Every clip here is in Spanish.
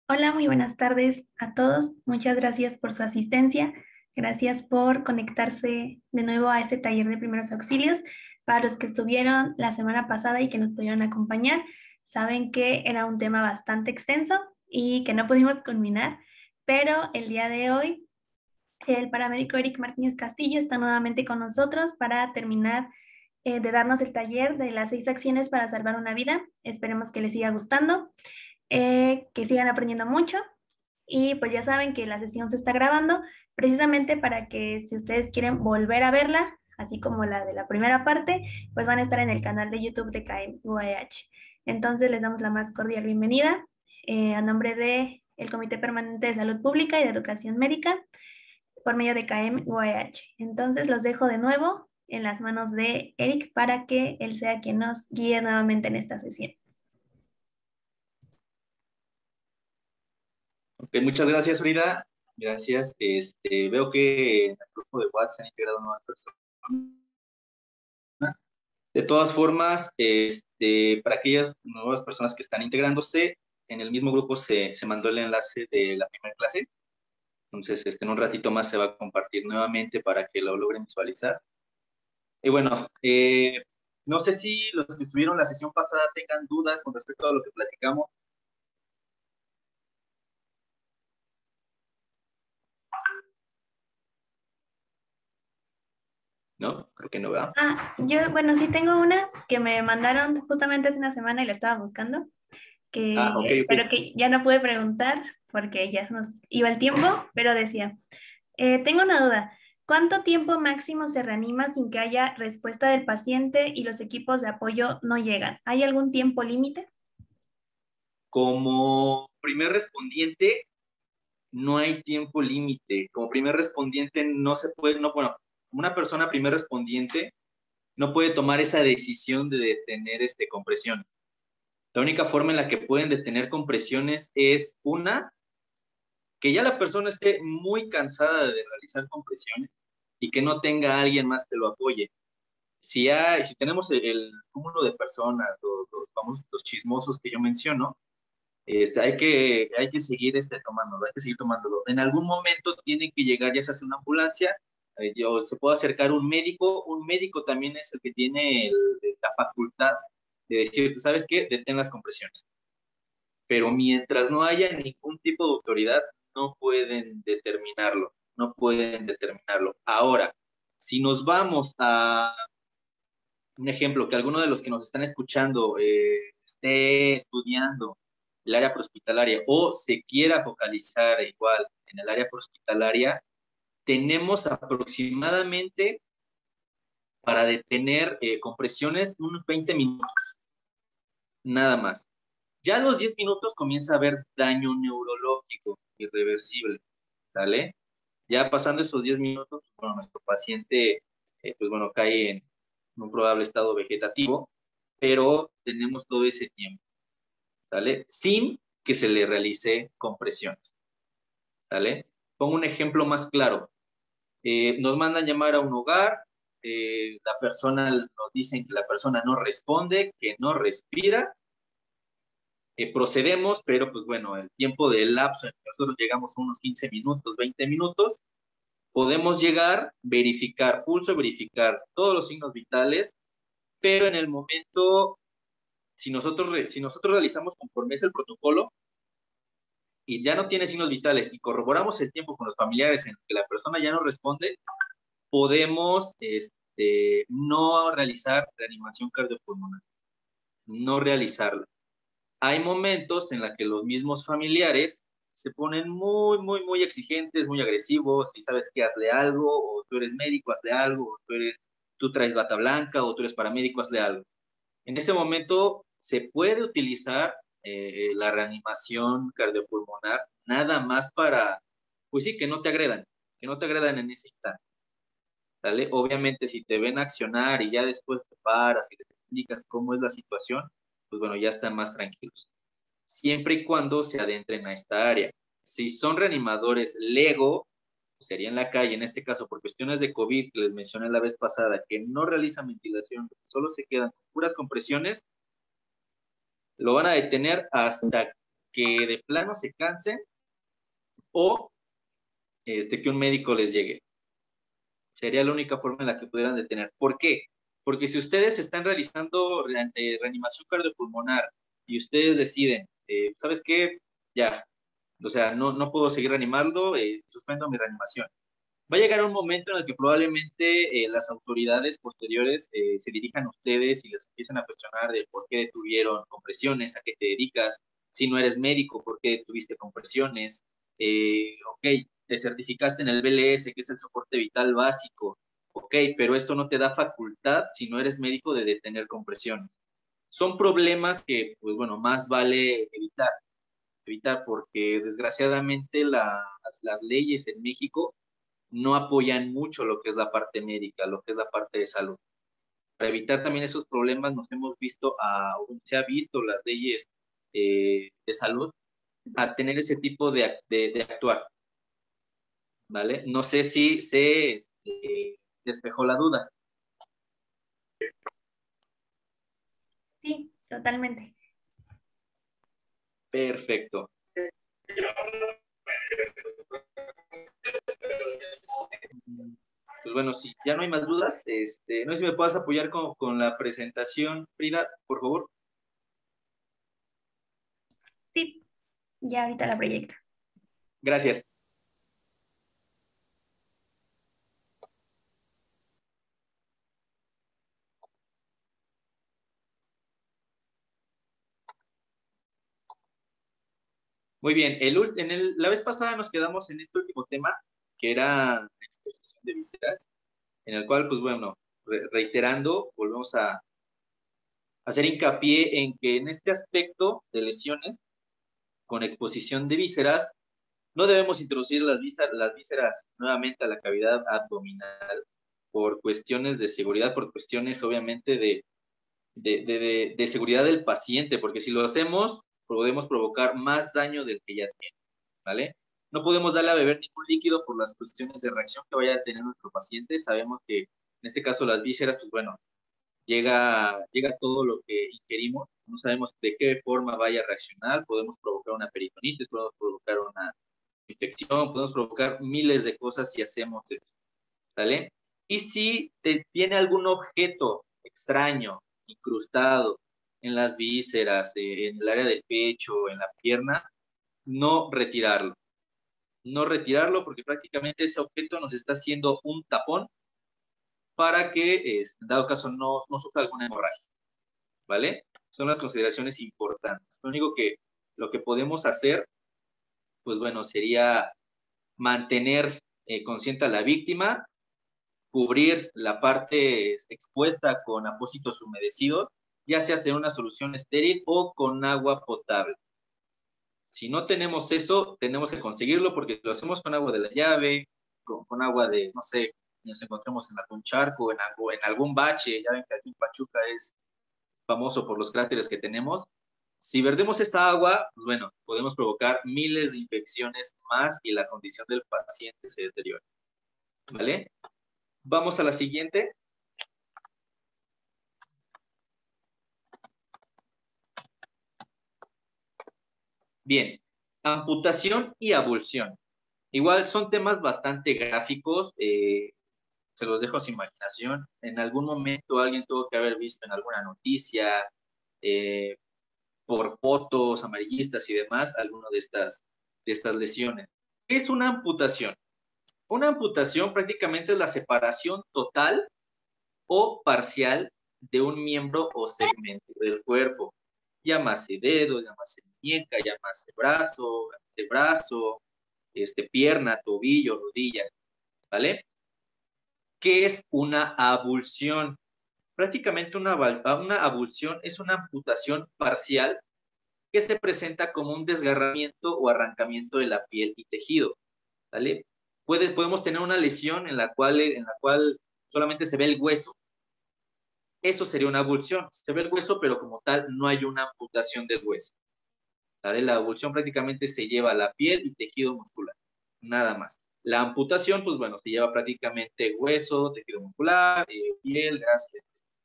Hola, muy buenas tardes a todos. Muchas gracias por su asistencia. Gracias por conectarse de nuevo a este taller de primeros auxilios. Para los que estuvieron la semana pasada y que nos pudieron acompañar, saben que era un tema bastante extenso y que no pudimos culminar, pero el día de hoy el paramédico Eric Martínez Castillo está nuevamente con nosotros para terminar de darnos el taller de las 6 acciones para salvar una vida. Esperemos que les siga gustando, que sigan aprendiendo mucho y pues ya saben que la sesión se está grabando precisamente para que si ustedes quieren volver a verla, así como la de la primera parte, pues van a estar en el canal de YouTube de KMUAH. Entonces les damos la más cordial bienvenida a nombre de el Comité Permanente de Salud Pública y de Educación Médica por medio de KMUAH. Entonces los dejo de nuevo en las manos de Eric para que él sea quien nos guíe nuevamente en esta sesión. Ok, muchas gracias, Frida. Gracias. Veo que en el grupo de WhatsApp se han integrado nuevas personas. De todas formas, para aquellas nuevas personas que están integrándose, en el mismo grupo se mandó el enlace de la primera clase. Entonces, en un ratito más se va a compartir nuevamente para que lo logren visualizar. Y bueno, no sé si los que estuvieron la sesión pasada tengan dudas con respecto a lo que platicamos. ¿No? Creo que no, ¿verdad? Yo, bueno, sí tengo una que me mandaron justamente hace una semana y la estaba buscando, Ok, pero ok. que ya no pude preguntar porque ya nos iba el tiempo, pero decía, tengo una duda. ¿Cuánto tiempo máximo se reanima sin que haya respuesta del paciente y los equipos de apoyo no llegan? ¿Hay algún tiempo límite? Como primer respondiente, no hay tiempo límite. Como primer respondiente no se puede, no, bueno, una persona primer respondiente no puede tomar esa decisión de detener compresiones. La única forma en la que pueden detener compresiones es una, que ya la persona esté muy cansada de realizar compresiones y que no tenga a alguien más que lo apoye. Si tenemos el cúmulo de personas, los famosos, los chismosos que yo menciono, hay que seguir tomándolo, hay que seguir tomándolo. En algún momento tiene que llegar, ya se hace una ambulancia, se puede acercar un médico también es el que tiene la facultad de decirte, ¿sabes qué? Detén las compresiones. Pero mientras no haya ningún tipo de autoridad, no pueden determinarlo, no pueden determinarlo. Ahora, si nos vamos a un ejemplo, que alguno de los que nos están escuchando esté estudiando el área prehospitalaria o se quiera focalizar igual en el área prehospitalaria, tenemos aproximadamente para detener compresiones unos 20 minutos, nada más. Ya a los 10 minutos comienza a haber daño neurológico irreversible, ¿sale? Ya pasando esos 10 minutos, bueno, nuestro paciente, pues bueno, cae en un probable estado vegetativo, pero tenemos todo ese tiempo, ¿sale? Sin que se le realice compresiones, ¿sale? Pongo un ejemplo más claro. Nos mandan llamar a un hogar, la persona, nos dicen que la persona no responde, que no respira, procedemos, pero pues bueno, el tiempo del lapso en que nosotros llegamos a unos 15 minutos, 20 minutos, podemos llegar, verificar pulso, verificar todos los signos vitales, pero en el momento, si nosotros realizamos conforme es el protocolo y ya no tiene signos vitales y corroboramos el tiempo con los familiares en que la persona ya no responde, podemos no realizar reanimación cardiopulmonar, no realizarla. Hay momentos en los que los mismos familiares se ponen muy, muy, muy exigentes, muy agresivos, y sabes que hazle algo, o tú eres médico, hazle algo, o tú traes bata blanca, o tú eres paramédico, hazle algo. En ese momento se puede utilizar la reanimación cardiopulmonar nada más para, pues sí, que no te agredan en ese instante, ¿sale? Obviamente si te ven accionar y ya después te paras y les explicas cómo es la situación, pues bueno, ya están más tranquilos siempre y cuando se adentren a esta área. Si son reanimadores Lego, sería en la calle, en este caso por cuestiones de COVID que les mencioné la vez pasada, que no realizan ventilación, solo se quedan con puras compresiones, lo van a detener hasta que de plano se cansen o que un médico les llegue. Sería la única forma en la que pudieran detener. ¿Por qué? Porque si ustedes están realizando reanimación cardiopulmonar y ustedes deciden, ¿sabes qué? Ya, o sea, no puedo seguir reanimarlo, suspendo mi reanimación. Va a llegar un momento en el que probablemente las autoridades posteriores se dirijan a ustedes y les empiecen a cuestionar de por qué detuvieron compresiones, a qué te dedicas, si no eres médico, por qué detuviste compresiones, ok, te certificaste en el BLS, que es el soporte vital básico, ok, pero eso no te da facultad, si no eres médico, de detener compresiones. Son problemas que, pues bueno, más vale evitar porque desgraciadamente las leyes en México no apoyan mucho lo que es la parte médica, lo que es la parte de salud. Para evitar también esos problemas nos hemos visto, se ha visto las leyes de salud a tener ese tipo de actuar, ¿vale? No sé si se despejó la duda. Sí, totalmente. Perfecto. Pues bueno, si ya no hay más dudas, no sé si me puedas apoyar con la presentación, Frida, por favor. Sí, ya ahorita la proyecto. Gracias. Muy bien, la vez pasada nos quedamos en este último tema, que era la exposición de vísceras, en el cual, pues bueno, reiterando, volvemos a hacer hincapié en que en este aspecto de lesiones con exposición de vísceras, no debemos introducir las vísceras nuevamente a la cavidad abdominal por cuestiones de seguridad, por cuestiones obviamente de seguridad del paciente, porque si lo hacemos, podemos provocar más daño del que ya tiene, ¿vale? No podemos darle a beber ningún líquido por las cuestiones de reacción que vaya a tener nuestro paciente. Sabemos que en este caso las vísceras, pues bueno, llega todo lo que ingerimos, no sabemos de qué forma vaya a reaccionar, podemos provocar una peritonitis, podemos provocar una infección, podemos provocar miles de cosas si hacemos eso, ¿sale? Y si tiene algún objeto extraño, incrustado en las vísceras, en el área del pecho, en la pierna, no retirarlo. No retirarlo porque prácticamente ese objeto nos está haciendo un tapón para que, en dado caso, no sufra alguna hemorragia, ¿vale? Son las consideraciones importantes. Lo que podemos hacer, pues bueno, sería mantener consciente a la víctima, cubrir la parte expuesta con apósitos humedecidos, ya sea hacer una solución estéril o con agua potable. Si no tenemos eso, tenemos que conseguirlo porque lo hacemos con agua de la llave, con agua de, no sé, nos encontremos en algún charco, en algún bache. Ya ven que aquí en Pachuca es famoso por los cráteres que tenemos. Si perdemos esa agua, pues bueno, podemos provocar miles de infecciones más y la condición del paciente se deteriora. ¿Vale? Vamos a la siguiente. Bien, amputación y abulsión. Igual son temas bastante gráficos, se los dejo a su imaginación. En algún momento alguien tuvo que haber visto en alguna noticia, eh, por fotos amarillistas y demás, alguna de estas lesiones. ¿Qué es una amputación? Una amputación prácticamente es la separación total o parcial de un miembro o segmento del cuerpo. Llámase dedo, llámase muñeca, llámase brazo, antebrazo, pierna, tobillo, rodilla, ¿vale? ¿Qué es una avulsión? Prácticamente una avulsión es una amputación parcial que se presenta como un desgarramiento o arrancamiento de la piel y tejido, ¿vale? Podemos tener una lesión en la cual solamente se ve el hueso. Eso sería una avulsión. Se ve el hueso, pero como tal no hay una amputación del hueso, ¿vale? La avulsión prácticamente se lleva la piel y tejido muscular, nada más. La amputación, pues bueno, se lleva prácticamente hueso, tejido muscular, piel, grasa,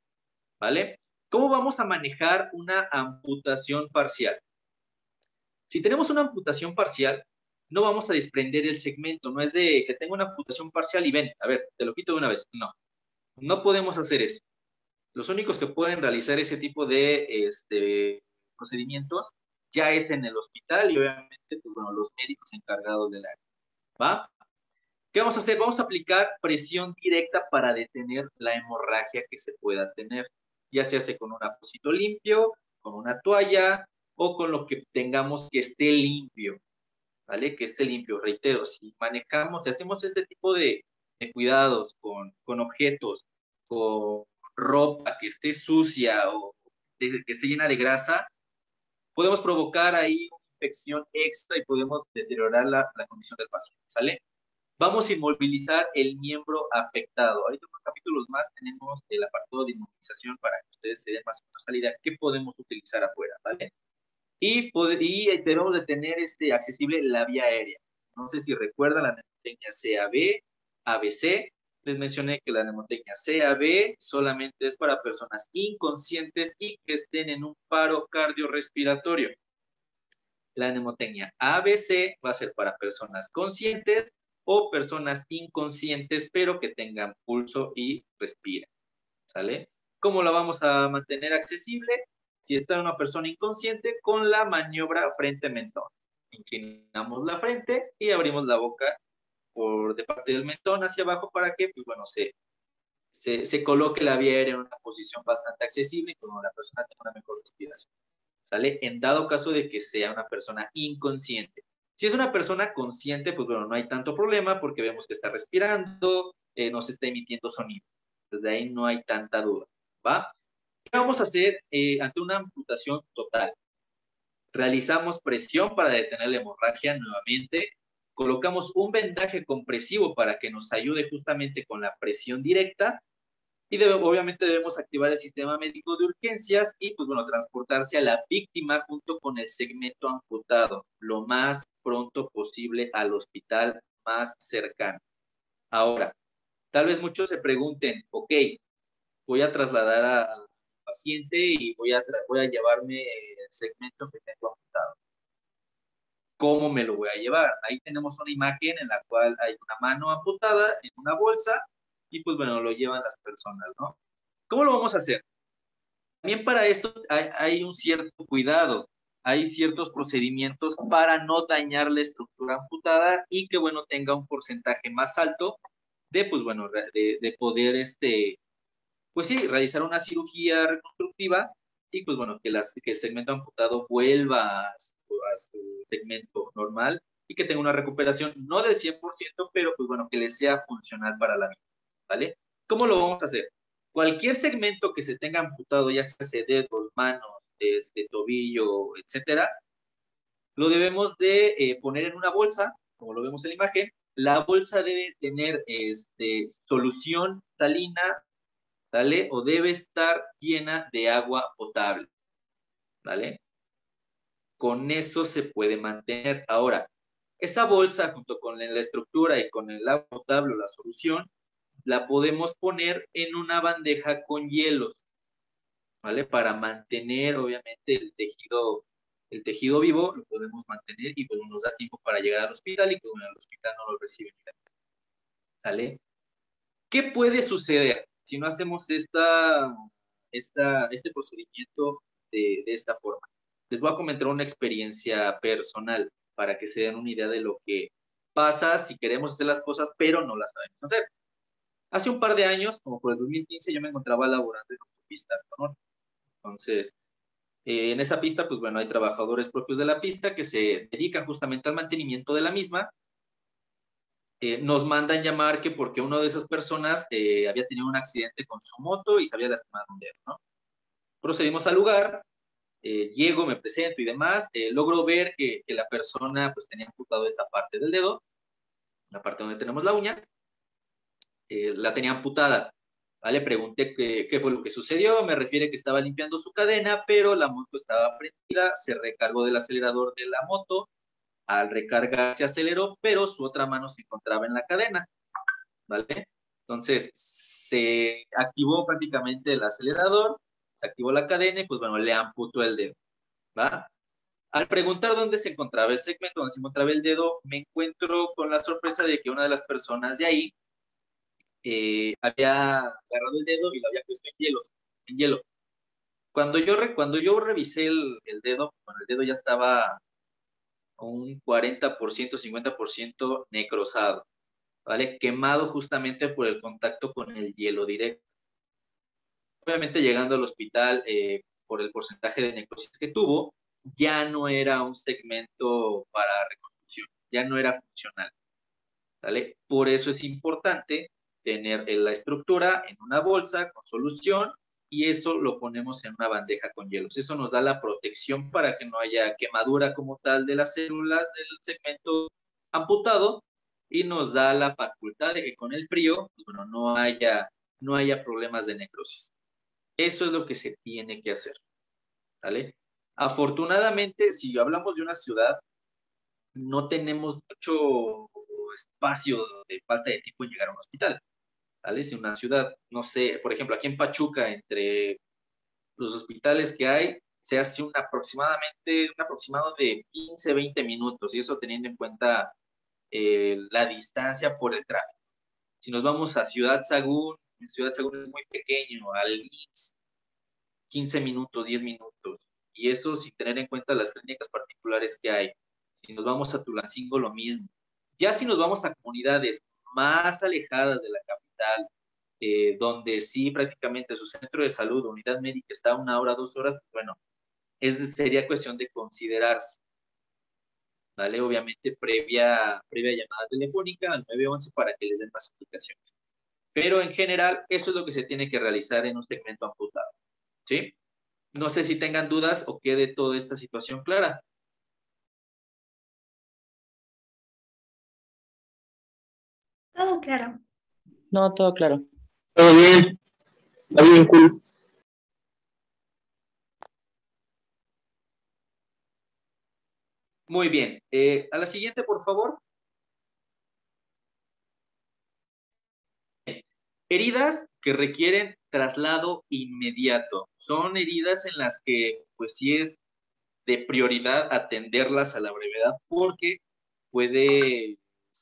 ¿vale? ¿Cómo vamos a manejar una amputación parcial? Si tenemos una amputación parcial, no vamos a desprender el segmento, no es de que tengo una amputación parcial y ven, a ver, te lo quito de una vez. No, no podemos hacer eso. Los únicos que pueden realizar ese tipo de procedimientos ya es en el hospital y obviamente pues, bueno, los médicos encargados del área. ¿Va? ¿Qué vamos a hacer? Vamos a aplicar presión directa para detener la hemorragia que se pueda tener, ya se hace con un apósito limpio, con una toalla o con lo que tengamos que esté limpio, ¿vale? Que esté limpio. Reitero, si manejamos, si hacemos este tipo de cuidados con objetos, con ropa que esté sucia o que esté llena de grasa, podemos provocar ahí una infección extra y podemos deteriorar la condición del paciente, ¿sale? Vamos a inmovilizar el miembro afectado. Ahorita en unos capítulos más tenemos el apartado de inmovilización para que ustedes se den más o menos salida qué podemos utilizar afuera, ¿vale? Y debemos de tener accesible la vía aérea. No sé si recuerdan la pneumotecnia CAB, ABC. Les mencioné que la pneumotecnia CAB solamente es para personas inconscientes y que estén en un paro cardiorrespiratorio. La pneumotecnia ABC va a ser para personas conscientes o personas inconscientes, pero que tengan pulso y respiren. ¿Sale? ¿Cómo la vamos a mantener accesible? Si está una persona inconsciente, con la maniobra frente-mentón. Inclinamos la frente y abrimos la boca de parte del mentón hacia abajo para que, pues bueno, se coloque la vía aérea en una posición bastante accesible y como la persona tenga una mejor respiración. ¿Sale? En dado caso de que sea una persona inconsciente. Si es una persona consciente, pues bueno, no hay tanto problema porque vemos que está respirando, no se está emitiendo sonido. Desde ahí no hay tanta duda, ¿va? ¿Qué vamos a hacer ante una amputación total? Realizamos presión para detener la hemorragia nuevamente, colocamos un vendaje compresivo para que nos ayude justamente con la presión directa y obviamente debemos activar el sistema médico de urgencias y, pues bueno, transportarse a la víctima junto con el segmento amputado lo más pronto posible al hospital más cercano. Ahora, tal vez muchos se pregunten, ok, voy a trasladar al paciente y voy a llevarme el segmento que tengo amputado. ¿Cómo me lo voy a llevar? Ahí tenemos una imagen en la cual hay una mano amputada en una bolsa y pues bueno, lo llevan las personas, ¿no? ¿Cómo lo vamos a hacer? También para esto hay un cierto cuidado, hay ciertos procedimientos para no dañar la estructura amputada y que, bueno, tenga un porcentaje más alto de, pues bueno, de poder, pues sí, realizar una cirugía reconstructiva y, pues bueno, que el segmento amputado vuelva a su segmento normal y que tenga una recuperación, no del 100%, pero, pues bueno, que le sea funcional para la vida, ¿vale? ¿Cómo lo vamos a hacer? Cualquier segmento que se tenga amputado, ya sea dedos, manos, tobillo, etcétera, lo debemos de poner en una bolsa, como lo vemos en la imagen. La bolsa debe tener solución salina, ¿vale? O debe estar llena de agua potable, ¿vale? Con eso se puede mantener. Ahora, esa bolsa junto con la estructura y con el agua potable o la solución, la podemos poner en una bandeja con hielos, ¿vale? Para mantener, obviamente, el tejido vivo, lo podemos mantener y pues nos da tiempo para llegar al hospital y que bueno, el hospital no lo recibe. ¿Vale? ¿Qué puede suceder si no hacemos este procedimiento de esta forma? Les voy a comentar una experiencia personal para que se den una idea de lo que pasa si queremos hacer las cosas, pero no las sabemos hacer. Hace un par de años, como por el 2015, yo me encontraba laborando en una pista, ¿no? Entonces, en esa pista, pues bueno, hay trabajadores propios de la pista que se dedican justamente al mantenimiento de la misma. Nos mandan llamar que porque una de esas personas había tenido un accidente con su moto y se había lastimado un dedo, ¿no? Procedimos al lugar, llego, me presento y demás, logro ver que la persona pues tenía amputado esta parte del dedo, la parte donde tenemos la uña, la tenía amputada. ¿Vale? Pregunté qué fue lo que sucedió, me refiere que estaba limpiando su cadena, pero la moto estaba prendida, se recargó del acelerador de la moto, al recargar se aceleró, pero su otra mano se encontraba en la cadena, ¿vale? Entonces, se activó prácticamente el acelerador, se activó la cadena y pues bueno, le amputó el dedo, ¿va? Al preguntar dónde se encontraba el segmento, dónde se encontraba el dedo, me encuentro con la sorpresa de que una de las personas de ahí había agarrado el dedo y lo había puesto en hielo. Cuando yo revisé el dedo, bueno, el dedo ya estaba un 40%, 50% necrosado, ¿vale? Quemado justamente por el contacto con el hielo directo. Obviamente llegando al hospital, por el porcentaje de necrosis que tuvo, ya no era un segmento para reconstrucción, ya no era funcional, ¿vale? Por eso es importante tener la estructura en una bolsa con solución y eso lo ponemos en una bandeja con hielos. Eso nos da la protección para que no haya quemadura como tal de las células del segmento amputado y nos da la facultad de que con el frío, pues bueno, no haya problemas de necrosis. Eso es lo que se tiene que hacer, ¿vale? Afortunadamente, si hablamos de una ciudad, no tenemos mucho espacio de falta de tiempo en llegar a un hospital, ¿vale? Si una ciudad, no sé, por ejemplo, aquí en Pachuca, entre los hospitales que hay, se hace un aproximado de 15, 20 minutos, y eso teniendo en cuenta la distancia por el tráfico. Si nos vamos a Ciudad Sagún es muy pequeño, al IMSS, 15 minutos, 10 minutos. Y eso sin tener en cuenta las clínicas particulares que hay. Si nos vamos a Tulancingo, lo mismo. Ya si nos vamos a comunidades más alejadas de la capital, donde sí prácticamente su centro de salud, unidad médica está a 1 hora, 2 horas, pues bueno, sería cuestión de considerarse, ¿vale? Obviamente previa llamada telefónica al 911 para que les den más explicaciones. Pero en general, eso es lo que se tiene que realizar en un segmento amputado, ¿sí? No sé si tengan dudas o quede toda esta situación clara. Todo claro. No, todo claro. Todo bien, está bien, cool. Muy bien. A la siguiente, por favor. Heridas que requieren traslado inmediato. Son heridas en las que, pues sí es de prioridad atenderlas a la brevedad porque puede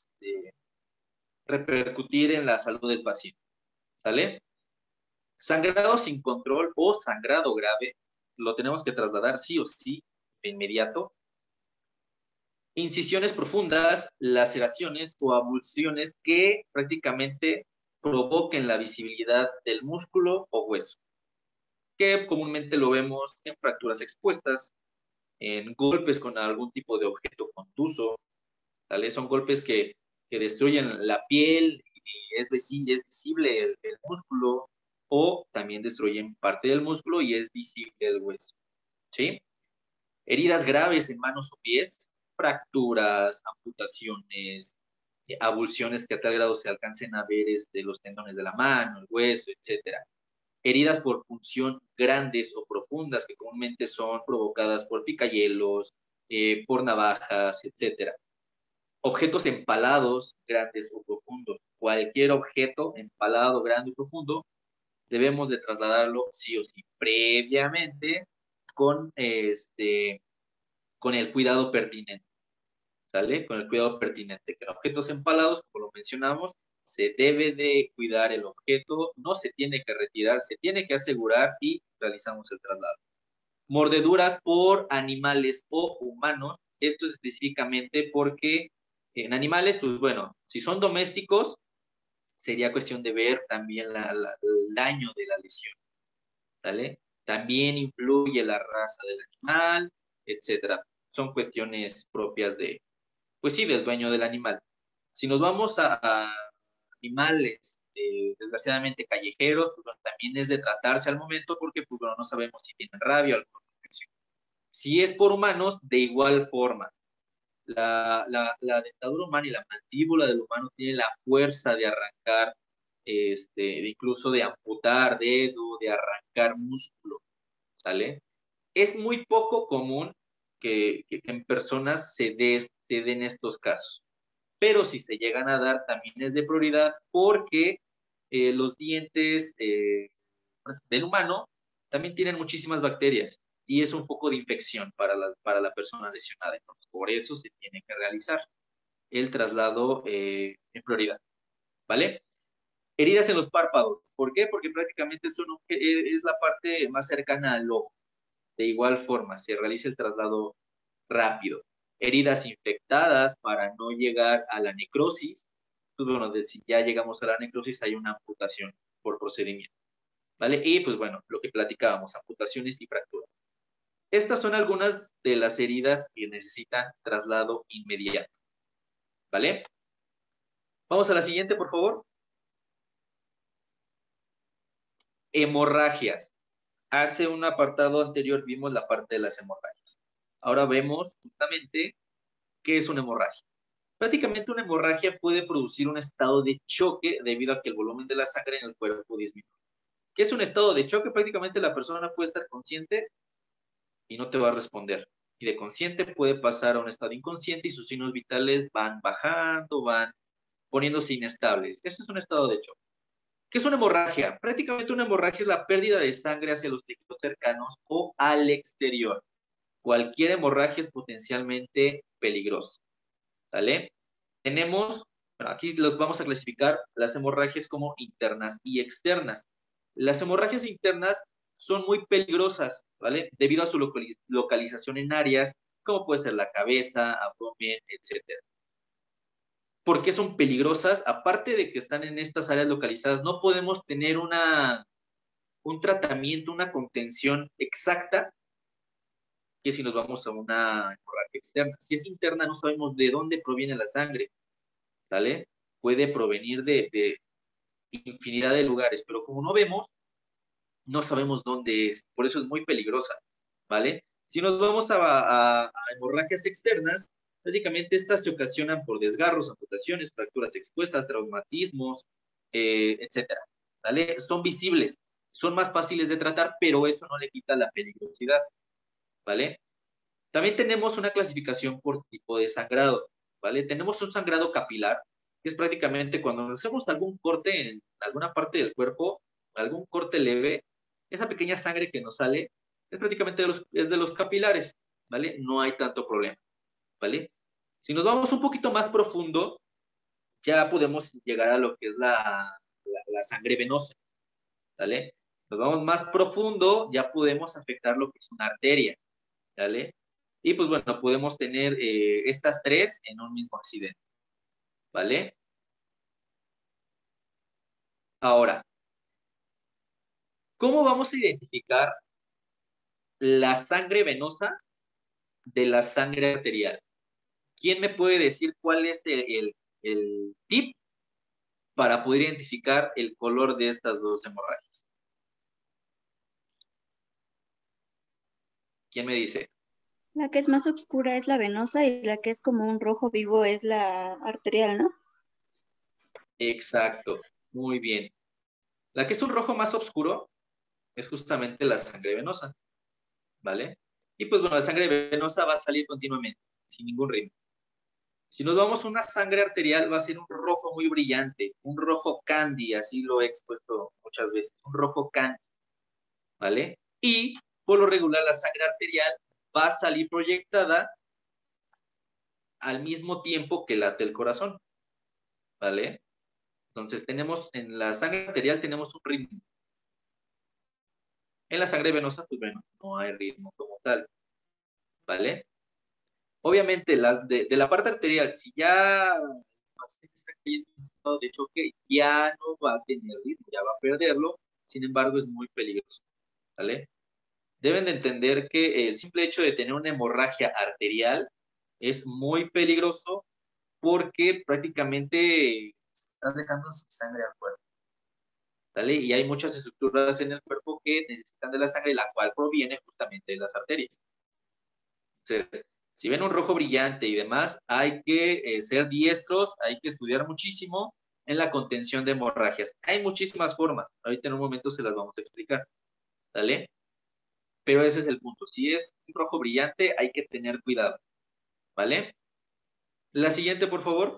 repercutir en la salud del paciente. ¿Sale? Sangrado sin control o sangrado grave lo tenemos que trasladar sí o sí de inmediato. Incisiones profundas, laceraciones o abulsiones que prácticamente provoquen la visibilidad del músculo o hueso, que comúnmente lo vemos en fracturas expuestas, en golpes con algún tipo de objeto contuso, ¿vale? Son golpes que destruyen la piel y es visible el músculo, o también destruyen parte del músculo y es visible el hueso, ¿sí? Heridas graves en manos o pies, fracturas, amputaciones, abulsiones que a tal grado se alcancen a ver los tendones de la mano, el hueso, etcétera. Heridas por punción grandes o profundas que comúnmente son provocadas por picayelos, por navajas, etcétera. Objetos empalados grandes o profundos. Cualquier objeto empalado grande o profundo debemos de trasladarlo sí o sí previamente con con el cuidado pertinente, ¿sale? Con el cuidado pertinente. Que en objetos empalados, como lo mencionamos, se debe de cuidar el objeto, no se tiene que retirar, se tiene que asegurar y realizamos el traslado. Mordeduras por animales o humanos, esto es específicamente porque en animales, pues bueno, si son domésticos, sería cuestión de ver también el daño de la lesión, ¿sale? También influye la raza del animal, etcétera. Son cuestiones propias pues sí, del dueño del animal. Si nos vamos a animales, desgraciadamente callejeros, pues bueno, también es de tratarse al momento porque pues bueno, no sabemos si tienen rabia o alguna infección. Si es por humanos, de igual forma. La dentadura humana y la mandíbula del humano tiene la fuerza de arrancar, incluso de amputar dedo, de arrancar músculo, ¿sale? Es muy poco común que en personas se den estos casos, pero si se llegan a dar también es de prioridad porque los dientes del humano también tienen muchísimas bacterias y es un foco de infección para la persona lesionada. Entonces, por eso se tiene que realizar el traslado en prioridad, ¿vale? Heridas en los párpados. ¿Por qué? Porque prácticamente es la parte más cercana al ojo. De igual forma, se realiza el traslado rápido. Heridas infectadas para no llegar a la necrosis. Pues bueno, si ya llegamos a la necrosis, hay una amputación por procedimiento, ¿vale? Y pues bueno, lo que platicábamos, amputaciones y fracturas. Estas son algunas de las heridas que necesitan traslado inmediato, ¿vale? Vamos a la siguiente, por favor. Hemorragias. Hace un apartado anterior vimos la parte de las hemorragias. Ahora vemos justamente qué es una hemorragia. Prácticamente una hemorragia puede producir un estado de choque debido a que el volumen de la sangre en el cuerpo disminuye. ¿Qué es un estado de choque? Prácticamente la persona puede estar consciente y no te va a responder. Y de consciente puede pasar a un estado inconsciente y sus signos vitales van bajando, van poniéndose inestables. Eso es un estado de choque. ¿Qué es una hemorragia? Prácticamente una hemorragia es la pérdida de sangre hacia los tejidos cercanos o al exterior. Cualquier hemorragia es potencialmente peligrosa, ¿vale? Tenemos, bueno, aquí los vamos a clasificar las hemorragias como internas y externas. Las hemorragias internas son muy peligrosas, ¿vale? Debido a su localización en áreas como puede ser la cabeza, abdomen, etcétera. ¿Por qué son peligrosas? Aparte de que están en estas áreas localizadas, no podemos tener un tratamiento, una contención exacta que si nos vamos a una hemorragia externa. Si es interna, no sabemos de dónde proviene la sangre, ¿vale? Puede provenir de infinidad de lugares, pero como no vemos, no sabemos dónde es. Por eso es muy peligrosa, ¿vale? Si nos vamos a hemorragias externas, prácticamente estas se ocasionan por desgarros, amputaciones, fracturas expuestas, traumatismos, etcétera, ¿vale? Son visibles, son más fáciles de tratar, pero eso no le quita la peligrosidad, ¿vale? También tenemos una clasificación por tipo de sangrado, ¿vale? Tenemos un sangrado capilar, que es prácticamente cuando nos hacemos algún corte en alguna parte del cuerpo, algún corte leve, esa pequeña sangre que nos sale es prácticamente es de los capilares, ¿vale? No hay tanto problema, ¿vale? Si nos vamos un poquito más profundo, ya podemos llegar a lo que es la sangre venosa, ¿vale? Nos vamos más profundo, ya podemos afectar lo que es una arteria, ¿vale? Y pues bueno, podemos tener estas tres en un mismo accidente, ¿vale? Ahora, ¿cómo vamos a identificar la sangre venosa de la sangre arterial? ¿Quién me puede decir cuál es el tip para poder identificar el color de estas dos hemorragias? ¿Quién me dice? La que es más oscura es la venosa y la que es como un rojo vivo es la arterial, ¿no? Exacto, muy bien. La que es un rojo más oscuro es justamente la sangre venosa, ¿vale? Y pues bueno, la sangre venosa va a salir continuamente, sin ningún ritmo. Si nos vamos a una sangre arterial, va a ser un rojo muy brillante, un rojo candy, así lo he expuesto muchas veces, un rojo candy, ¿vale? Y por lo regular la sangre arterial va a salir proyectada al mismo tiempo que late el corazón, ¿vale? Entonces tenemos, en la sangre arterial tenemos un ritmo. En la sangre venosa, pues bueno, no hay ritmo como tal, ¿vale? Obviamente, de la parte arterial, si ya el paciente está cayendo en un estado de choque, ya no va a tener ritmo, ya va a perderlo, sin embargo, es muy peligroso, ¿vale? Deben de entender que el simple hecho de tener una hemorragia arterial es muy peligroso porque prácticamente estás dejando sin sangre al cuerpo, ¿vale? Y hay muchas estructuras en el cuerpo que necesitan de la sangre, la cual proviene justamente de las arterias. Entonces, si ven un rojo brillante y demás, hay que ser diestros, hay que estudiar muchísimo en la contención de hemorragias. Hay muchísimas formas, ahorita en un momento se las vamos a explicar, ¿vale? Pero ese es el punto. Si es un rojo brillante, hay que tener cuidado, ¿vale? La siguiente, por favor.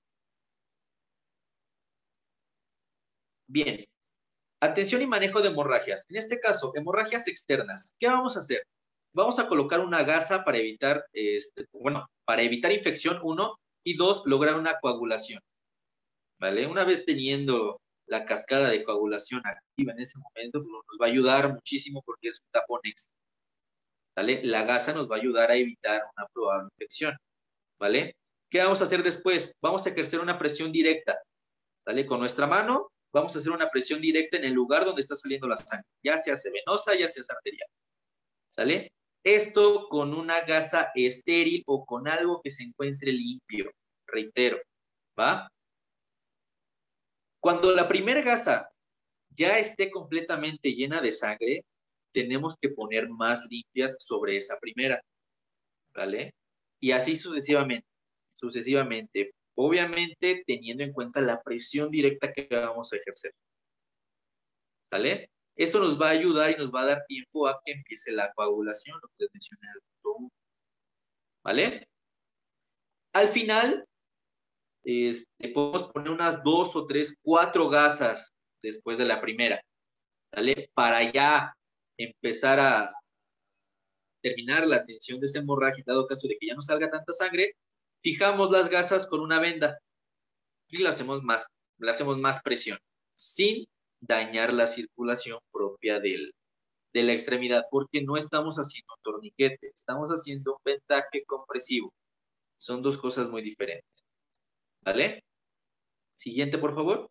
Bien. Atención y manejo de hemorragias. En este caso, hemorragias externas. ¿Qué vamos a hacer? Vamos a colocar una gasa para evitar, para evitar infección, 1, y 2, lograr una coagulación, ¿vale? Una vez teniendo la cascada de coagulación activa en ese momento, pues, nos va a ayudar muchísimo porque es un tapón extra, ¿vale? La gasa nos va a ayudar a evitar una probable infección, ¿vale? ¿Qué vamos a hacer después? Vamos a ejercer una presión directa, ¿vale? Con nuestra mano vamos a hacer una presión directa en el lugar donde está saliendo la sangre, ya sea venosa, ya sea arterial, ¿sale? Esto con una gasa estéril o con algo que se encuentre limpio, reitero, ¿va? Cuando la primera gasa ya esté completamente llena de sangre, tenemos que poner más limpias sobre esa primera, ¿vale? Y así sucesivamente, obviamente teniendo en cuenta la presión directa que vamos a ejercer, ¿vale? Eso nos va a ayudar y nos va a dar tiempo a que empiece la coagulación, lo que les mencioné en el punto 1, ¿vale? Al final, podemos poner unas 2 o 3, 4 gasas después de la primera, ¿vale? Para ya empezar a terminar la tensión de esa hemorragia, dado caso de que ya no salga tanta sangre, fijamos las gasas con una venda y le hacemos más presión, sin dañar la circulación propia de la extremidad, porque no estamos haciendo un torniquete, estamos haciendo un vendaje compresivo. Son dos cosas muy diferentes, ¿vale? Siguiente, por favor.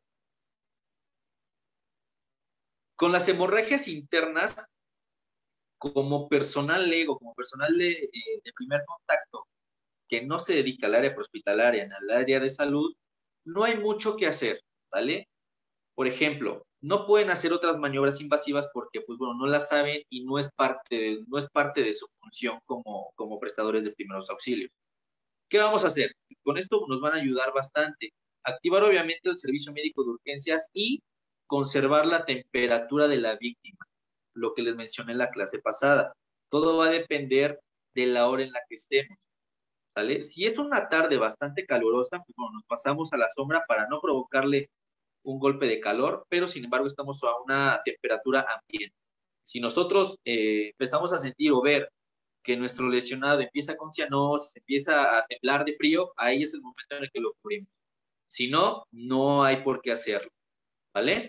Con las hemorragias internas, como personal lego, como personal de primer contacto, que no se dedica al área prehospitalaria, en el área de salud, no hay mucho que hacer, ¿vale? Por ejemplo, no pueden hacer otras maniobras invasivas porque, pues bueno, no las saben y no es parte de su función como prestadores de primeros auxilios. ¿Qué vamos a hacer? Con esto nos van a ayudar bastante. Activar obviamente el servicio médico de urgencias y conservar la temperatura de la víctima, lo que les mencioné en la clase pasada. Todo va a depender de la hora en la que estemos, ¿sale? Si es una tarde bastante calurosa, pues bueno, nos pasamos a la sombra para no provocarle un golpe de calor, pero sin embargo estamos a una temperatura ambiente. Si nosotros empezamos a sentir o ver que nuestro lesionado empieza con cianosis, empieza a temblar de frío, ahí es el momento en el que lo cubrimos. Si no, no hay por qué hacerlo, ¿vale?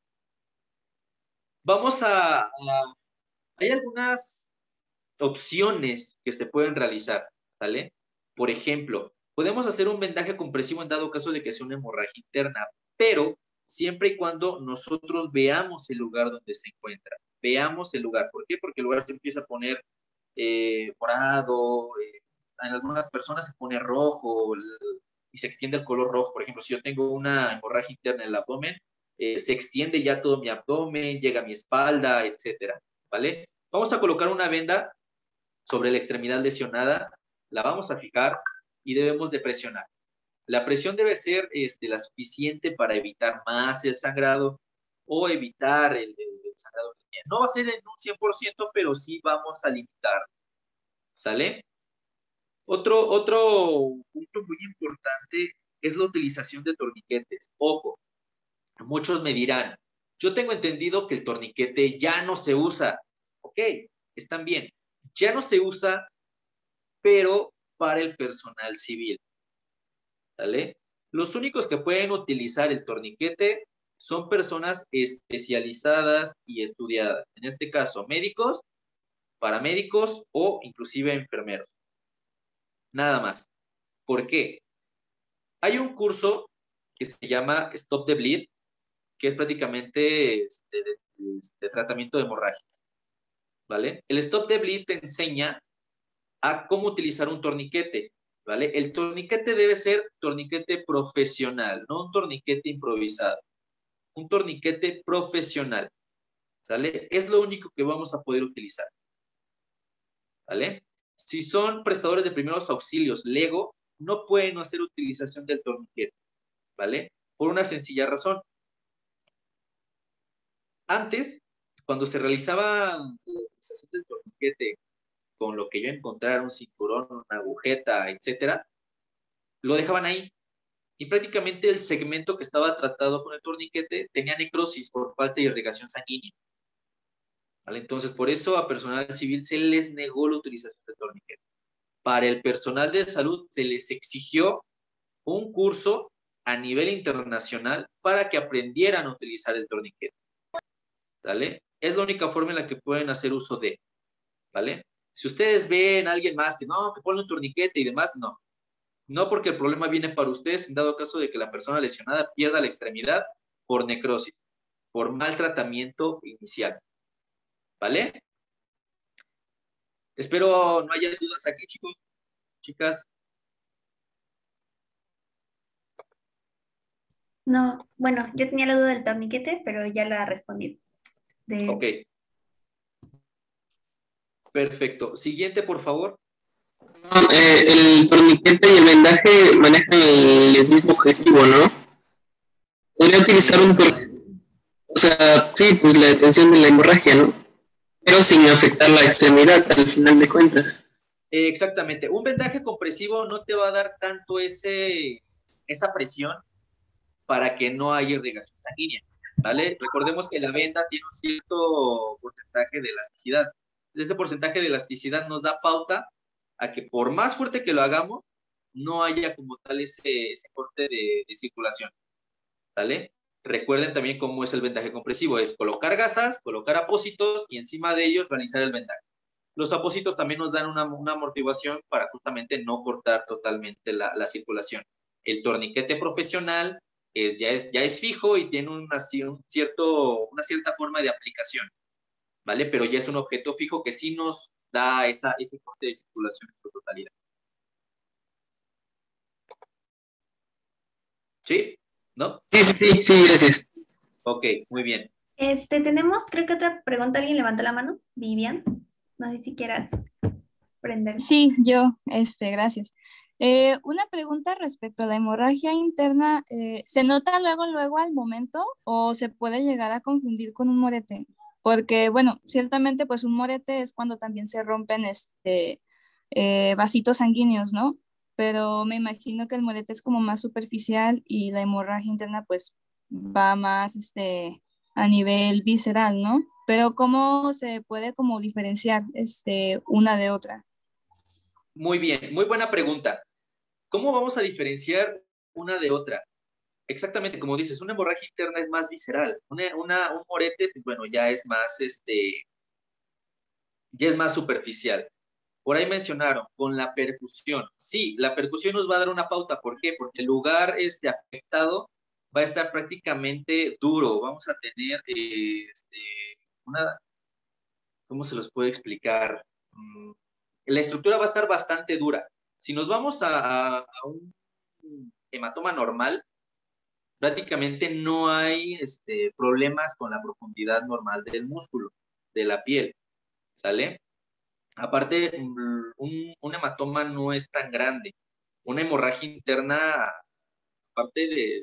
Hay algunas opciones que se pueden realizar, ¿sale? Por ejemplo, podemos hacer un vendaje compresivo en dado caso de que sea una hemorragia interna, pero siempre y cuando nosotros veamos el lugar donde se encuentra. Veamos el lugar. ¿Por qué? Porque el lugar se empieza a poner morado, en algunas personas se pone rojo y se extiende el color rojo. Por ejemplo, si yo tengo una hemorragia interna en el abdomen, se extiende ya todo mi abdomen, llega a mi espalda, etcétera, ¿vale? Vamos a colocar una venda sobre la extremidad lesionada, la vamos a fijar y debemos de presionar. La presión debe ser la suficiente para evitar más el sangrado o evitar el sangrado. No va a ser en un 100%, pero sí vamos a limitar, ¿sale? Otro punto muy importante es la utilización de torniquetes. Ojo, muchos me dirán, yo tengo entendido que el torniquete ya no se usa. Ok, están bien. Ya no se usa, pero para el personal civil, ¿vale? Los únicos que pueden utilizar el torniquete son personas especializadas y estudiadas. En este caso, médicos, paramédicos o inclusive enfermeros. Nada más. ¿Por qué? Hay un curso que se llama Stop the Bleed, que es prácticamente tratamiento de hemorragias, ¿vale? El Stop the Bleed te enseña a cómo utilizar un torniquete, ¿vale? El torniquete debe ser torniquete profesional, no un torniquete improvisado. Un torniquete profesional, ¿sale? Es lo único que vamos a poder utilizar, ¿vale? Si son prestadores de primeros auxilios, LEGO, no pueden hacer utilización del torniquete, ¿vale? Por una sencilla razón. Antes, cuando se realizaba la utilización del torniquete con lo que yo encontrara, un cinturón, una agujeta, etcétera, lo dejaban ahí. Y prácticamente el segmento que estaba tratado con el torniquete tenía necrosis por falta de irrigación sanguínea. ¿vale? Entonces, por eso a personal civil se les negó la utilización de torniquete. Para el personal de salud se les exigió un curso a nivel internacional para que aprendieran a utilizar el torniquete, ¿vale? Es la única forma en la que pueden hacer uso de, ¿vale? Si ustedes ven a alguien más que no, que pone un torniquete y demás, no. No, porque el problema viene para ustedes en dado caso de que la persona lesionada pierda la extremidad por necrosis, por mal tratamiento inicial, ¿vale? Espero no haya dudas aquí, chicos, chicas. No, bueno, yo tenía la duda del torniquete, pero ya la respondí. Ok. Perfecto. Siguiente, por favor. El torniquete y el vendaje manejan el mismo objetivo, ¿no? Podría utilizar un torniquete, o sea, sí, pues la detención de la hemorragia, ¿no? Pero sin afectar la extremidad al final de cuentas. Exactamente. Un vendaje compresivo no te va a dar tanto esa presión para que no haya irrigación sanguínea, ¿vale? Recordemos que la venda tiene un cierto porcentaje de elasticidad. Ese porcentaje de elasticidad nos da pauta a que por más fuerte que lo hagamos, no haya como tal ese corte de circulación, ¿vale? Recuerden también cómo es el vendaje compresivo, es colocar gasas, colocar apósitos y encima de ellos realizar el vendaje. Los apósitos también nos dan una amortiguación para justamente no cortar totalmente la circulación. El torniquete profesional ya es fijo y tiene una cierta forma de aplicación, ¿vale? Pero ya es un objeto fijo que sí nos da ese corte de circulación en su totalidad. ¿Sí? ¿No? Sí, gracias. Ok, muy bien. Tenemos, creo que otra pregunta, alguien levantó la mano, Vivian, no sé si quieras prender. Sí, yo, gracias. Una pregunta respecto a la hemorragia interna, ¿se nota luego al momento o se puede llegar a confundir con un morete? Porque, bueno, ciertamente pues un morete es cuando también se rompen vasitos sanguíneos, ¿no? Pero me imagino que el morete es como más superficial y la hemorragia interna pues va más a nivel visceral, ¿no? Pero ¿cómo se puede como diferenciar una de otra? Muy bien, muy buena pregunta. ¿Cómo vamos a diferenciar una de otra? Exactamente, como dices, una hemorragia interna es más visceral. Un morete, pues bueno, ya es más superficial. Por ahí mencionaron, con la percusión. Sí, la percusión nos va a dar una pauta. ¿Por qué? Porque el lugar afectado va a estar prácticamente duro. Vamos a tener una, ¿cómo se los puede explicar? La estructura va a estar bastante dura. Si nos vamos a un hematoma normal, prácticamente no hay problemas con la profundidad normal del músculo, de la piel, ¿sale? Aparte, un hematoma no es tan grande. Una hemorragia interna, aparte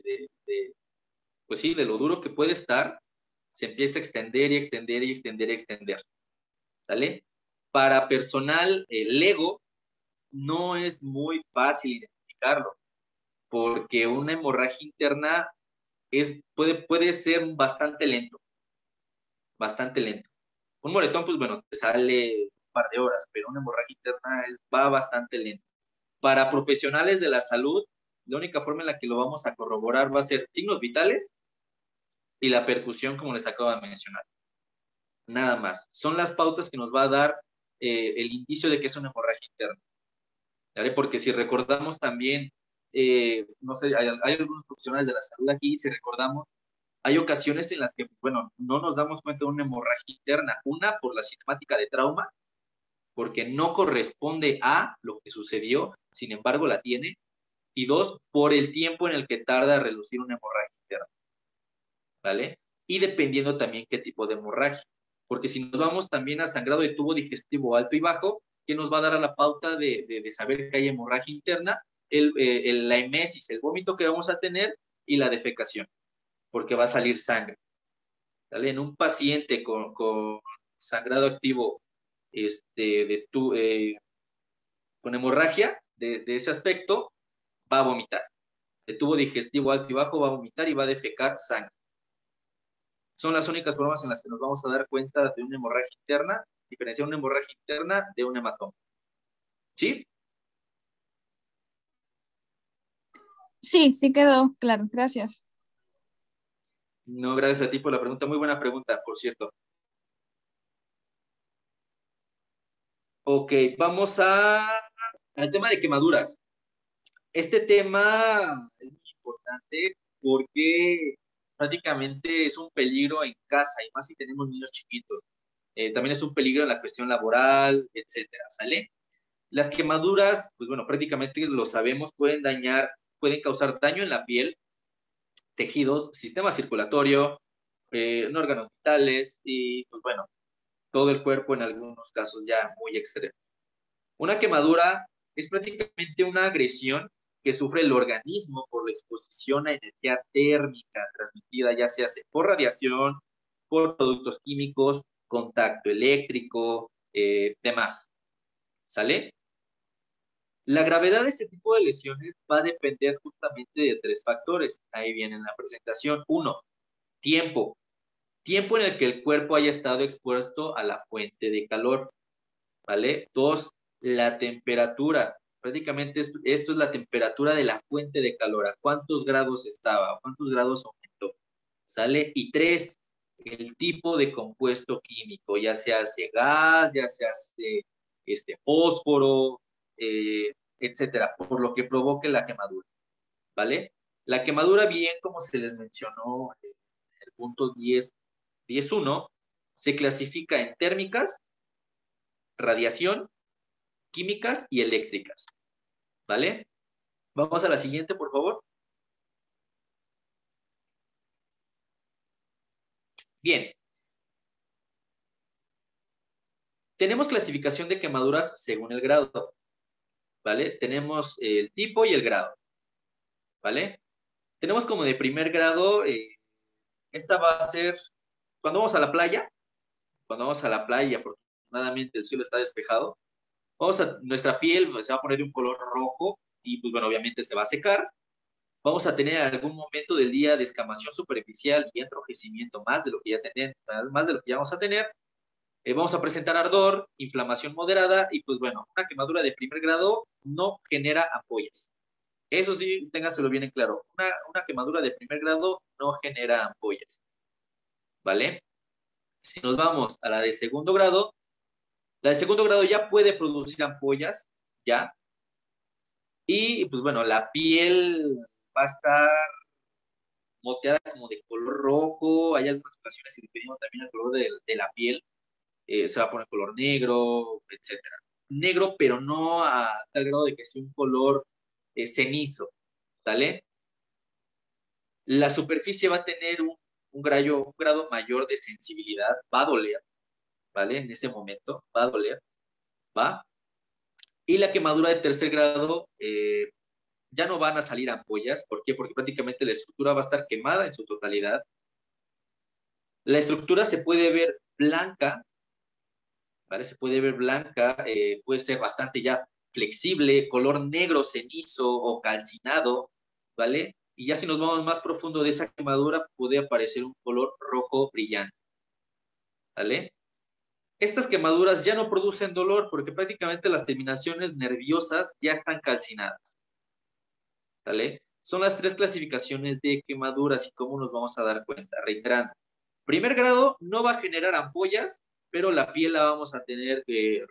pues sí, de lo duro que puede estar, se empieza a extender y extender y extender y extender, ¿sale? Para personal lego, no es muy fácil identificarlo, porque una hemorragia interna puede ser bastante lento, bastante lento. Un moretón, pues bueno, te sale un par de horas, pero una hemorragia interna va bastante lento. Para profesionales de la salud, la única forma en la que lo vamos a corroborar va a ser signos vitales y la percusión, como les acabo de mencionar. Nada más. Son las pautas que nos va a dar el indicio de que es una hemorragia interna, ¿vale? Porque si recordamos también, no sé, hay algunos profesionales de la salud aquí, si recordamos, hay ocasiones en las que, bueno, no nos damos cuenta de una hemorragia interna. Una, por la cinemática de trauma, porque no corresponde a lo que sucedió, sin embargo la tiene. Y dos, por el tiempo en el que tarda a relucir una hemorragia interna, ¿vale? Y dependiendo también qué tipo de hemorragia. Porque si nos vamos también a sangrado de tubo digestivo alto y bajo, ¿qué nos va a dar a la pauta de saber que hay hemorragia interna? La emesis, el vómito que vamos a tener y la defecación, porque va a salir sangre, ¿vale? En un paciente con sangrado activo con hemorragia de ese aspecto, va a vomitar. De tubo digestivo alto y bajo va a vomitar y va a defecar sangre. Son las únicas formas en las que nos vamos a dar cuenta de una hemorragia interna, diferenciar una hemorragia interna de un hematoma. ¿Sí? Sí, sí quedó claro, gracias. No, gracias a ti por la pregunta. Muy buena pregunta, por cierto. Ok, vamos al tema de quemaduras. Este tema es muy importante porque prácticamente es un peligro en casa y más si tenemos niños chiquitos. También es un peligro en la cuestión laboral, etcétera, ¿sale? Las quemaduras, pues bueno, prácticamente lo sabemos, pueden causar daño en la piel, tejidos, sistema circulatorio, en órganos vitales y, pues bueno, todo el cuerpo en algunos casos ya muy extremos. Una quemadura es prácticamente una agresión que sufre el organismo por la exposición a energía térmica transmitida ya sea por radiación, por productos químicos, contacto eléctrico, demás. ¿Sale? La gravedad de este tipo de lesiones va a depender justamente de 3 factores. Ahí viene en la presentación. 1, tiempo. Tiempo en el que el cuerpo haya estado expuesto a la fuente de calor. ¿Vale? 2, la temperatura. Prácticamente esto es la temperatura de la fuente de calor. ¿A cuántos grados estaba? ¿A cuántos grados aumentó? ¿Sale? Y 3, el tipo de compuesto químico, ya se hace gas, ya se hace fósforo, etcétera, por lo que provoque la quemadura. ¿Vale? La quemadura, bien como se les mencionó en el punto 10.1, se clasifica en térmicas, radiación, químicas y eléctricas. ¿Vale? Vamos a la siguiente, por favor. Bien. Tenemos clasificación de quemaduras según el grado. ¿Vale? Tenemos el tipo y el grado. ¿Vale? Tenemos como de primer grado, esta va a ser cuando vamos a la playa, afortunadamente el cielo está despejado, nuestra piel pues, se va a poner de un color rojo y pues bueno, obviamente se va a secar. Vamos a tener en algún momento del día descamación superficial y enrojecimiento más de lo que ya vamos a tener. Vamos a presentar ardor, inflamación moderada y pues bueno, una quemadura de primer grado no genera ampollas. Eso sí, téngaselo bien en claro. Una quemadura de primer grado no genera ampollas. ¿Vale? Si nos vamos a la de segundo grado ya puede producir ampollas, ya. Y pues bueno, la piel va a estar moteada como de color rojo. Hay algunas ocasiones, y dependiendo también del color de la piel, se va a poner color negro, etcétera. Negro, pero no a tal grado de que sea un color cenizo, ¿sale? La superficie va a tener un grado mayor de sensibilidad, va a doler, ¿vale? En ese momento va a doler, ¿va? Y la quemadura de tercer grado ya no van a salir ampollas. ¿Por qué? Porque prácticamente la estructura va a estar quemada en su totalidad. La estructura se puede ver blanca, ¿vale? Se puede ver blanca, puede ser bastante ya flexible, color negro, cenizo o calcinado, ¿vale? Y ya si nos vamos más profundo de esa quemadura, puede aparecer un color rojo brillante, ¿vale? Estas quemaduras ya no producen dolor porque prácticamente las terminaciones nerviosas ya están calcinadas, ¿vale? Son las 3 clasificaciones de quemaduras y cómo nos vamos a dar cuenta. Reiterando, primer grado no va a generar ampollas, pero la piel la vamos a tener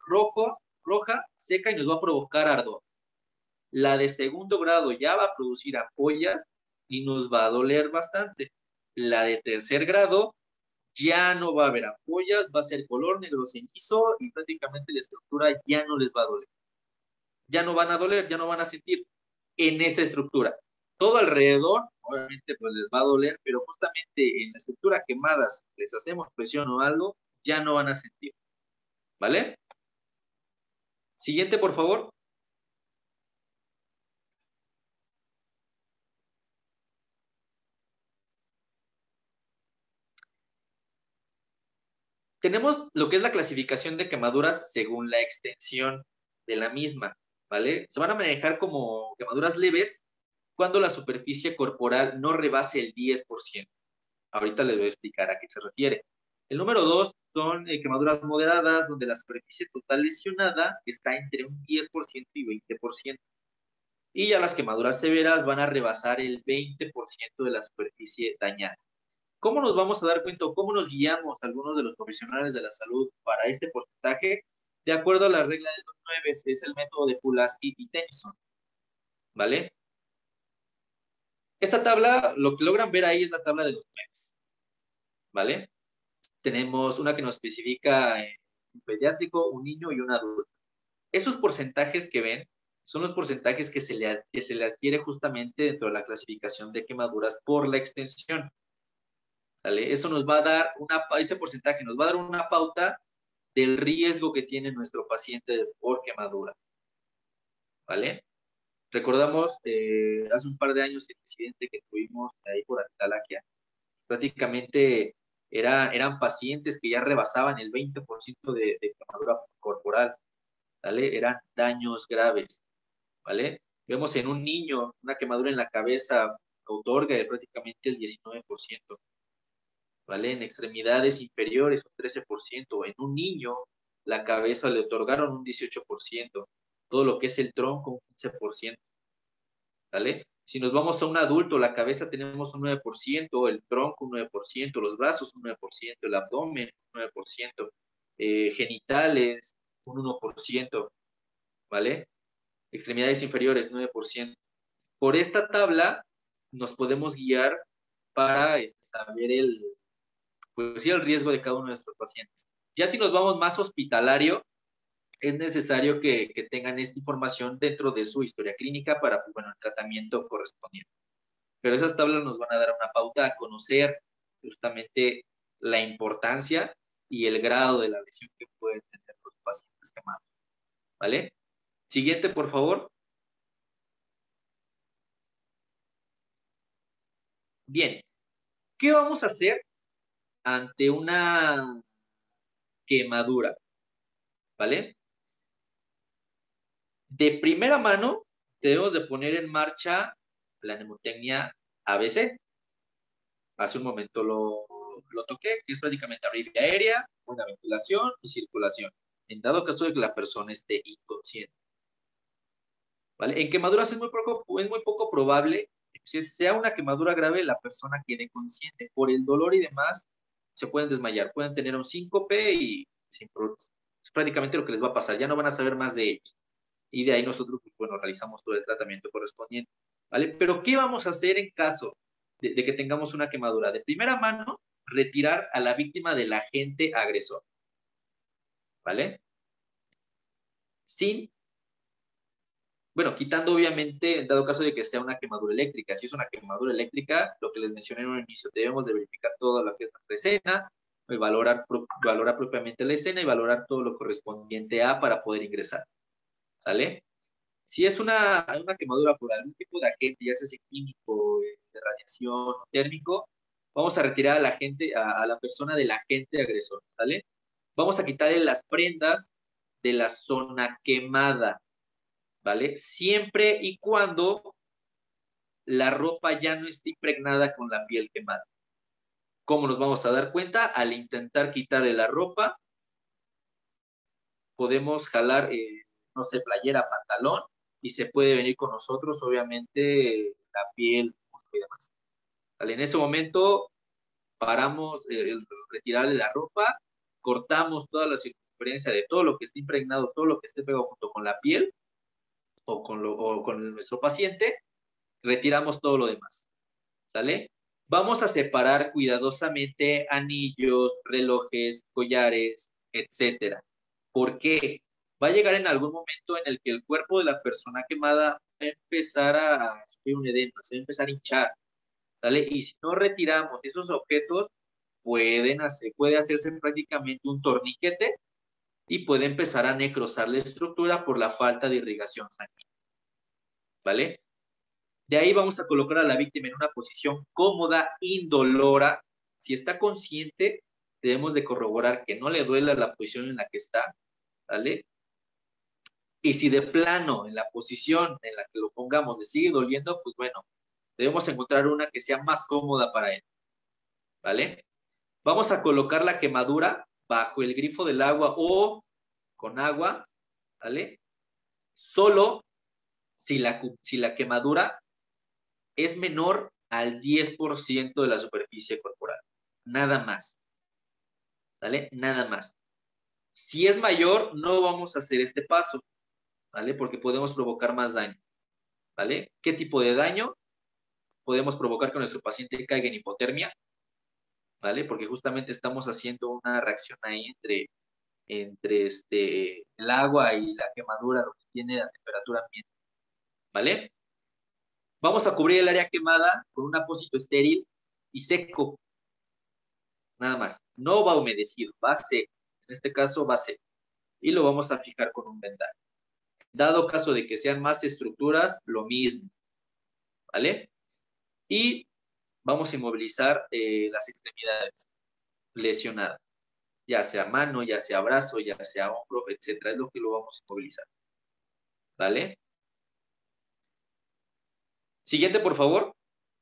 roja, seca y nos va a provocar ardor. La de segundo grado ya va a producir ampollas y nos va a doler bastante. La de tercer grado ya no va a haber ampollas, va a ser color negro cenizo y prácticamente la estructura ya no les va a doler. Ya no van a doler, ya no van a sentir en esa estructura. Todo alrededor, obviamente, pues les va a doler, pero justamente en la estructura quemadas, les hacemos presión o algo, ya no van a sentir. ¿Vale? Siguiente, por favor. Tenemos lo que es la clasificación de quemaduras según la extensión de la misma, ¿vale? Se van a manejar como quemaduras leves cuando la superficie corporal no rebase el 10%. Ahorita les voy a explicar a qué se refiere. El número 2 son quemaduras moderadas, donde la superficie total lesionada está entre un 10% y 20%. Y ya las quemaduras severas van a rebasar el 20% de la superficie dañada. ¿Cómo nos vamos a dar cuenta o cómo nos guiamos algunos de los profesionales de la salud para este porcentaje? De acuerdo a la regla de los 9, es el método de Pulaski y Tennyson, ¿vale? Esta tabla, lo que logran ver ahí es la tabla de los 9, ¿vale? Tenemos una que nos especifica un pediátrico, un niño y un adulto. Esos porcentajes que ven son los porcentajes que se le adquiere justamente dentro de la clasificación de quemaduras por la extensión. ¿Vale? Eso nos va a dar ese porcentaje nos va a dar una pauta del riesgo que tiene nuestro paciente por quemadura. ¿Vale? Recordamos hace un par de años el incidente que tuvimos ahí por Atalaquia. Prácticamente eran pacientes que ya rebasaban el 20% de quemadura corporal. ¿Vale? Eran daños graves. ¿Vale? Vemos en un niño una quemadura en la cabeza otorga prácticamente el 19%. ¿Vale? En extremidades inferiores un 13%. En un niño la cabeza le otorgaron un 18%. Todo lo que es el tronco un 15%. ¿Vale? Si nos vamos a un adulto, la cabeza tenemos un 9%, el tronco un 9%, los brazos un 9%, el abdomen un 9%, genitales un 1%, ¿vale? Extremidades inferiores 9%. Por esta tabla nos podemos guiar para saber el riesgo de cada uno de nuestros pacientes. Ya si nos vamos más hospitalario, es necesario que tengan esta información dentro de su historia clínica para, bueno, el tratamiento correspondiente. Pero esas tablas nos van a dar una pauta a conocer justamente la importancia y el grado de la lesión que pueden tener los pacientes quemados. ¿Vale? Siguiente, por favor. Bien. ¿Qué vamos a hacer ante una quemadura? ¿Vale? De primera mano, debemos de poner en marcha la mnemotecnia ABC. Hace un momento lo toqué, que es prácticamente abrir vía aérea, una ventilación y circulación, en dado caso de que la persona esté inconsciente. ¿Vale? En quemaduras es muy poco probable que sea una quemadura grave, la persona quede consciente. Por el dolor y demás, se pueden desmayar, pueden tener un síncope y es prácticamente lo que les va a pasar. Ya no van a saber más de ellos. Y de ahí nosotros, bueno, realizamos todo el tratamiento correspondiente, ¿vale? Pero, ¿qué vamos a hacer en caso de que tengamos una quemadura? De primera mano, retirar a la víctima del agente agresor, ¿vale? Bueno, quitando obviamente, en dado caso de que sea una quemadura eléctrica. Si es una quemadura eléctrica, lo que les mencioné en un inicio, debemos de verificar todo lo que es nuestra escena, valorar propiamente la escena y valorar todo lo correspondiente para poder ingresar, ¿sale? Si es una quemadura por algún tipo de agente, ya sea químico, de radiación, térmico, vamos a retirar a la persona del agente agresor, ¿sale? Vamos a quitarle las prendas de la zona quemada, ¿vale? Siempre y cuando la ropa ya no esté impregnada con la piel quemada. ¿Cómo nos vamos a dar cuenta? Al intentar quitarle la ropa, podemos jalar, no sé, playera, pantalón, y se puede venir con nosotros, obviamente, la piel, músculo y demás. ¿Vale? En ese momento, paramos retirarle la ropa, cortamos toda la circunferencia de todo lo que esté impregnado, todo lo que esté pegado junto con la piel o con nuestro paciente, retiramos todo lo demás. ¿Sale? Vamos a separar cuidadosamente anillos, relojes, collares, etcétera. ¿Por qué? Va a llegar en algún momento en el que el cuerpo de la persona quemada va a empezar a sufrir un edema, se va a empezar a hinchar, ¿sale? Y si no retiramos esos objetos, puede hacerse prácticamente un torniquete y puede empezar a necrosar la estructura por la falta de irrigación sanguínea, ¿vale? De ahí vamos a colocar a la víctima en una posición cómoda, indolora. Si está consciente, debemos de corroborar que no le duela la posición en la que está, ¿vale? Y si de plano en la posición en la que lo pongamos le sigue doliendo, pues bueno, debemos encontrar una que sea más cómoda para él, ¿vale? Vamos a colocar la quemadura bajo el grifo del agua o con agua, ¿vale? Solo si la quemadura es menor al 10% de la superficie corporal. Nada más, ¿vale? Nada más. Si es mayor, no vamos a hacer este paso, ¿vale? Porque podemos provocar más daño, ¿vale? ¿Qué tipo de daño? Podemos provocar que nuestro paciente caiga en hipotermia, ¿vale? Porque justamente estamos haciendo una reacción ahí entre el agua y la quemadura, lo que tiene la temperatura ambiente, ¿vale? Vamos a cubrir el área quemada con un apósito estéril y seco, nada más. No va humedecido, va seco. En este caso va seco. Y lo vamos a fijar con un vendaje. Dado caso de que sean más estructuras, lo mismo, ¿vale? Y vamos a inmovilizar las extremidades lesionadas, ya sea mano, ya sea brazo, ya sea hombro, etcétera. Es lo que lo vamos a inmovilizar, ¿vale? Siguiente, por favor.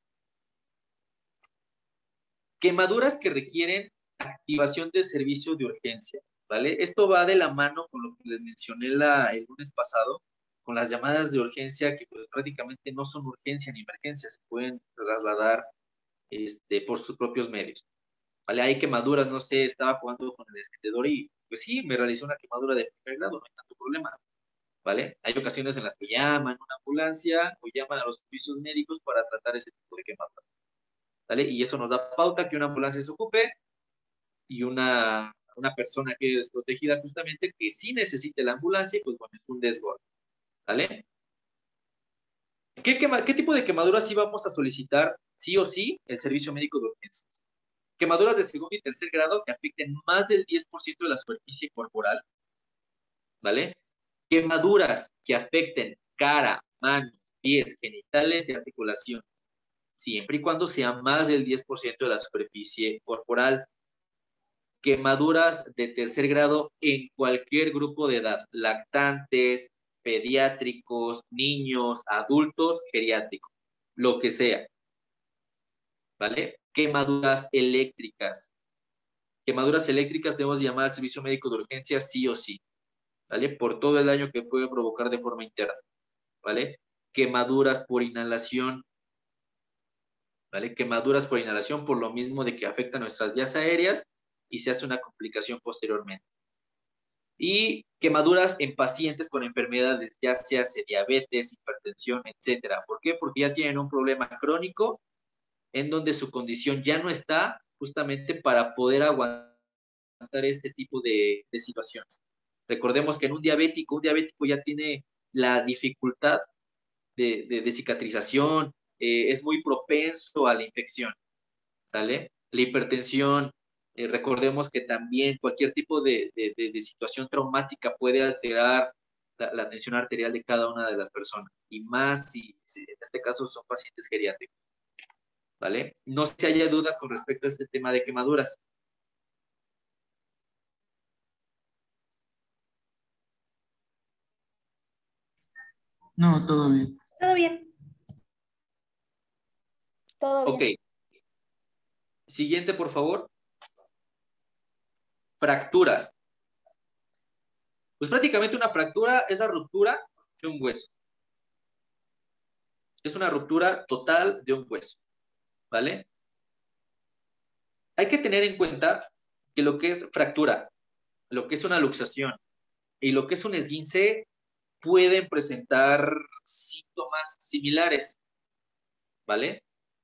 Quemaduras que requieren activación del servicio de urgencia, ¿vale? Esto va de la mano con lo que les mencioné el lunes pasado, con las llamadas de urgencia que pues, prácticamente no son urgencia ni emergencia, se pueden trasladar por sus propios medios, ¿vale? Hay quemaduras, no sé, estaba jugando con el extendedor y pues sí, me realizó una quemadura de primer grado, no hay tanto problema, ¿vale? Hay ocasiones en las que llaman a una ambulancia o llaman a los servicios médicos para tratar ese tipo de quemaduras, ¿vale? Y eso nos da pauta que una ambulancia se ocupe y una persona que es protegida justamente, que sí necesite la ambulancia, pues bueno, es un desborde, ¿vale? ¿Qué tipo de quemaduras sí vamos a solicitar sí o sí el servicio médico de urgencias? Quemaduras de segundo y tercer grado que afecten más del 10% de la superficie corporal, ¿vale? Quemaduras que afecten cara, manos, pies, genitales y articulaciones, siempre y cuando sea más del 10% de la superficie corporal. Quemaduras de tercer grado en cualquier grupo de edad, lactantes, pediátricos, niños, adultos, geriátricos, lo que sea, ¿vale? Quemaduras eléctricas. Quemaduras eléctricas debemos llamar al servicio médico de urgencia sí o sí, ¿vale? Por todo el daño que puede provocar de forma interna, ¿vale? Quemaduras por inhalación, ¿vale? Quemaduras por inhalación por lo mismo de que afecta nuestras vías aéreas y se hace una complicación posteriormente. Y quemaduras en pacientes con enfermedades, ya sea diabetes, hipertensión, etcétera. ¿Por qué? Porque ya tienen un problema crónico en donde su condición ya no está justamente para poder aguantar este tipo de situaciones. Recordemos que en un diabético ya tiene la dificultad de cicatrización, es muy propenso a la infección, ¿sale? La hipertensión, recordemos que también cualquier tipo de situación traumática puede alterar la tensión arterial de cada una de las personas, y más si en este caso son pacientes geriátricos, ¿vale? No sé si haya dudas con respecto a este tema de quemaduras. No, todo bien. Todo bien. Todo Ok. bien. Siguiente, por favor. Fracturas. Pues prácticamente una fractura es la ruptura de un hueso. Es una ruptura total de un hueso, ¿vale? Hay que tener en cuenta que lo que es fractura, lo que es una luxación y lo que es un esguince pueden presentar síntomas similares, ¿vale?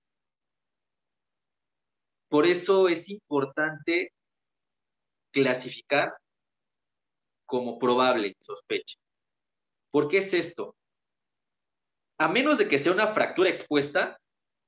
Por eso es importante clasificar como probable sospecha. ¿Por qué es esto? A menos de que sea una fractura expuesta,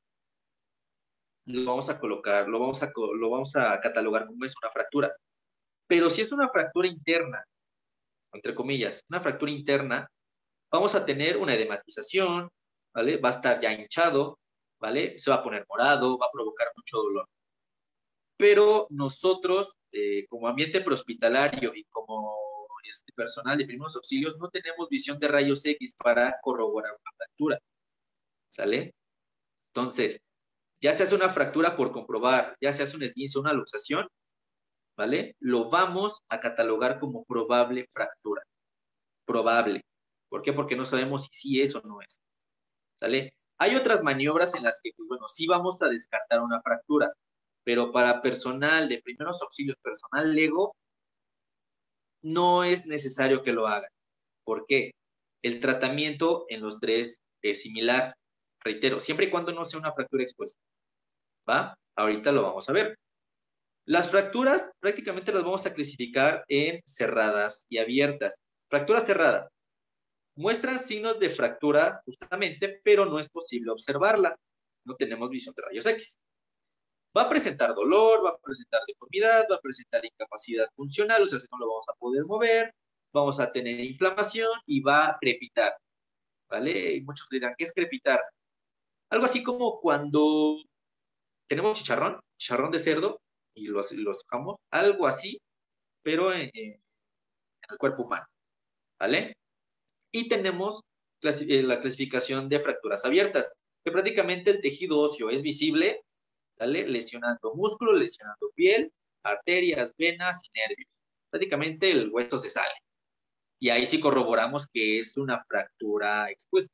lo vamos a colocar, lo vamos a catalogar como es una fractura. Pero si es una fractura interna, entre comillas, una fractura interna, vamos a tener una edematización, ¿vale? Va a estar ya hinchado, ¿vale? Se va a poner morado, va a provocar mucho dolor. Pero nosotros, como ambiente prehospitalario y como personal de primeros auxilios, no tenemos visión de rayos X para corroborar una fractura, ¿sale? Entonces, ya se hace una fractura por comprobar, ya se hace un esguince o una luxación, ¿vale? Lo vamos a catalogar como probable fractura. Probable. ¿Por qué? Porque no sabemos si sí es o no es. ¿Sale? Hay otras maniobras en las que, pues, bueno, sí vamos a descartar una fractura, pero para personal de primeros auxilios, personal lego, no es necesario que lo hagan. ¿Por qué? El tratamiento en los tres es similar. Reitero, siempre y cuando no sea una fractura expuesta. ¿Va? Ahorita lo vamos a ver. Las fracturas prácticamente las vamos a clasificar en cerradas y abiertas. Fracturas cerradas muestran signos de fractura justamente, pero no es posible observarla. No tenemos visión de rayos X. Va a presentar dolor, va a presentar deformidad, va a presentar incapacidad funcional, o sea, si no lo vamos a poder mover, vamos a tener inflamación y va a crepitar, ¿vale? Y muchos dirán, ¿qué es crepitar? Algo así como cuando tenemos chicharrón de cerdo, y los tocamos, algo así, pero en el cuerpo humano, ¿vale? Y tenemos la clasificación de fracturas abiertas, que prácticamente el tejido óseo es visible, ¿vale? Lesionando músculo, lesionando piel, arterias, venas y nervios. Prácticamente el hueso se sale. Y ahí sí corroboramos que es una fractura expuesta,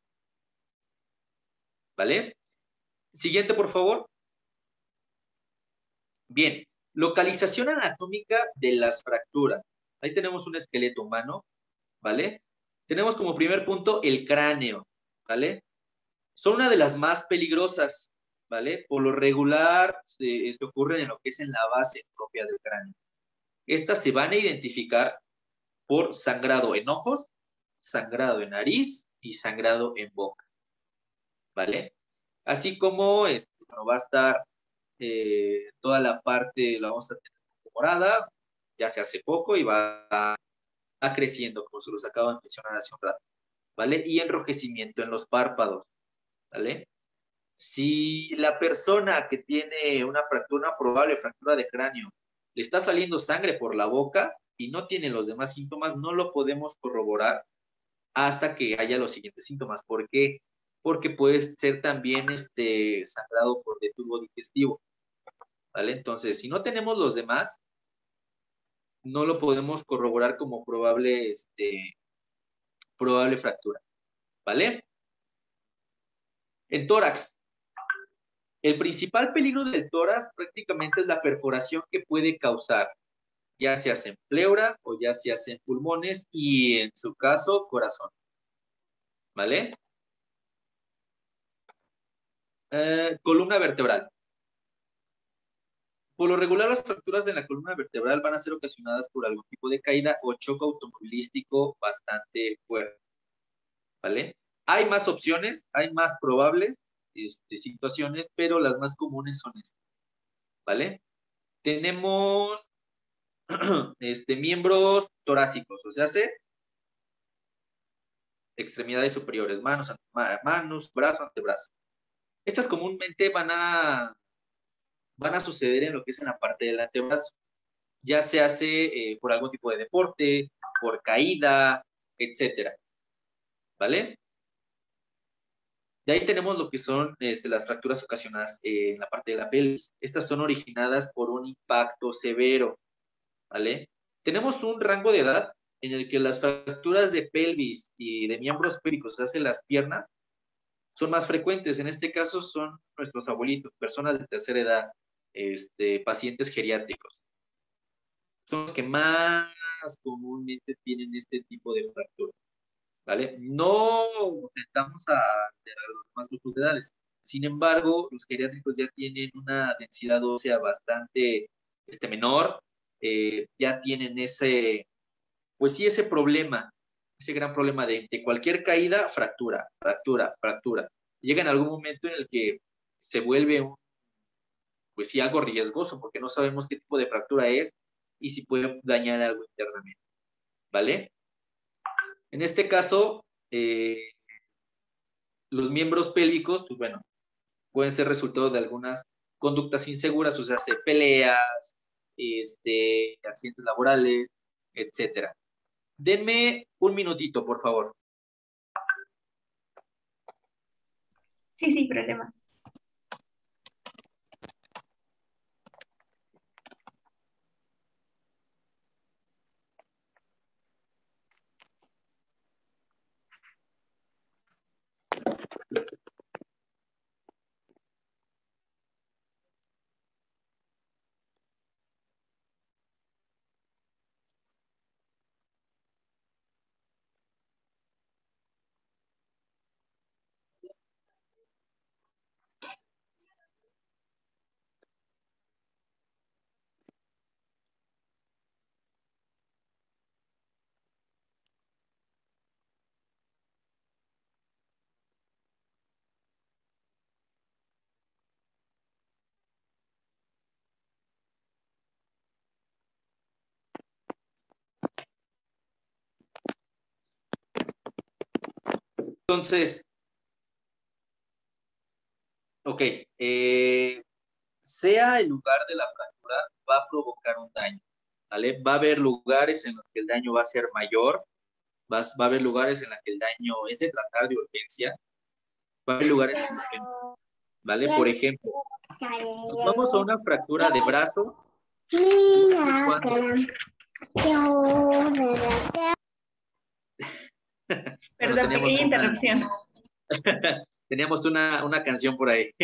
¿vale? Siguiente, por favor. Bien, localización anatómica de las fracturas. Ahí tenemos un esqueleto humano, ¿vale? Tenemos como primer punto el cráneo, ¿vale? Son una de las más peligrosas, ¿vale? Por lo regular se ocurren en lo que es en la base propia del cráneo. Estas se van a identificar por sangrado en ojos, sangrado en nariz y sangrado en boca, ¿vale? Así como bueno, va a estar toda la parte, la vamos a tener morada, ya se hace poco y va creciendo, como se los acabo de mencionar hace un rato, ¿vale? Y enrojecimiento en los párpados, ¿vale? Si la persona que tiene una fractura, una probable fractura de cráneo, le está saliendo sangre por la boca y no tiene los demás síntomas, no lo podemos corroborar hasta que haya los siguientes síntomas. ¿Por qué? Porque puede ser también sangrado por el tubo digestivo, ¿vale? Entonces, si no tenemos los demás, no lo podemos corroborar como probable fractura, ¿vale? En tórax, el principal peligro del tórax prácticamente es la perforación que puede causar, ya sea en pleura o ya sea en pulmones y en su caso, corazón, ¿vale? Columna vertebral. Por lo regular, las fracturas de la columna vertebral van a ser ocasionadas por algún tipo de caída o choque automovilístico bastante fuerte, ¿vale? Hay más opciones, hay más probables situaciones, pero las más comunes son estas, ¿vale? Tenemos miembros torácicos, o sea, extremidades superiores, manos, brazo, antebrazo. Estas comúnmente van a suceder en lo que es en la parte del antebrazo. Ya se hace por algún tipo de deporte, por caída, etcétera, ¿vale? De ahí tenemos lo que son las fracturas ocasionadas en la parte de la pelvis. Estas son originadas por un impacto severo, ¿vale? Tenemos un rango de edad en el que las fracturas de pelvis y de miembros pélvicos, o sea, las piernas, son más frecuentes. En este caso son nuestros abuelitos, personas de tercera edad, pacientes geriátricos. Son los que más comúnmente tienen este tipo de fracturas, ¿vale? No tentamos a los más grupos de edades. Sin embargo, los geriátricos ya tienen una densidad ósea bastante menor, ya tienen pues sí, ese problema, ese gran problema de cualquier caída, fractura, fractura, fractura. Llega en algún momento en el que se vuelve pues sí, algo riesgoso, porque no sabemos qué tipo de fractura es y si puede dañar algo internamente, ¿vale? En este caso, los miembros pélvicos, pues bueno, pueden ser resultado de algunas conductas inseguras, o sea, peleas, accidentes laborales, etcétera. Denme un minutito, por favor. Sí, sin problema. Entonces, ok, sea el lugar de la fractura, va a provocar un daño, ¿vale? Va a haber lugares en los que el daño va a ser mayor, va a haber lugares en los que el daño es de tratar de urgencia, va a haber lugares en los que no, ¿vale? Por ejemplo, nos vamos a una fractura de brazo, siempre y cuando... Perdón, pequeña interrupción. Teníamos una canción por ahí.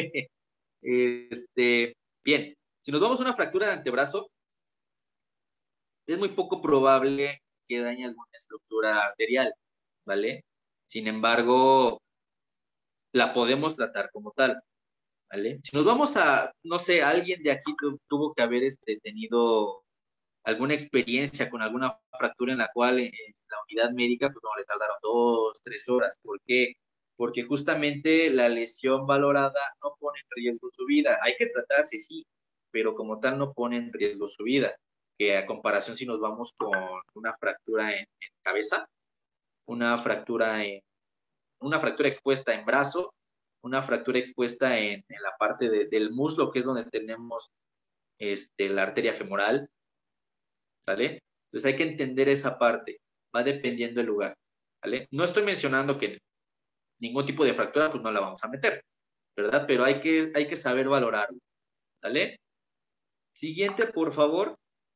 Bien, si nos vamos a una fractura de antebrazo, es muy poco probable que dañe alguna estructura arterial, ¿vale? Sin embargo, la podemos tratar como tal, ¿vale? Si nos vamos a, no sé, alguien de aquí tuvo que haber tenido alguna experiencia con alguna fractura en la cual en la unidad médica, pues no, le tardaron 2, 3 horas. ¿Por qué? Porque justamente la lesión valorada no pone en riesgo su vida. Hay que tratarse, sí, pero como tal no pone en riesgo su vida. Que a comparación si nos vamos con una fractura en cabeza, una fractura expuesta en brazo, una fractura expuesta en la parte del muslo, que es donde tenemos la arteria femoral, ¿vale? Entonces hay que entender esa parte, va dependiendo del lugar, ¿vale? No estoy mencionando que ningún tipo de fractura pues no la vamos a meter, ¿verdad? Pero hay que saber valorarlo, ¿vale? Siguiente, por favor.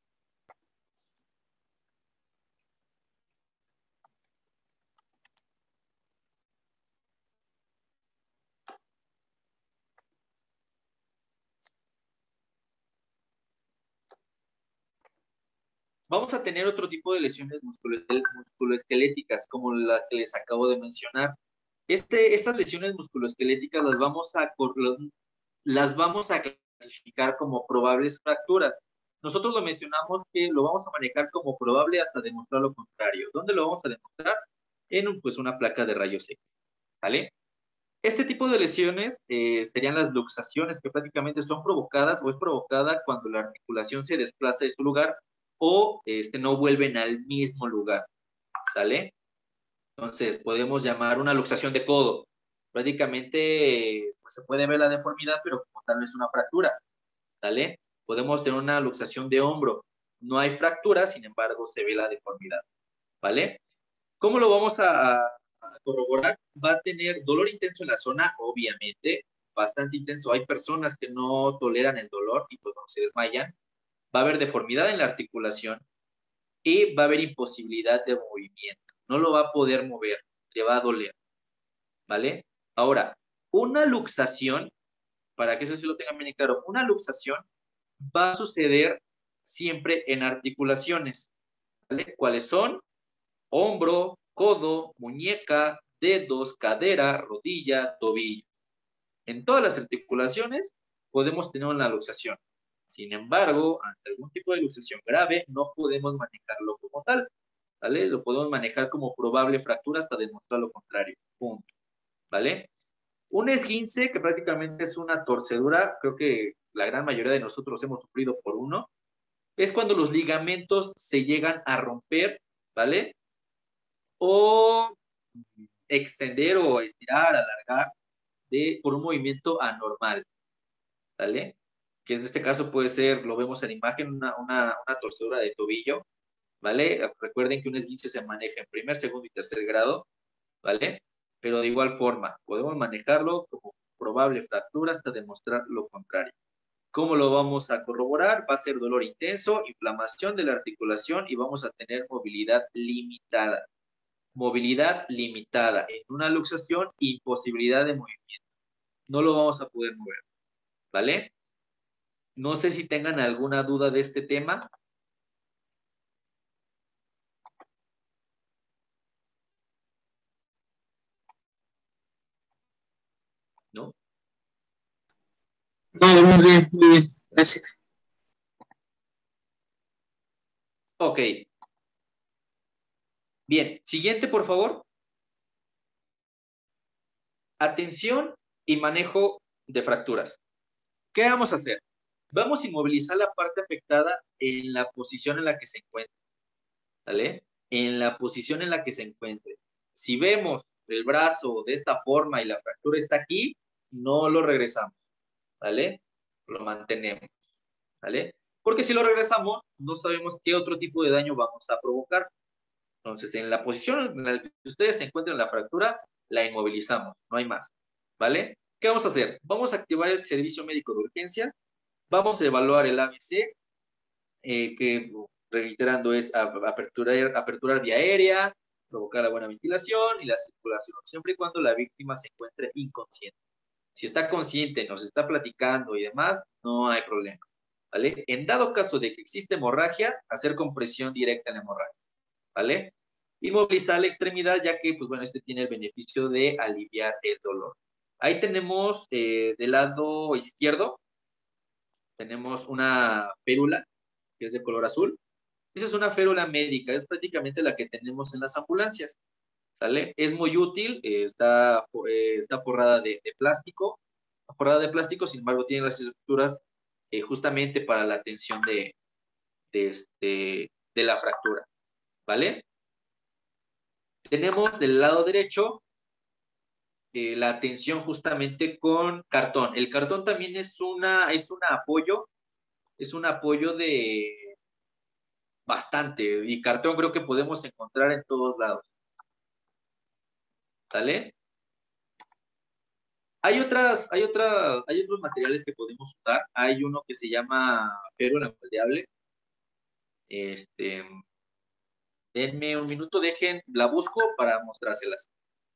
Vamos a tener otro tipo de lesiones musculoesqueléticas, como la que les acabo de mencionar. Estas lesiones musculoesqueléticas las vamos a clasificar como probables fracturas. Nosotros lo mencionamos que lo vamos a manejar como probable hasta demostrar lo contrario. ¿Dónde lo vamos a demostrar? En pues una placa de rayos X, ¿sale? Este tipo de lesiones serían las luxaciones, que prácticamente son provocadas o es provocada cuando la articulación se desplaza de su lugar o no vuelven al mismo lugar, ¿sale? Entonces, podemos llamar una luxación de codo. Prácticamente pues, se puede ver la deformidad, pero como tal no es una fractura, ¿sale? Podemos tener una luxación de hombro. No hay fractura, sin embargo, se ve la deformidad, ¿vale? ¿Cómo lo vamos a corroborar? Va a tener dolor intenso en la zona, obviamente, bastante intenso. Hay personas que no toleran el dolor y pues no se desmayan. Va a haber deformidad en la articulación y va a haber imposibilidad de movimiento. No lo va a poder mover, le va a doler, ¿vale? Ahora, una luxación, para que eso sí lo tengan bien claro, una luxación va a suceder siempre en articulaciones, ¿vale? ¿Cuáles son? Hombro, codo, muñeca, dedos, cadera, rodilla, tobillo. En todas las articulaciones podemos tener una luxación. Sin embargo, ante algún tipo de luxación grave, no podemos manejarlo como tal, ¿vale? Lo podemos manejar como probable fractura hasta demostrar lo contrario. Punto, ¿vale? Un esguince, que prácticamente es una torcedura, creo que la gran mayoría de nosotros hemos sufrido por uno, es cuando los ligamentos se llegan a romper, ¿vale? O extender o estirar, alargar por un movimiento anormal, ¿vale? Que en este caso puede ser, lo vemos en imagen, una torcedura de tobillo, ¿vale? Recuerden que un esguince se maneja en primer, segundo y tercer grado, ¿vale? Pero de igual forma, podemos manejarlo como probable fractura hasta demostrar lo contrario. ¿Cómo lo vamos a corroborar? Va a ser dolor intenso, inflamación de la articulación y vamos a tener movilidad limitada, movilidad limitada. En una luxación, imposibilidad de movimiento. No lo vamos a poder mover, ¿vale? No sé si tengan alguna duda de este tema. ¿No? No, muy bien, gracias. Ok. Bien, siguiente, por favor. Atención y manejo de fracturas. ¿Qué vamos a hacer? Vamos a inmovilizar la parte afectada en la posición en la que se encuentre, ¿vale? En la posición en la que se encuentre. Si vemos el brazo de esta forma y la fractura está aquí, no lo regresamos, ¿vale? Lo mantenemos, ¿vale? Porque si lo regresamos, no sabemos qué otro tipo de daño vamos a provocar. Entonces, en la posición en la que ustedes se encuentran la fractura, la inmovilizamos, no hay más, ¿vale? ¿Qué vamos a hacer? Vamos a activar el servicio médico de urgencia, vamos a evaluar el ABC, que reiterando es aperturar vía aérea, provocar la buena ventilación y la circulación, siempre y cuando la víctima se encuentre inconsciente. Si está consciente, nos está platicando y demás, no hay problema, ¿vale? En dado caso de que existe hemorragia, hacer compresión directa en la hemorragia, ¿vale? Inmovilizar la extremidad, ya que, pues bueno, este tiene el beneficio de aliviar el dolor. Ahí tenemos del lado izquierdo, tenemos una férula, que es de color azul. Esa es una férula médica, es prácticamente la que tenemos en las ambulancias, ¿sale? Es muy útil, está forrada de plástico, sin embargo, tiene las estructuras justamente para la atención de la fractura, ¿vale? Tenemos del lado derecho la atención justamente con cartón. El cartón también es un apoyo de bastante, y cartón creo que podemos encontrar en todos lados, ¿sale? Hay otros materiales que podemos usar. Hay uno que se llama férula moldeable. Denme un minuto, la busco para mostrárselas.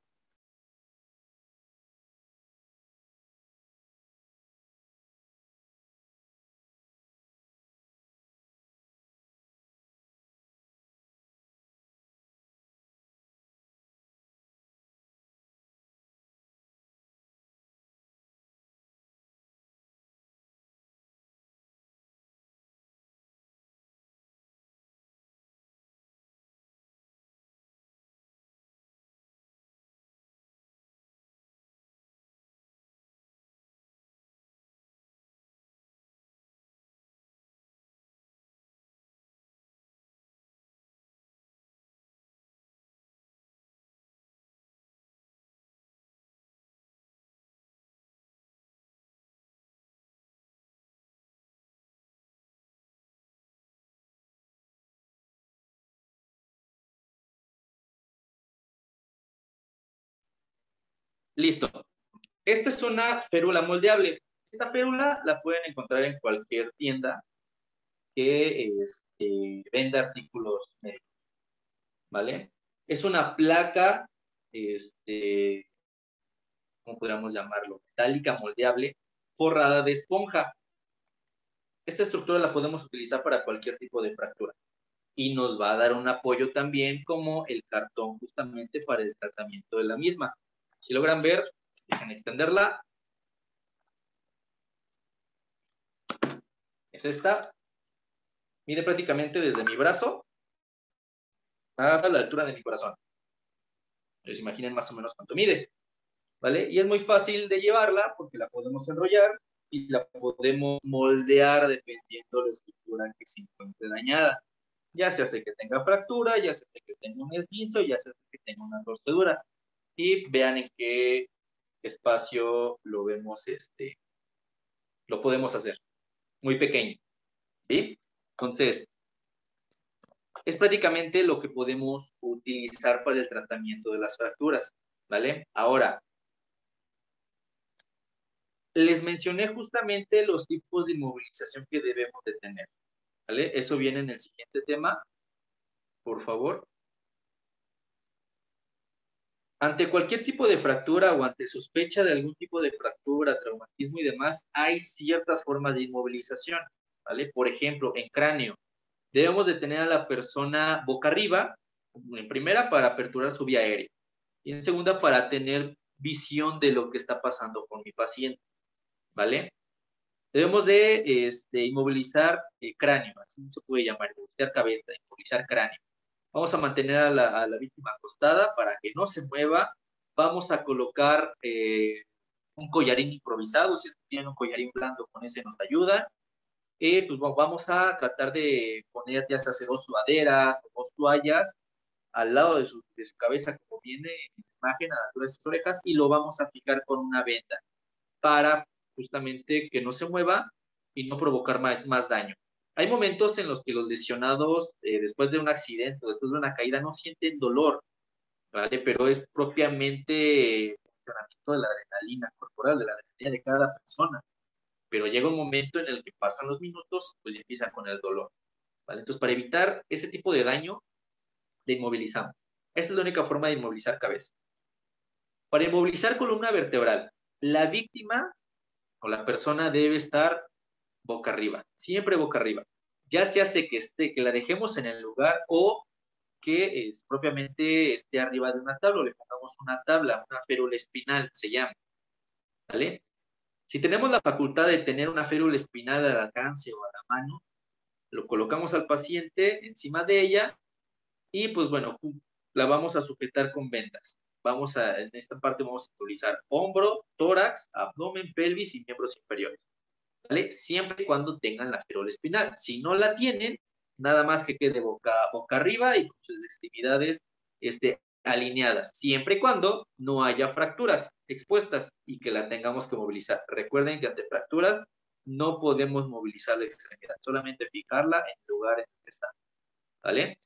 Listo. Esta es una férula moldeable. Esta férula la pueden encontrar en cualquier tienda que venda artículos médicos, ¿vale? Es una placa, ¿cómo podríamos llamarlo? Metálica moldeable, forrada de esponja. Esta estructura la podemos utilizar para cualquier tipo de fractura y nos va a dar un apoyo también como el cartón justamente para el tratamiento de la misma. Si logran ver, dejen extenderla. Es esta. Mide prácticamente desde mi brazo hasta la altura de mi corazón. Entonces imaginen más o menos cuánto mide, ¿vale? Y es muy fácil de llevarla porque la podemos enrollar y la podemos moldear dependiendo de la estructura que se encuentre dañada. Ya se hace que tenga fractura, ya se hace que tenga un esguince, ya se hace que tenga una torcedura. Y vean en qué espacio lo vemos, lo podemos hacer. Muy pequeño, ¿sí? Entonces, es prácticamente lo que podemos utilizar para el tratamiento de las fracturas, ¿vale? Ahora, les mencioné justamente los tipos de inmovilización que debemos de tener, ¿vale? Eso viene en el siguiente tema, por favor. Ante cualquier tipo de fractura o ante sospecha de algún tipo de fractura, traumatismo y demás, hay ciertas formas de inmovilización, ¿vale? Por ejemplo, en cráneo, debemos de tener a la persona boca arriba, en primera para aperturar su vía aérea y en segunda para tener visión de lo que está pasando con mi paciente, ¿vale? Debemos de inmovilizar cráneo, así se puede llamar, inmovilizar cabeza, inmovilizar cráneo. Vamos a mantener a la víctima acostada para que no se mueva. Vamos a colocar un collarín improvisado, si es que tienen un collarín blando, con ese nos ayuda. Pues vamos a tratar de poner ya sea dos sudaderas o dos toallas al lado de su cabeza, como viene en la imagen, a la altura de sus orejas, y lo vamos a fijar con una venda para justamente que no se mueva y no provocar más daño. Hay momentos en los que los lesionados, después de un accidente o después de una caída, no sienten dolor, ¿vale? Pero es propiamente el funcionamiento de la adrenalina corporal, de la adrenalina de cada persona. Pero llega un momento en el que pasan los minutos, pues empieza con el dolor, ¿vale? Entonces, para evitar ese tipo de daño, le inmovilizamos. Esa es la única forma de inmovilizar cabeza. Para inmovilizar columna vertebral, la víctima o la persona debe estar boca arriba, siempre boca arriba. Ya se hace que la dejemos en el lugar o que propiamente esté arriba de una tabla o le pongamos una tabla, una férula espinal se llama, ¿vale? Si tenemos la facultad de tener una férula espinal al alcance o a la mano, lo colocamos al paciente encima de ella y pues bueno, la vamos a sujetar con vendas. En esta parte vamos a utilizar hombro, tórax, abdomen, pelvis y miembros inferiores, ¿vale? Siempre y cuando tengan la férula espinal. Si no la tienen, nada más que quede boca arriba y con sus extremidades alineadas, siempre y cuando no haya fracturas expuestas y que la tengamos que movilizar. Recuerden que ante fracturas no podemos movilizar la extremidad, solamente fijarla en el lugar en el que está, ¿vale?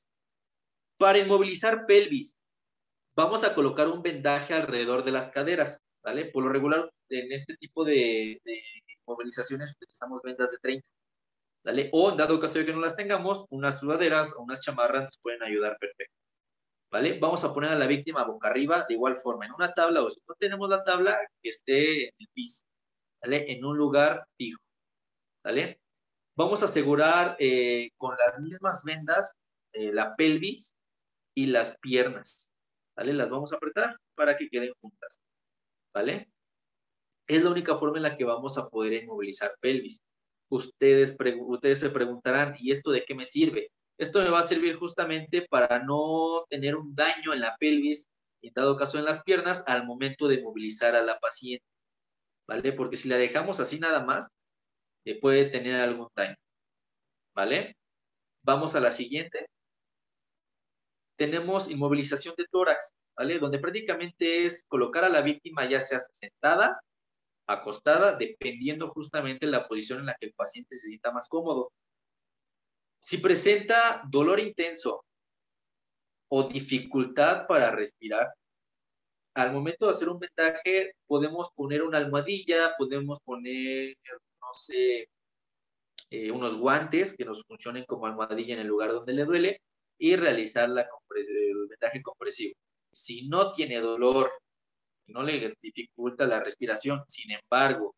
Para inmovilizar pelvis, vamos a colocar un vendaje alrededor de las caderas, ¿vale? Por lo regular, en este tipo de movilizaciones utilizamos vendas de 30, ¿vale? O en dado caso de que no las tengamos, unas sudaderas o unas chamarras nos pueden ayudar perfecto, ¿vale? Vamos a poner a la víctima boca arriba de igual forma, en una tabla o si no tenemos la tabla, que esté en el piso, ¿vale? En un lugar fijo, ¿vale? Vamos a asegurar con las mismas vendas la pelvis y las piernas, ¿vale? Las vamos a apretar para que queden juntas, ¿vale? Es la única forma en la que vamos a poder inmovilizar pelvis. Ustedes se preguntarán, ¿y esto de qué me sirve? Esto me va a servir justamente para no tener un daño en la pelvis y en dado caso en las piernas al momento de movilizar a la paciente, ¿vale? Porque si la dejamos así nada más, puede tener algún daño, ¿vale? Vamos a la siguiente. Tenemos inmovilización de tórax, ¿vale? Donde prácticamente es colocar a la víctima ya sea sentada, acostada, dependiendo justamente de la posición en la que el paciente se sienta más cómodo. Si presenta dolor intenso o dificultad para respirar, al momento de hacer un vendaje podemos poner una almohadilla, podemos poner, no sé, unos guantes que nos funcionen como almohadilla en el lugar donde le duele y realizar el vendaje compresivo. Si no tiene dolor, no le dificulta la respiración, sin embargo,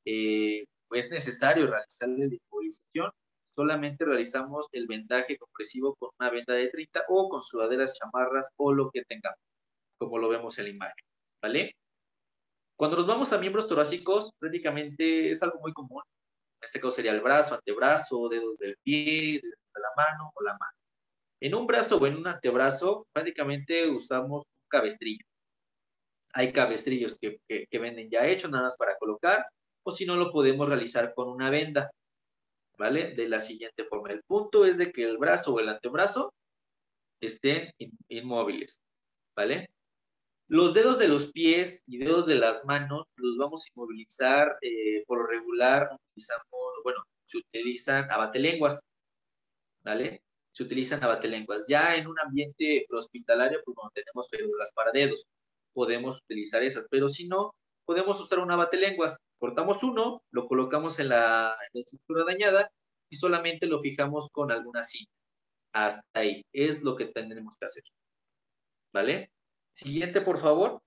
es necesario realizarle la inmovilización, solamente realizamos el vendaje compresivo con una venda de 30 o con sudaderas, chamarras o lo que tengamos, como lo vemos en la imagen, ¿vale? Cuando nos vamos a miembros torácicos, prácticamente es algo muy común. En este caso sería el brazo, antebrazo, dedos del pie, dedos de la mano o la mano. En un brazo o en un antebrazo, prácticamente usamos un cabestrillo. Hay cabestrillos que venden ya hechos, nada más para colocar, o si no, lo podemos realizar con una venda, ¿vale? De la siguiente forma. El punto es de que el brazo o el antebrazo estén inmóviles, ¿vale? Los dedos de los pies y dedos de las manos los vamos a inmovilizar, por lo regular se utilizan abatelenguas, ¿vale? Se utilizan abatelenguas. Ya en un ambiente hospitalario, pues cuando tenemos férulas para dedos, podemos utilizar esas, pero si no, podemos usar un abatelenguas. Cortamos uno, lo colocamos en la estructura dañada y solamente lo fijamos con alguna cinta. Hasta ahí es lo que tendremos que hacer, ¿vale? Siguiente, por favor.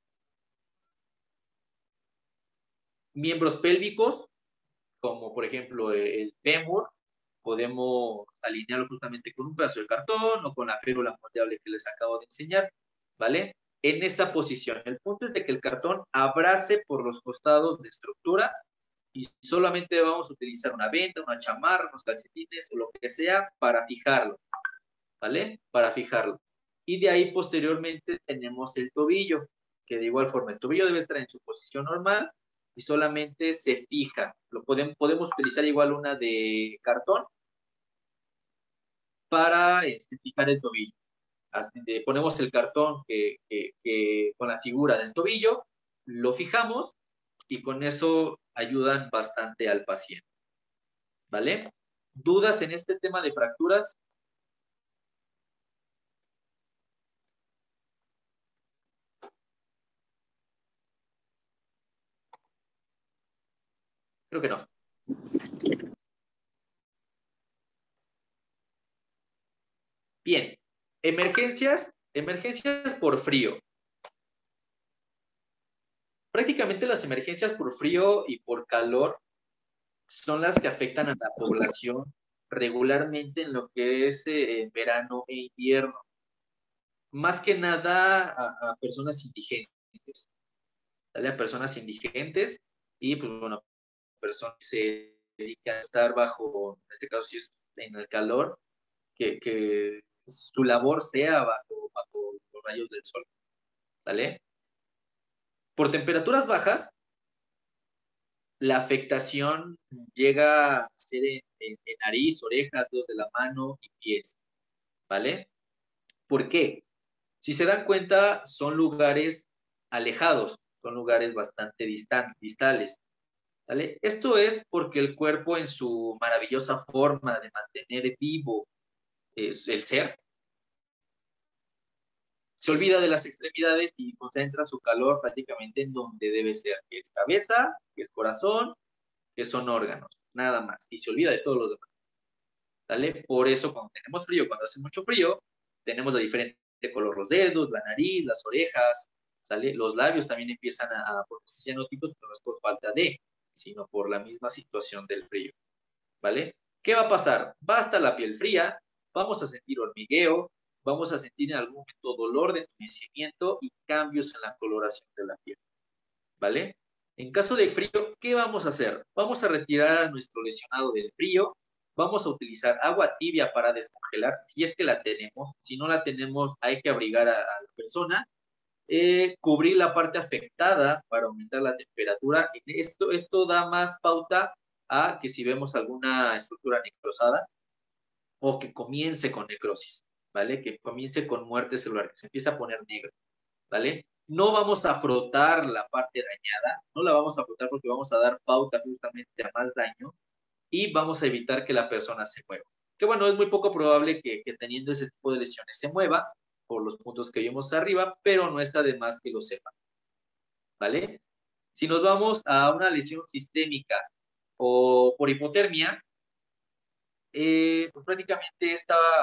Miembros pélvicos, como por ejemplo el fémur, podemos alinearlo justamente con un pedazo de cartón o con la férula moldeable que les acabo de enseñar, ¿vale? En esa posición. El punto es de que el cartón abrace por los costados de estructura y solamente vamos a utilizar una venda, una chamarra, unos calcetines o lo que sea para fijarlo, ¿vale? Para fijarlo. Y de ahí posteriormente tenemos el tobillo, que de igual forma el tobillo debe estar en su posición normal y solamente se fija. Podemos utilizar igual una de cartón para fijar el tobillo. Ponemos el cartón con la figura del tobillo, lo fijamos y con eso ayudan bastante al paciente. ¿Vale? ¿Dudas en este tema de fracturas? Creo que no. Bien, emergencias por frío. Prácticamente las emergencias por frío y por calor son las que afectan a la población regularmente en lo que es verano e invierno. Más que nada a personas indigentes. ¿Vale? A personas indigentes y, pues bueno, personas que se dedican a estar bajo, en este caso, si es en el calor, que su labor sea bajo los rayos del sol. ¿Vale? Por temperaturas bajas, la afectación llega a ser en nariz, orejas, dedos de la mano y pies. ¿Vale? ¿Por qué? Si se dan cuenta, son lugares alejados, son lugares bastante distales. ¿Vale? Esto es porque el cuerpo, en su maravillosa forma de mantener vivo el ser, se olvida de las extremidades y concentra su calor prácticamente en donde debe ser, que es cabeza, que es corazón, que son órganos, nada más, y se olvida de todos los demás. ¿Vale? Por eso cuando tenemos frío, cuando hace mucho frío, tenemos de diferente color los dedos, la nariz, las orejas, ¿sale? Los labios también empiezan a ponerse cianóticos, pero no es por falta de, sino por la misma situación del frío. ¿Vale? ¿Qué va a pasar? Va a estar la piel fría, vamos a sentir hormigueo, vamos a sentir en algún momento dolor de entumecimiento y cambios en la coloración de la piel. ¿Vale? En caso de frío, ¿qué vamos a hacer? Vamos a retirar a nuestro lesionado del frío, vamos a utilizar agua tibia para descongelar, si es que la tenemos. Si no la tenemos, hay que abrigar a la persona, cubrir la parte afectada para aumentar la temperatura. Esto da más pauta a que si vemos alguna estructura necrosada o que comience con necrosis, ¿vale? Que comience con muerte celular, que se empiece a poner negro, ¿vale? No vamos a frotar la parte dañada, no la vamos a frotar porque vamos a dar pauta justamente a más daño y vamos a evitar que la persona se mueva. Que bueno, es muy poco probable que teniendo ese tipo de lesiones se mueva por los puntos que vimos arriba, pero no está de más que lo sepan, ¿vale? Si nos vamos a una lesión sistémica o por hipotermia, pues prácticamente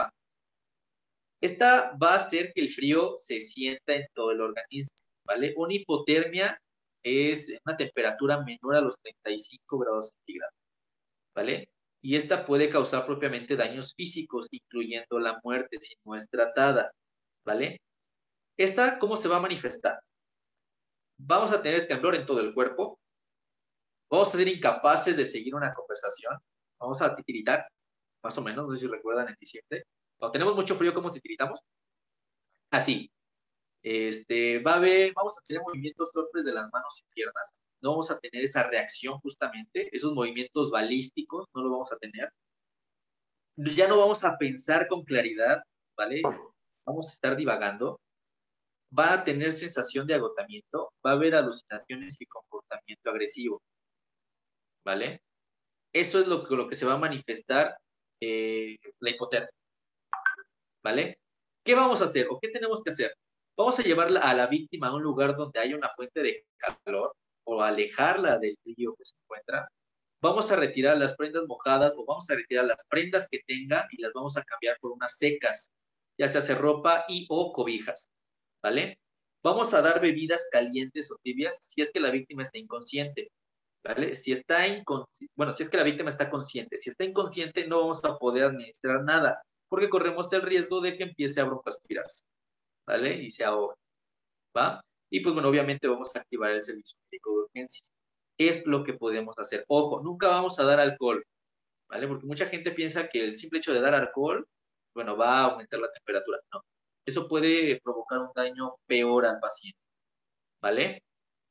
esta va a hacer que el frío se sienta en todo el organismo, ¿vale? Una hipotermia es una temperatura menor a los 35 grados centígrados, ¿vale? Y esta puede causar propiamente daños físicos, incluyendo la muerte si no es tratada, ¿vale? ¿Esta cómo se va a manifestar? Vamos a tener temblor en todo el cuerpo, vamos a ser incapaces de seguir una conversación, vamos a titiritar, más o menos, no sé si recuerdan en diciembre. Cuando tenemos mucho frío, ¿cómo titiritamos? Así. Vamos a tener movimientos torpes de las manos y piernas. No vamos a tener esa reacción justamente, esos movimientos balísticos, no lo vamos a tener. Ya no vamos a pensar con claridad, ¿vale? Vamos a estar divagando. Va a tener sensación de agotamiento, va a haber alucinaciones y comportamiento agresivo, ¿vale? Eso es lo que se va a manifestar la hipotermia, ¿vale? ¿Qué vamos a hacer o qué tenemos que hacer? Vamos a llevarla a la víctima a un lugar donde haya una fuente de calor o alejarla del frío que se encuentra. Vamos a retirar las prendas mojadas o vamos a retirar las prendas que tenga y las vamos a cambiar por unas secas, ya sea ropa y o cobijas, ¿vale? Vamos a dar bebidas calientes o tibias si es que la víctima está inconsciente, ¿vale? Si es que la víctima está consciente. Si está inconsciente, no vamos a poder administrar nada, porque corremos el riesgo de que empiece a broncoaspirarse, ¿vale? Y se ahogue, ¿va? Y pues bueno, obviamente vamos a activar el servicio médico de urgencias. Es lo que podemos hacer. Ojo, nunca vamos a dar alcohol, ¿vale? Porque mucha gente piensa que el simple hecho de dar alcohol, bueno, va a aumentar la temperatura. No, eso puede provocar un daño peor al paciente, ¿vale?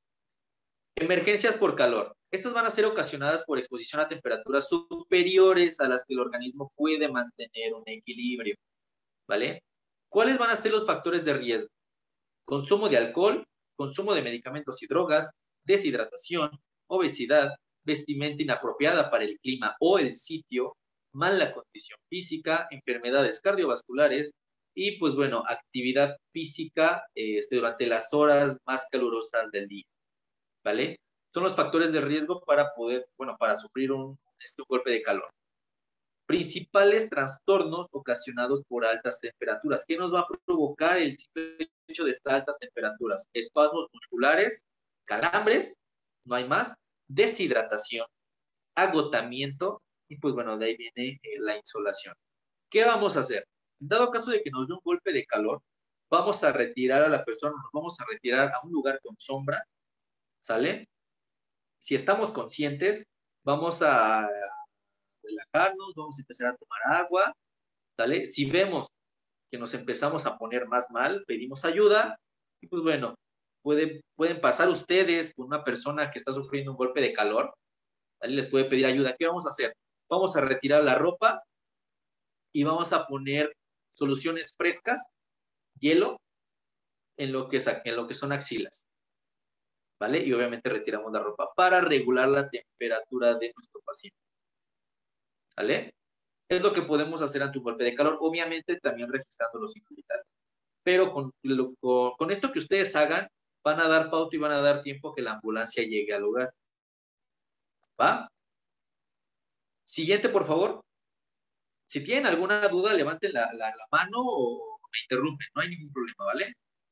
Emergencias por calor. Estas van a ser ocasionadas por exposición a temperaturas superiores a las que el organismo puede mantener un equilibrio, ¿vale? ¿Cuáles van a ser los factores de riesgo? Consumo de alcohol, consumo de medicamentos y drogas, deshidratación, obesidad, vestimenta inapropiada para el clima o el sitio, mala condición física, enfermedades cardiovasculares y, pues bueno, actividad física durante las horas más calurosas del día, ¿vale? Son los factores de riesgo para para sufrir un golpe de calor. Principales trastornos ocasionados por altas temperaturas. ¿Qué nos va a provocar el simple hecho de estas altas temperaturas? Espasmos musculares, calambres, no hay más, deshidratación, agotamiento y pues bueno, de ahí viene la insolación. ¿Qué vamos a hacer? En dado caso de que nos dé un golpe de calor, vamos a retirar a la persona, nos vamos a retirar a un lugar con sombra, ¿sale? Si estamos conscientes, vamos a relajarnos, vamos a empezar a tomar agua, ¿sale? Si vemos que nos empezamos a poner más mal, pedimos ayuda y pues bueno, pueden pasar ustedes con una persona que está sufriendo un golpe de calor, ¿sale? Les puede pedir ayuda. ¿Qué vamos a hacer? Vamos a retirar la ropa y vamos a poner soluciones frescas, hielo, en lo que son axilas, ¿vale? Y obviamente retiramos la ropa para regular la temperatura de nuestro paciente, ¿vale? Es lo que podemos hacer ante un golpe de calor, obviamente también registrando los signos vitales. Pero con esto que ustedes hagan, van a dar pauta y van a dar tiempo que la ambulancia llegue al lugar. ¿Va? Siguiente, por favor. Si tienen alguna duda, levanten la mano o me interrumpen, no hay ningún problema, ¿vale?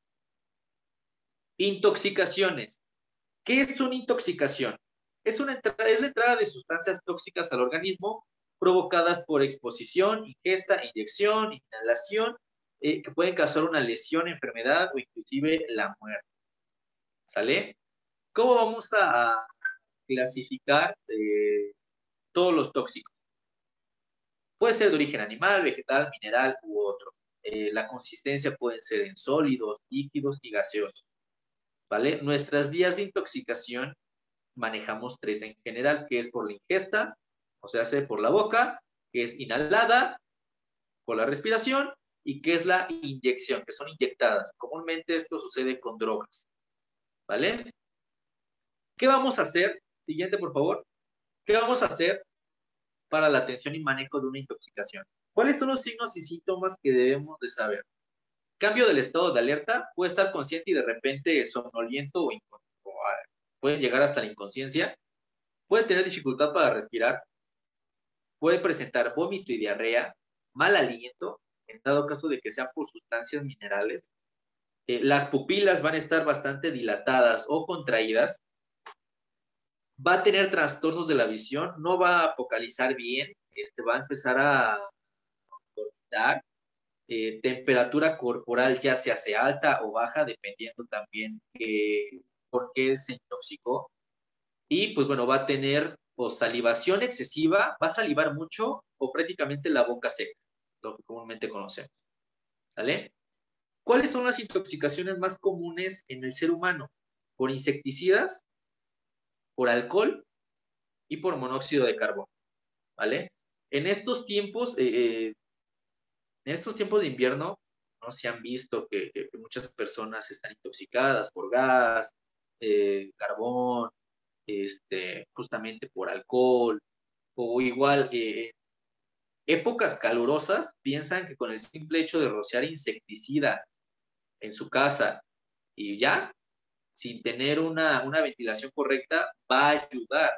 Intoxicaciones. ¿Qué es una intoxicación? Es la entrada de sustancias tóxicas al organismo provocadas por exposición, ingesta, inyección, inhalación, que pueden causar una lesión, enfermedad o inclusive la muerte. ¿Sale? ¿Cómo vamos a clasificar todos los tóxicos? Puede ser de origen animal, vegetal, mineral u otro. La consistencia puede ser en sólidos, líquidos y gaseosos. ¿Vale? Nuestras vías de intoxicación manejamos 3 en general, que es por la ingesta, o sea, por la boca, que es inhalada, por la respiración, y que es la inyección, que son inyectadas. Comúnmente esto sucede con drogas, ¿vale? ¿Qué vamos a hacer? Siguiente, por favor. ¿Qué vamos a hacer para la atención y manejo de una intoxicación? ¿Cuáles son los signos y síntomas que debemos de saber? Cambio del estado de alerta, puede estar consciente y de repente somnoliento o puede llegar hasta la inconsciencia, puede tener dificultad para respirar, puede presentar vómito y diarrea, mal aliento, en dado caso de que sean por sustancias minerales, las pupilas van a estar bastante dilatadas o contraídas, va a tener trastornos de la visión, no va a focalizar bien, va a empezar a dormitar, temperatura corporal ya se hace alta o baja, dependiendo también por qué se intoxicó. Y pues bueno, va a tener salivación excesiva, va a salivar mucho o prácticamente la boca seca, lo que comúnmente conocemos. ¿Sale? ¿Cuáles son las intoxicaciones más comunes en el ser humano? Por insecticidas, por alcohol y por monóxido de carbono. ¿Vale? En estos tiempos de invierno, ¿no? Se han visto que muchas personas están intoxicadas por gas, carbón, justamente por alcohol, o igual, épocas calurosas, piensan que con el simple hecho de rociar insecticida en su casa y ya, sin tener una ventilación correcta, va a ayudar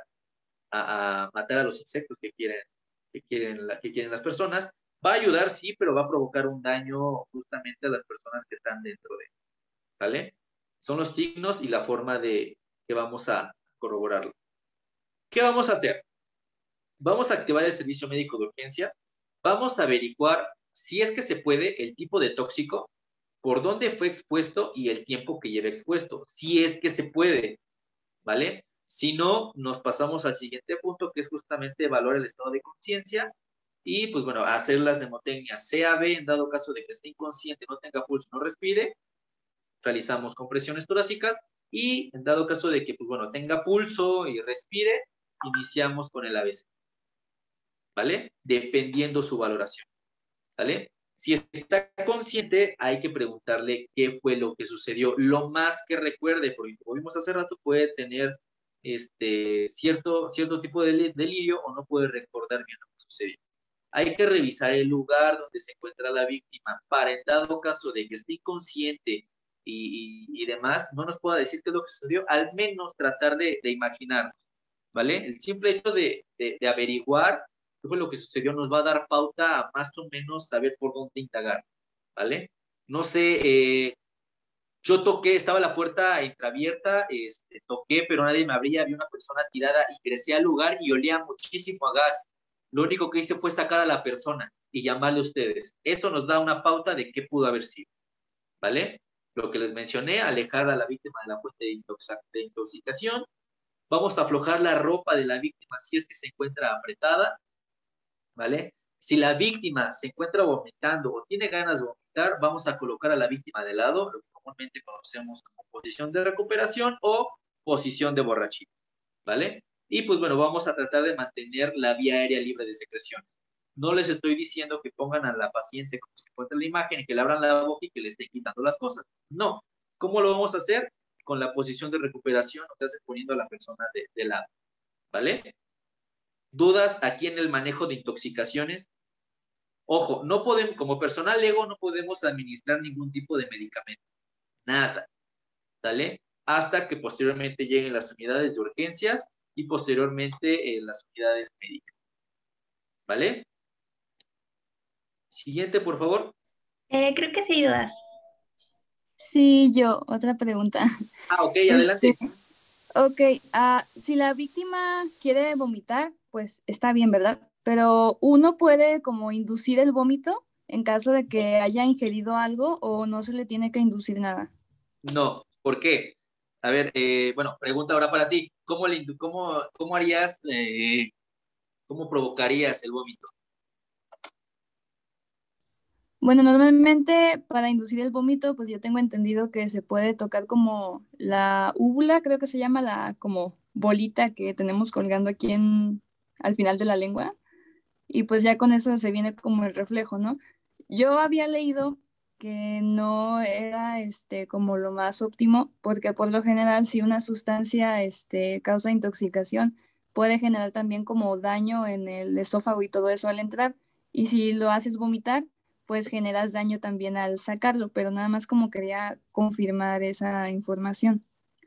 a matar a los insectos que quieren las personas. Va a ayudar, sí, pero va a provocar un daño justamente a las personas que están dentro de él, ¿vale? Son los signos y la forma de que vamos a corroborarlo. ¿Qué vamos a hacer? Vamos a activar el servicio médico de urgencias. Vamos a averiguar si es que se puede el tipo de tóxico, por dónde fue expuesto y el tiempo que lleva expuesto. Si es que se puede, ¿vale? Si no, nos pasamos al siguiente punto, que es justamente evaluar el estado de conciencia y, pues bueno, hacer las mnemotecnias CAB, en dado caso de que esté inconsciente, no tenga pulso, no respire, realizamos compresiones torácicas y, en dado caso de que, pues bueno, tenga pulso y respire, iniciamos con el ABC, ¿vale? Dependiendo su valoración, ¿vale? Si está consciente, hay que preguntarle qué fue lo que sucedió. Lo más que recuerde, porque como vimos hace rato, puede tener cierto tipo de delirio o no puede recordar bien lo que sucedió. Hay que revisar el lugar donde se encuentra la víctima para, en dado caso de que esté inconsciente y demás, no nos pueda decir qué es lo que sucedió, al menos tratar de imaginar, ¿vale? El simple hecho de averiguar qué fue lo que sucedió nos va a dar pauta a más o menos saber por dónde indagar, ¿vale? No sé, yo toqué, estaba la puerta entreabierta, toqué, pero nadie me abría, había una persona tirada, ingresé al lugar y olía muchísimo a gas. Lo único que hice fue sacar a la persona y llamarle a ustedes. Eso nos da una pauta de qué pudo haber sido, ¿vale? Lo que les mencioné, alejar a la víctima de la fuente de intoxicación. Vamos a aflojar la ropa de la víctima si es que se encuentra apretada, ¿vale? Si la víctima se encuentra vomitando o tiene ganas de vomitar, vamos a colocar a la víctima de lado, lo que comúnmente conocemos como posición de recuperación o posición de borrachito, ¿vale? Y pues bueno, vamos a tratar de mantener la vía aérea libre de secreción. No les estoy diciendo que pongan a la paciente como se encuentra en la imagen, que le abran la boca y que le estén quitando las cosas. No. ¿Cómo lo vamos a hacer? Con la posición de recuperación, o sea, poniendo a la persona de lado, ¿vale? ¿Dudas aquí en el manejo de intoxicaciones? Ojo, no podemos, como personal ego, no podemos administrar ningún tipo de medicamento. Nada, ¿sale? Hasta que posteriormente lleguen las unidades de urgencias y posteriormente las unidades médicas, ¿vale? Siguiente, por favor. Creo que sí hay dudas. Sí, yo, otra pregunta. Ok, adelante. Ok, si la víctima quiere vomitar, pues está bien, ¿verdad? Pero uno puede como inducir el vómito en caso de que haya ingerido algo o no se le tiene que inducir nada. No, ¿por qué? A ver, bueno, pregunta ahora para ti. ¿Cómo harías, cómo provocarías el vómito? Bueno, normalmente para inducir el vómito, pues yo tengo entendido que se puede tocar como la úvula, creo que se llama la como bolita que tenemos colgando aquí al final de la lengua, y pues ya con eso se viene como el reflejo, ¿no? Yo había leído que no era como lo más óptimo, porque por lo general si una sustancia causa intoxicación, puede generar también como daño en el esófago y todo eso al entrar, y si lo haces vomitar, pues generas daño también al sacarlo, pero nada más como quería confirmar esa información.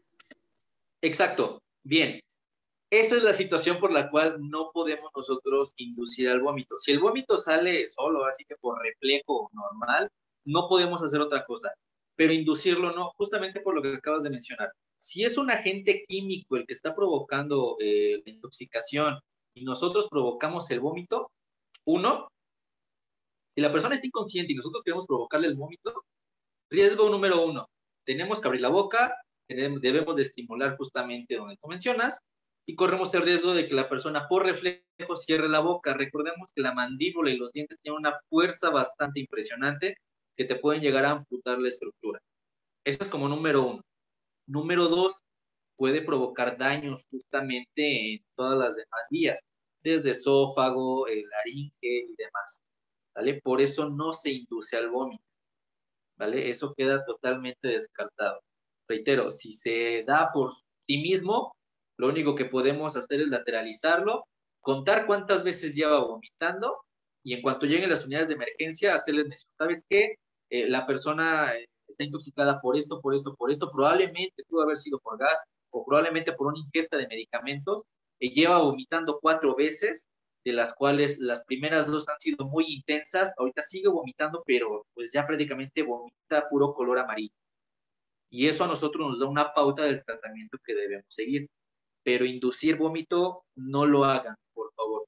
Exacto, bien. Esa es la situación por la cual no podemos nosotros inducir al vómito. Si el vómito sale solo, así que por reflejo normal, no podemos hacer otra cosa. Pero inducirlo no, justamente por lo que acabas de mencionar. Si es un agente químico el que está provocando la intoxicación y nosotros provocamos el vómito, uno, si la persona está inconsciente y nosotros queremos provocarle el vómito, riesgo número uno, tenemos que abrir la boca, debemos de estimular justamente donde tú mencionas, y corremos el riesgo de que la persona por reflejo cierre la boca. Recordemos que la mandíbula y los dientes tienen una fuerza bastante impresionante que te pueden llegar a amputar la estructura. Eso es como número uno. Número dos, puede provocar daños justamente en todas las demás vías, desde esófago, el laringe y demás, ¿vale? Por eso no se induce al vómito, ¿vale? Eso queda totalmente descartado. Reitero, si se da por sí mismo, lo único que podemos hacer es lateralizarlo, contar cuántas veces lleva vomitando y en cuanto lleguen las unidades de emergencia, hacerles mención, ¿sabes qué? La persona está intoxicada por esto, por esto, por esto, probablemente pudo haber sido por gas o probablemente por una ingesta de medicamentos, lleva vomitando 4 veces, de las cuales las primeras 2 han sido muy intensas, ahorita sigue vomitando, pero pues ya prácticamente vomita puro color amarillo. Y eso a nosotros nos da una pauta del tratamiento que debemos seguir. Pero inducir vómito, no lo hagan, por favor.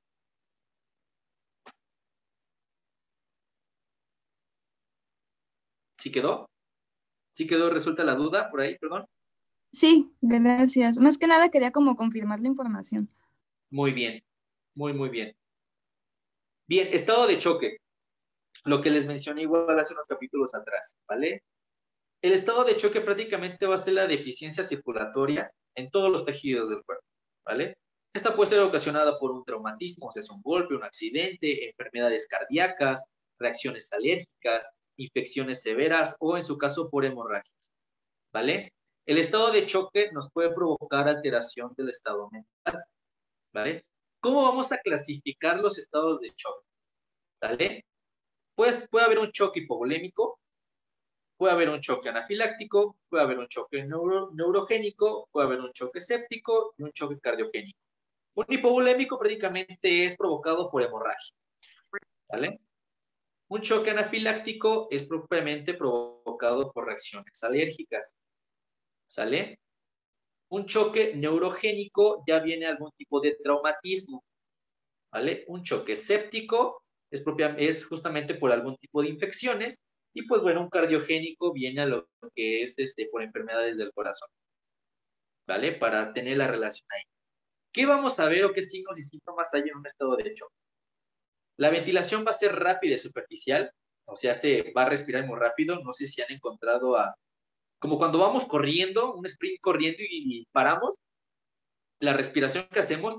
¿Sí quedó? ¿Sí quedó resuelta la duda por ahí, perdón? Sí, gracias. Más que nada quería como confirmar la información. Muy bien, muy bien. Bien, estado de choque. Lo que les mencioné igual hace unos capítulos atrás, ¿vale? El estado de choque prácticamente va a ser la deficiencia circulatoria en todos los tejidos del cuerpo, ¿vale? Esta puede ser ocasionada por un traumatismo, o sea, es un golpe, un accidente, enfermedades cardíacas, reacciones alérgicas, infecciones severas o en su caso por hemorragias, ¿vale? El estado de choque nos puede provocar alteración del estado mental, ¿vale? ¿Cómo vamos a clasificar los estados de choque? ¿Vale? Pues puede haber un choque hipovolémico, puede haber un choque anafiláctico, puede haber un choque neurogénico, puede haber un choque séptico y un choque cardiogénico. Un hipovolémico prácticamente es provocado por hemorragia, ¿vale? Un choque anafiláctico es propiamente provocado por reacciones alérgicas, ¿sale? Un choque neurogénico ya viene algún tipo de traumatismo, ¿vale? Un choque séptico es justamente por algún tipo de infecciones y pues bueno, un cardiogénico viene a lo que es por enfermedades del corazón, ¿vale? Para tener la relación ahí. ¿Qué vamos a ver o qué signos y síntomas hay en un estado de choque? La ventilación va a ser rápida y superficial, o sea, se va a respirar muy rápido. No sé si han encontrado como cuando vamos corriendo, un sprint corriendo y paramos, la respiración que hacemos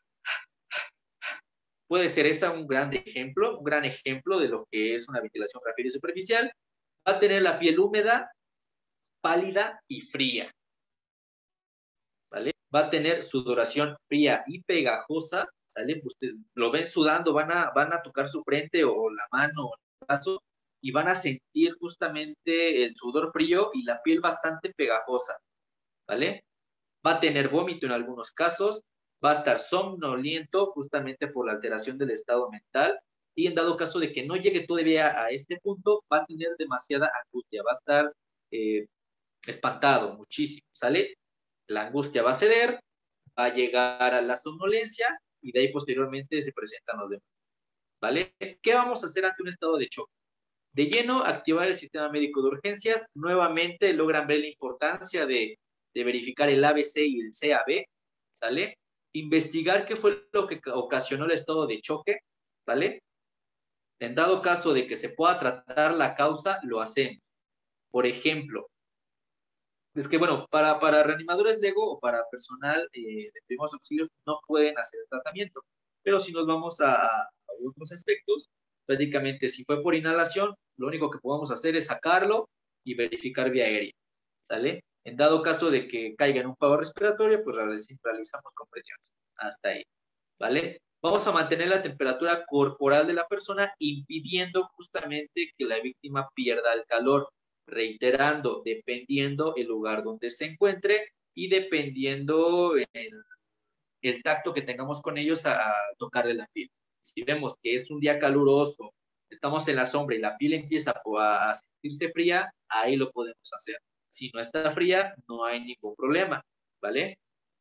puede ser esa un gran ejemplo de lo que es una ventilación rápida y superficial. Va a tener la piel húmeda, pálida y fría, ¿vale? Va a tener sudoración fría y pegajosa, ¿sale? Ustedes lo ven sudando, van a tocar su frente o la mano o el brazo y van a sentir justamente el sudor frío y la piel bastante pegajosa, ¿vale? Va a tener vómito en algunos casos, va a estar somnoliento justamente por la alteración del estado mental y en dado caso de que no llegue todavía a este punto, va a tener demasiada angustia, va a estar espantado muchísimo, ¿sale? La angustia va a ceder, va a llegar a la somnolencia y de ahí posteriormente se presentan los demás, ¿vale? ¿Qué vamos a hacer ante un estado de choque? De lleno, activar el sistema médico de urgencias. Nuevamente logran ver la importancia de verificar el ABC y el CAB, ¿sale? Investigar qué fue lo que ocasionó el estado de choque, ¿vale? En dado caso de que se pueda tratar la causa, lo hacemos. Por ejemplo, es que, bueno, para reanimadores LEGO o para personal de primeros auxilios no pueden hacer el tratamiento, pero si nos vamos a otros aspectos, prácticamente si fue por inhalación, lo único que podemos hacer es sacarlo y verificar vía aérea, ¿sale? En dado caso de que caiga en un paro respiratorio, pues realizamos compresión. Hasta ahí, ¿vale? Vamos a mantener la temperatura corporal de la persona, impidiendo justamente que la víctima pierda el calor. Reiterando, dependiendo el lugar donde se encuentre y dependiendo el tacto que tengamos con ellos a tocarle la piel. Si vemos que es un día caluroso, estamos en la sombra y la piel empieza a sentirse fría, ahí lo podemos hacer. Si no está fría, no hay ningún problema, ¿vale?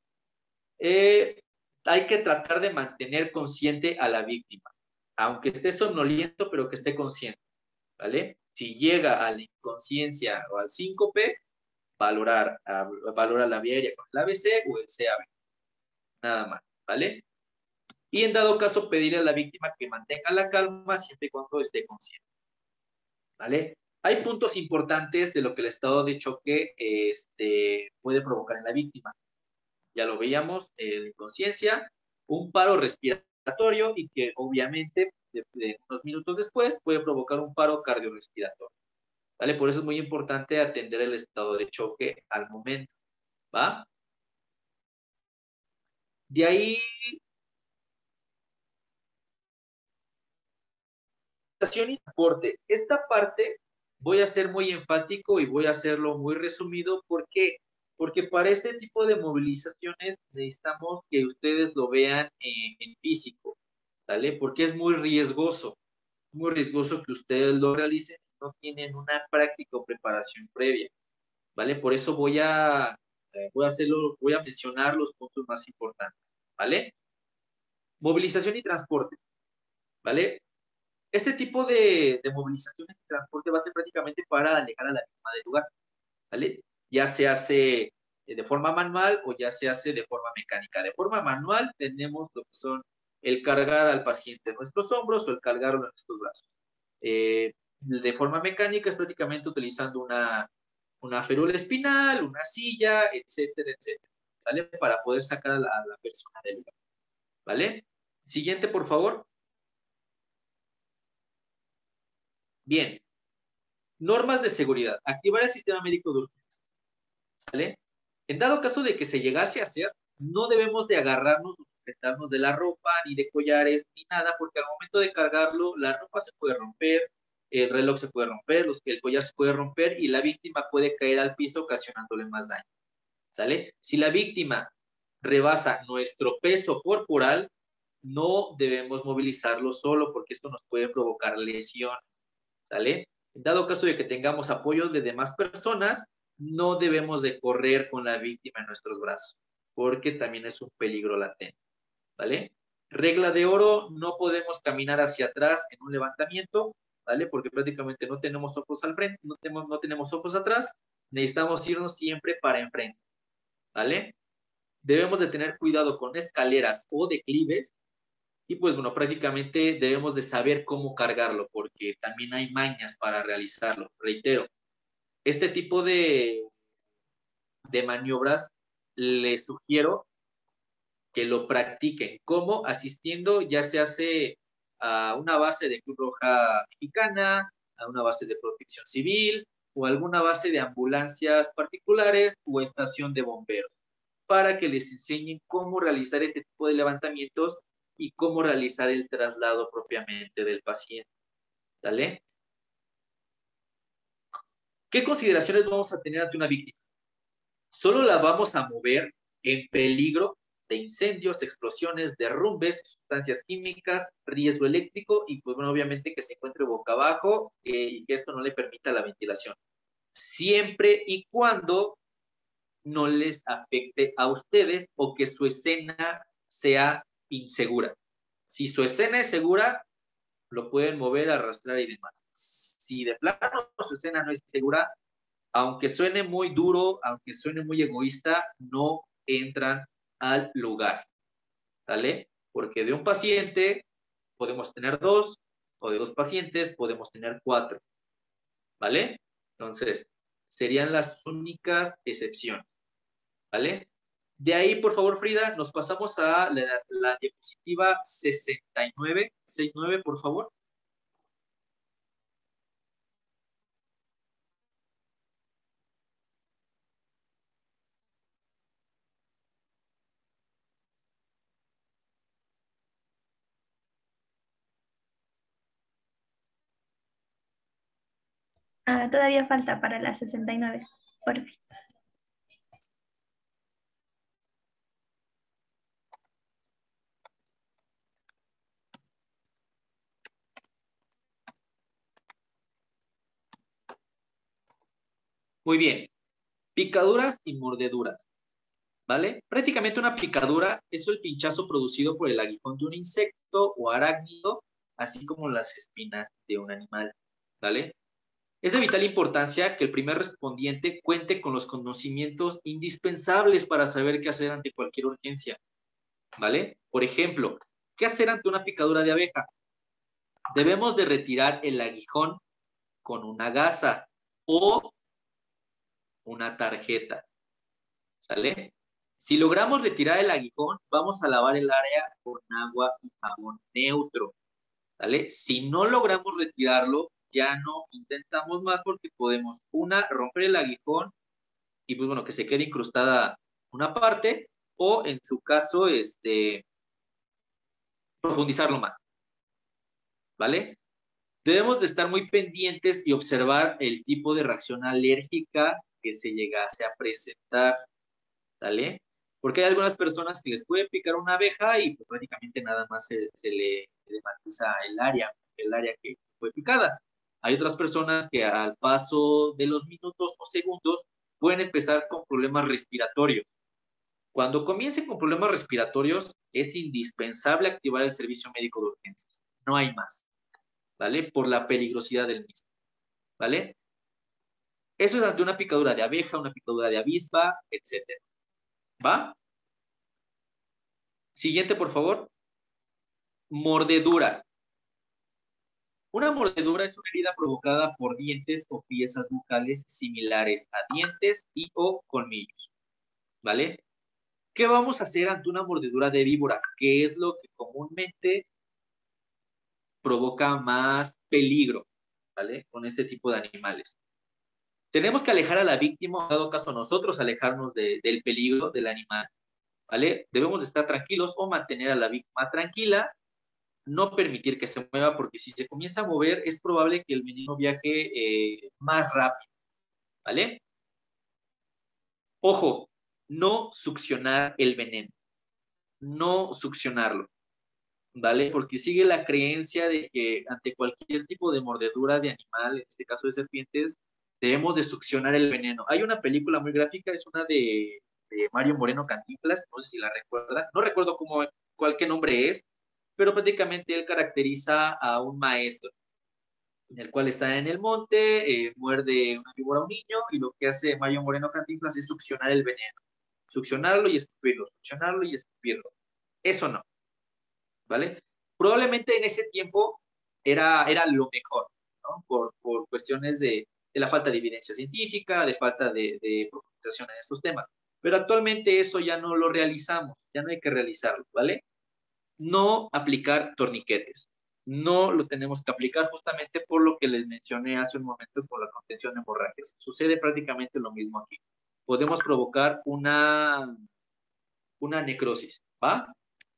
Hay que tratar de mantener consciente a la víctima, aunque esté somnoliento, pero que esté consciente, ¿vale? Si llega a la inconsciencia o al síncope, valorar la vía aérea con el ABC o el CAB, nada más, ¿vale? Y en dado caso, pedirle a la víctima que mantenga la calma siempre y cuando esté consciente, ¿vale? Hay puntos importantes de lo que el estado de choque puede provocar en la víctima. Ya lo veíamos, inconsciencia, un paro respiratorio y que obviamente de unos minutos después puede provocar un paro cardiorrespiratorio, ¿vale? Por eso es muy importante atender el estado de choque al momento, ¿va? De ahí, estación y transporte. Esta parte voy a ser muy enfático y voy a hacerlo muy resumido. ¿Por qué? Porque para este tipo de movilizaciones necesitamos que ustedes lo vean en físico, ¿sale? Porque es muy riesgoso que ustedes lo realicen si no tienen una práctica o preparación previa, ¿vale? Por eso voy a mencionar los puntos más importantes, ¿vale? Movilización y transporte, ¿vale? Este tipo de movilizaciones y transporte va a ser prácticamente para alejar a la víctima del lugar, ¿vale? Ya se hace de forma manual o ya se hace de forma mecánica. De forma manual tenemos lo que son el cargar al paciente en nuestros hombros o el cargarlo en nuestros brazos. De forma mecánica es prácticamente utilizando una férula espinal, una silla, etcétera, etcétera, ¿sale? Para poder sacar a la persona del lugar, ¿vale? Siguiente, por favor. Bien. Normas de seguridad. Activar el sistema médico de urgencias, ¿sale? En dado caso de que se llegase a hacer, no debemos de agarrarnos o sujetarnos de la ropa, ni de collares, ni nada, porque al momento de cargarlo, la ropa se puede romper, el reloj se puede romper, el collar se puede romper y la víctima puede caer al piso ocasionándole más daño, ¿sale? Si la víctima rebasa nuestro peso corporal, no debemos movilizarlo solo porque esto nos puede provocar lesiones, ¿sale? En dado caso de que tengamos apoyo de demás personas, no debemos de correr con la víctima en nuestros brazos, porque también es un peligro latente, ¿vale? Regla de oro, no podemos caminar hacia atrás en un levantamiento, ¿vale? Porque prácticamente no tenemos ojos al frente, no tenemos ojos atrás, necesitamos irnos siempre para enfrente, ¿vale? Debemos de tener cuidado con escaleras o declives y pues bueno, prácticamente debemos de saber cómo cargarlo porque también hay mañas para realizarlo. Reitero, este tipo de maniobras les sugiero que lo practiquen. ¿Cómo? Asistiendo, ya se hace a una base de Cruz Roja Mexicana, a una base de Protección Civil o alguna base de ambulancias particulares o estación de bomberos, para que les enseñen cómo realizar este tipo de levantamientos y cómo realizar el traslado propiamente del paciente. ¿Vale? ¿Qué consideraciones vamos a tener ante una víctima? Solo la vamos a mover en peligro de incendios, explosiones, derrumbes, sustancias químicas, riesgo eléctrico y pues bueno, obviamente que se encuentre boca abajo y que esto no le permita la ventilación. Siempre y cuando no les afecte a ustedes o que su escena sea insegura. Si su escena es segura, lo pueden mover, arrastrar y demás. Si de plano su escena no es segura, aunque suene muy duro, aunque suene muy egoísta, no entran al lugar, ¿vale? Porque de un paciente podemos tener 2, o de 2 pacientes podemos tener 4, ¿vale? Entonces, serían las únicas excepciones, ¿vale? De ahí, por favor, Frida, nos pasamos a la diapositiva 69, 69, por favor. Todavía falta para la 69. Perfecto. Muy bien. Picaduras y mordeduras, ¿vale? Prácticamente una picadura es el pinchazo producido por el aguijón de un insecto o arácnido, así como las espinas de un animal, ¿vale? Es de vital importancia que el primer respondiente cuente con los conocimientos indispensables para saber qué hacer ante cualquier urgencia, ¿vale? Por ejemplo, ¿qué hacer ante una picadura de abeja? Debemos de retirar el aguijón con una gasa o una tarjeta, ¿sale? Si logramos retirar el aguijón, vamos a lavar el área con agua y jabón neutro, ¿vale? Si no logramos retirarlo, ya no intentamos más porque podemos, romper el aguijón y pues bueno, que se quede incrustada una parte o en su caso, profundizarlo más, ¿vale? Debemos de estar muy pendientes y observar el tipo de reacción alérgica que se llegase a presentar, ¿vale? Porque hay algunas personas que les puede picar una abeja y pues, prácticamente nada más se le matiza el área que fue picada. Hay otras personas que al paso de los minutos o segundos pueden empezar con problemas respiratorios. Cuando comiencen con problemas respiratorios, es indispensable activar el servicio médico de urgencias. No hay más, ¿vale? Por la peligrosidad del mismo, ¿vale? Eso es ante una picadura de abeja, una picadura de avispa, etcétera. ¿Va? Siguiente, por favor. Mordedura. Una mordedura es una herida provocada por dientes o piezas bucales similares a dientes y o colmillos, ¿vale? ¿Qué vamos a hacer ante una mordedura de víbora? ¿Qué es lo que comúnmente provoca más peligro, ¿vale? Con este tipo de animales. Tenemos que alejar a la víctima, en dado caso nosotros alejarnos del peligro del animal, ¿vale? Debemos estar tranquilos o mantener a la víctima tranquila, no permitir que se mueva, porque si se comienza a mover es probable que el veneno viaje más rápido, ¿vale? Ojo, no succionar el veneno, no succionarlo, ¿vale? Porque sigue la creencia de que ante cualquier tipo de mordedura de animal, en este caso de serpientes, debemos de succionar el veneno. Hay una película muy gráfica, es una de Mario Moreno Cantinflas, no sé si la recuerda, no recuerdo qué nombre es, pero prácticamente él caracteriza a un maestro, en el cual está en el monte, muerde una víbora a un niño, y lo que hace Mario Moreno Cantinflas es succionar el veneno, succionarlo y escupirlo, succionarlo y escupirlo. Eso no, ¿vale? Probablemente en ese tiempo era lo mejor, ¿no? Por cuestiones de la falta de evidencia científica, de falta de profundización en estos temas. Pero actualmente eso ya no lo realizamos, ya no hay que realizarlo, ¿vale? No aplicar torniquetes. No lo tenemos que aplicar justamente por lo que les mencioné hace un momento con la contención de hemorragias. Sucede prácticamente lo mismo aquí. Podemos provocar una necrosis, ¿va?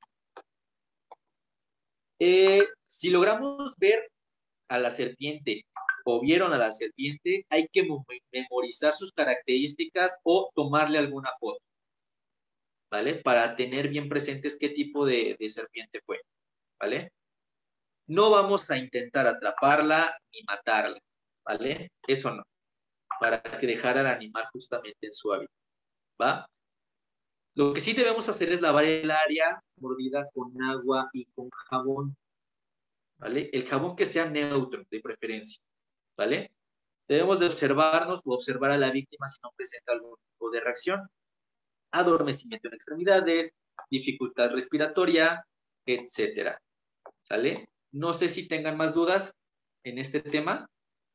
Si logramos ver a la serpiente o vieron a la serpiente, hay que memorizar sus características o tomarle alguna foto, ¿vale? Para tener bien presentes qué tipo de serpiente fue, ¿vale? No vamos a intentar atraparla ni matarla, ¿vale? Eso no, para que dejara al animal justamente en su hábitat, ¿va? Lo que sí debemos hacer es lavar el área mordida con agua y con jabón, ¿vale? El jabón que sea neutro, de preferencia, ¿vale? Debemos de observarnos o observar a la víctima si no presenta algún tipo de reacción, adormecimiento en extremidades, dificultad respiratoria, etcétera, ¿sale? No sé si tengan más dudas en este tema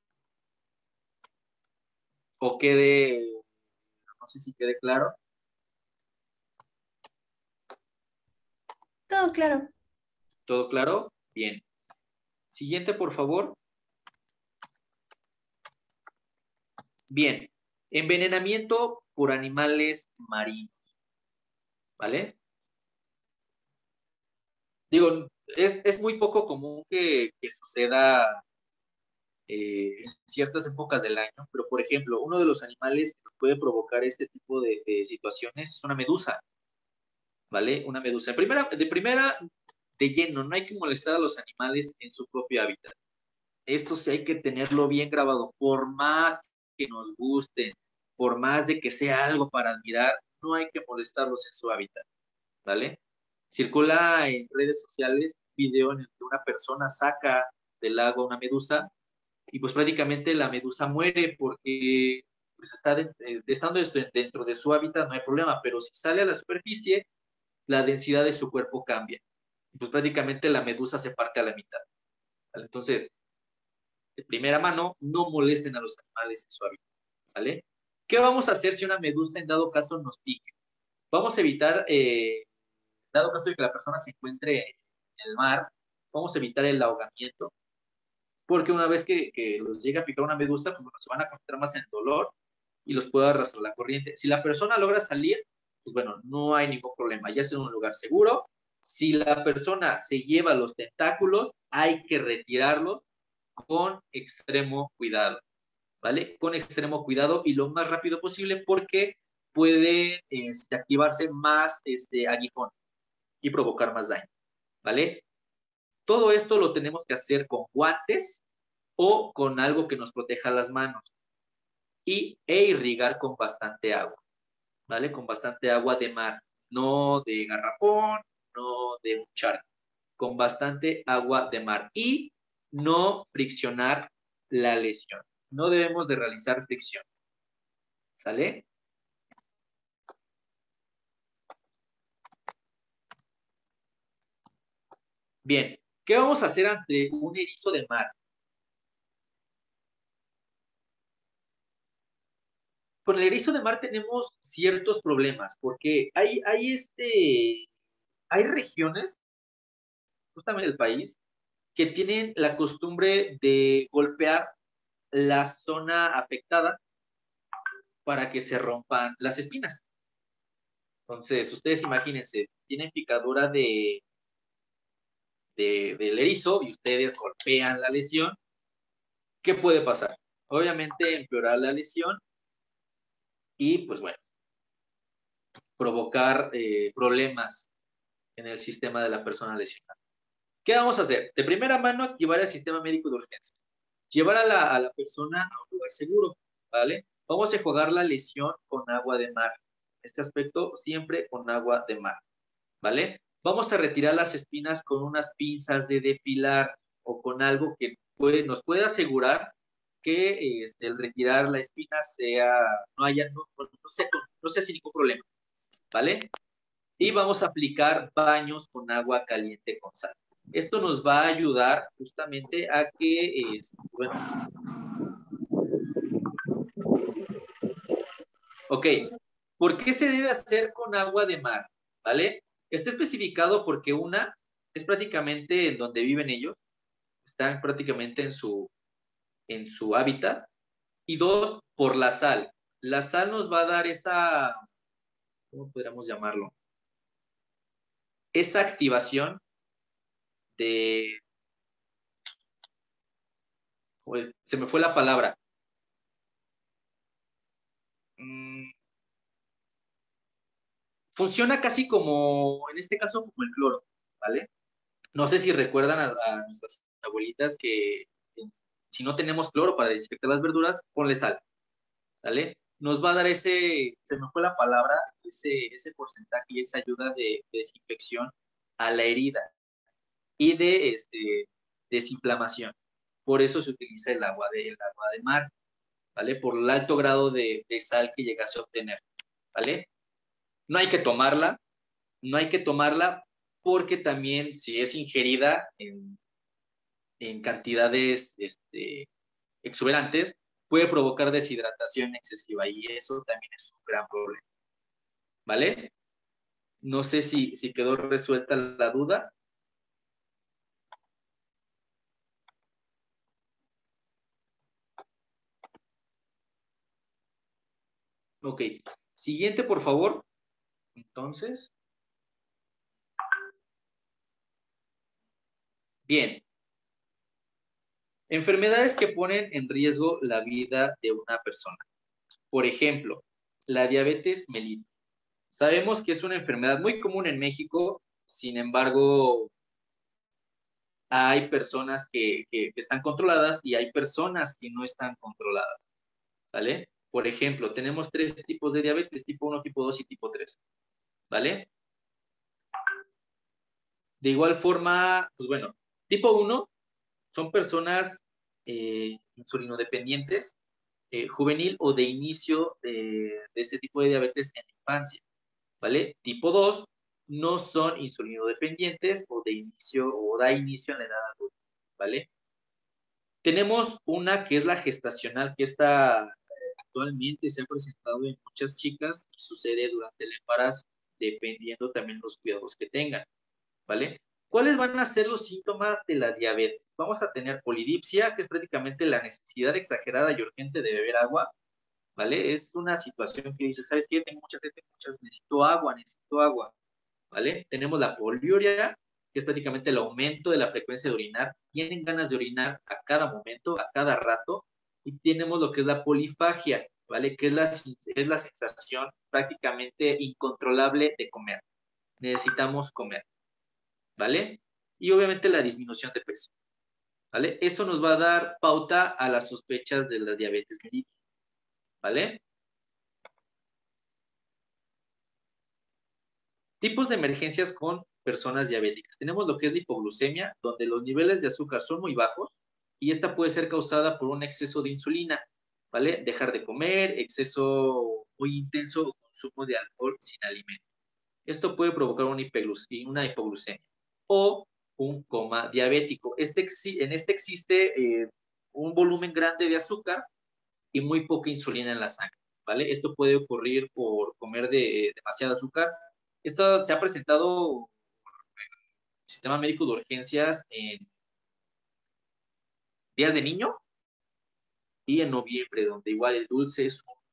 o no sé si quede claro. Todo claro. ¿Todo claro? Bien. Siguiente, por favor. Bien. Envenenamiento por animales marinos, ¿vale? Digo, es muy poco común que suceda en ciertas épocas del año, pero por ejemplo, uno de los animales que puede provocar este tipo de situaciones es una medusa, ¿vale? Una medusa. De primera, de lleno, no hay que molestar a los animales en su propio hábitat. Esto sí hay que tenerlo bien grabado, por más que nos gusten, por más de que sea algo para admirar, no hay que molestarlos en su hábitat, ¿vale? Circula en redes sociales un video en el que una persona saca del lago una medusa y pues prácticamente la medusa muere porque pues estando dentro de su hábitat no hay problema, pero si sale a la superficie, la densidad de su cuerpo cambia. Y pues prácticamente la medusa se parte a la mitad, ¿vale? Entonces, de primera mano, no molesten a los animales en su hábitat, ¿sale? ¿Qué vamos a hacer si una medusa en dado caso nos pique? Vamos a evitar, dado caso de que la persona se encuentre en el mar, vamos a evitar el ahogamiento, porque una vez que los llega a picar una medusa, pues bueno, se van a concentrar más en el dolor y los puede arrastrar la corriente. Si la persona logra salir, pues bueno, no hay ningún problema, ya es en un lugar seguro. Si la persona se lleva los tentáculos, hay que retirarlos con extremo cuidado, ¿vale? Con extremo cuidado y lo más rápido posible porque puede activarse más aguijones y provocar más daño, ¿vale? Todo esto lo tenemos que hacer con guantes o con algo que nos proteja las manos. e irrigar con bastante agua, ¿vale? Con bastante agua de mar, no de garrafón, no de un charco, con bastante agua de mar y no friccionar la lesión. No debemos de realizar fricción, ¿sale? Bien, ¿qué vamos a hacer ante un erizo de mar? Con el erizo de mar tenemos ciertos problemas, porque hay regiones, justamente del país, que tienen la costumbre de golpear la zona afectada para que se rompan las espinas. Entonces, ustedes imagínense, tienen picadura del erizo y ustedes golpean la lesión, ¿qué puede pasar? Obviamente empeorar la lesión y, pues bueno, provocar problemas en el sistema de la persona lesionada. ¿Qué vamos a hacer? De primera mano, activar el sistema médico de urgencias. Llevar a la persona a un lugar seguro, ¿vale? Vamos a enjuagar la lesión con agua de mar. Este aspecto siempre con agua de mar, ¿vale? Vamos a retirar las espinas con unas pinzas de depilar o con algo que nos pueda asegurar que el retirar la espina no sea sin ningún problema, ¿vale? Y vamos a aplicar baños con agua caliente con sal. Esto nos va a ayudar justamente a que, bueno, ok, ¿por qué se debe hacer con agua de mar? ¿Vale? Está especificado porque una es prácticamente en donde viven ellos, están prácticamente en su hábitat, y dos, por la sal. La sal nos va a dar esa, ¿cómo podríamos llamarlo? Esa activación de, pues se me fue la palabra. Funciona casi como, en este caso, como el cloro, ¿vale? No sé si recuerdan a nuestras abuelitas que si no tenemos cloro para desinfectar las verduras, ponle sal, ¿vale? Nos va a dar se me fue la palabra, ese porcentaje y esa ayuda de desinfección a la herida y de desinflamación. Por eso se utiliza el agua de mar, ¿vale? Por el alto grado de sal que llegase a obtener, ¿vale? No hay que tomarla, no hay que tomarla porque también si es ingerida en cantidades exuberantes, puede provocar deshidratación excesiva y eso también es un gran problema, ¿vale? No sé si quedó resuelta la duda. Ok, siguiente por favor. Entonces, bien. Enfermedades que ponen en riesgo la vida de una persona. Por ejemplo, la diabetes mellitus. Sabemos que es una enfermedad muy común en México, sin embargo, hay personas que están controladas y hay personas que no están controladas, ¿sale? Por ejemplo, tenemos 3 tipos de diabetes, tipo 1, tipo 2 y tipo 3, ¿vale? De igual forma, pues bueno, tipo 1 son personas insulinodependientes, juvenil o de inicio de este tipo de diabetes en la infancia, ¿vale? Tipo 2 no son insulinodependientes o de inicio o da inicio en la edad adulta, ¿vale? Tenemos una que es la gestacional, que actualmente se ha presentado en muchas chicas y sucede durante el embarazo, dependiendo también los cuidados que tengan, ¿vale? ¿Cuáles van a ser los síntomas de la diabetes? Vamos a tener polidipsia, que es prácticamente la necesidad exagerada y urgente de beber agua, ¿vale? Es una situación que dice, ¿sabes qué? Tengo mucha sed, necesito agua, ¿vale? Tenemos la poliuria, que es prácticamente el aumento de la frecuencia de orinar. Tienen ganas de orinar a cada momento, a cada rato. Y tenemos lo que es la polifagia, ¿vale? Que es la sensación prácticamente incontrolable de comer. Necesitamos comer, ¿vale? Y obviamente la disminución de peso, ¿vale? Eso nos va a dar pauta a las sospechas de la diabetes mellitus. ¿vale? Tipos de emergencias con personas diabéticas. Tenemos lo que es la hipoglucemia, donde los niveles de azúcar son muy bajos y esta puede ser causada por un exceso de insulina, ¿vale? Dejar de comer, exceso muy intenso consumo de alcohol sin alimento. Esto puede provocar una hipoglucemia o un coma diabético. En este existe un volumen grande de azúcar y muy poca insulina en la sangre, ¿vale? Esto puede ocurrir por comer demasiado azúcar. Esto se ha presentado en el sistema médico de urgencias en días de niño y en noviembre, donde igual el dulce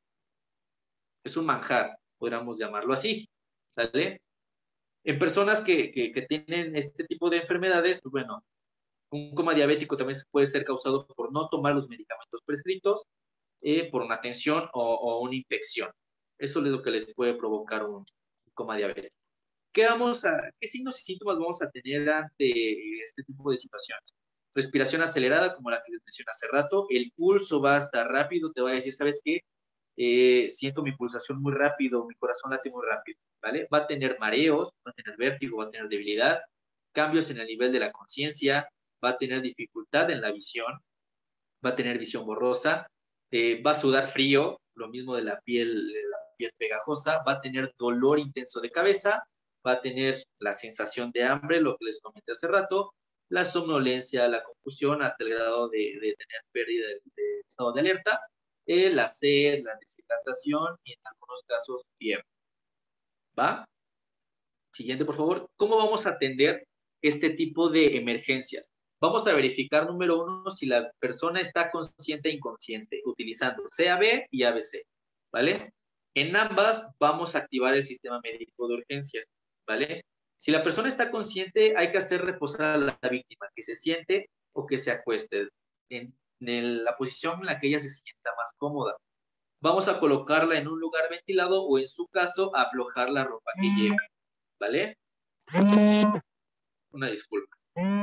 es un manjar, podríamos llamarlo así, ¿sale? En personas que tienen este tipo de enfermedades, pues bueno, un coma diabético también puede ser causado por no tomar los medicamentos prescritos, por una tensión o una infección. Eso es lo que les puede provocar un coma diabético. ¿Qué signos y síntomas vamos a tener ante este tipo de situaciones? Respiración acelerada, como la que les mencioné hace rato, el pulso va a estar rápido, te va a decir, ¿sabes qué? Siento mi pulsación muy rápido, mi corazón late muy rápido, ¿vale? Va a tener mareos, va a tener vértigo, va a tener debilidad, cambios en el nivel de la conciencia, va a tener dificultad en la visión, va a tener visión borrosa, va a sudar frío, lo mismo de la piel pegajosa, va a tener dolor intenso de cabeza, va a tener la sensación de hambre, lo que les comenté hace rato, la somnolencia, la confusión, hasta el grado de tener pérdida de estado de alerta, la sed, la deshidratación y en algunos casos fiebre. ¿Va? Siguiente, por favor. ¿Cómo vamos a atender este tipo de emergencias? Vamos a verificar, número 1, si la persona está consciente e inconsciente, utilizando CAB y ABC, ¿vale? En ambas vamos a activar el sistema médico de urgencias, ¿vale? Si la persona está consciente, hay que hacer reposar a la víctima, que se siente o que se acueste en la posición en la que ella se sienta más cómoda. Vamos a colocarla en un lugar ventilado o, en su caso, aflojar la ropa que lleve, ¿vale? Una disculpa.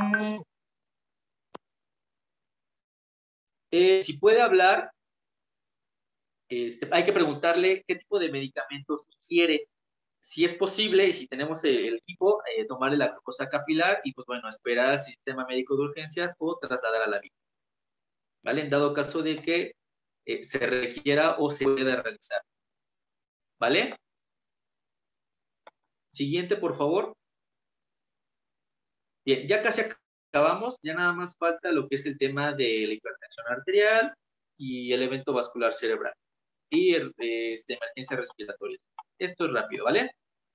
Si puede hablar, hay que preguntarle qué tipo de medicamentos quiere. Si es posible, y si tenemos el equipo, tomarle la glucosa capilar y, pues bueno, esperar al sistema médico de urgencias o trasladar a la víctima, ¿vale? En dado caso de que se requiera o se pueda realizar, ¿vale? Siguiente, por favor. Bien, ya casi acabamos, ya nada más falta lo que es el tema de la hipertensión arterial y el evento vascular cerebral y emergencia respiratoria. Esto es rápido, ¿vale?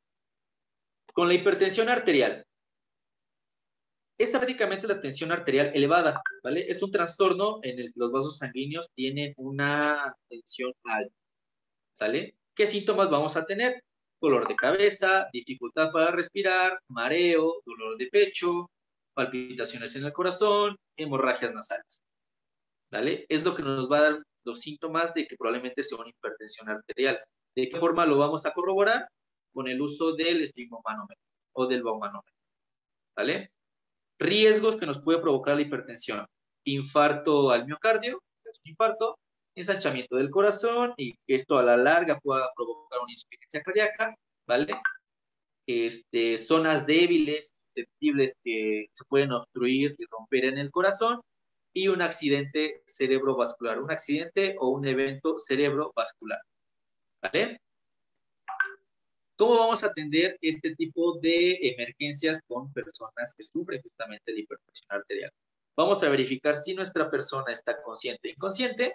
Con la hipertensión arterial. Es prácticamente la tensión arterial elevada, ¿vale? Es un trastorno en el que los vasos sanguíneos tienen una tensión alta, ¿sale? ¿Qué síntomas vamos a tener? Dolor de cabeza, dificultad para respirar, mareo, dolor de pecho, palpitaciones en el corazón, hemorragias nasales, ¿vale? Es lo que nos va a dar los síntomas de que probablemente sea una hipertensión arterial. ¿De qué forma lo vamos a corroborar? Con el uso del esfigmomanómetro o del baumanómetro, ¿vale? Riesgos que nos puede provocar la hipertensión: infarto al miocardio, es un infarto, ensanchamiento del corazón y que esto a la larga pueda provocar una insuficiencia cardíaca, ¿vale? Zonas débiles, susceptibles que se pueden obstruir y romper en el corazón y un accidente cerebrovascular, un accidente o un evento cerebrovascular, ¿vale? ¿Cómo vamos a atender este tipo de emergencias con personas que sufren justamente de hipertensión arterial? Vamos a verificar si nuestra persona está consciente o inconsciente,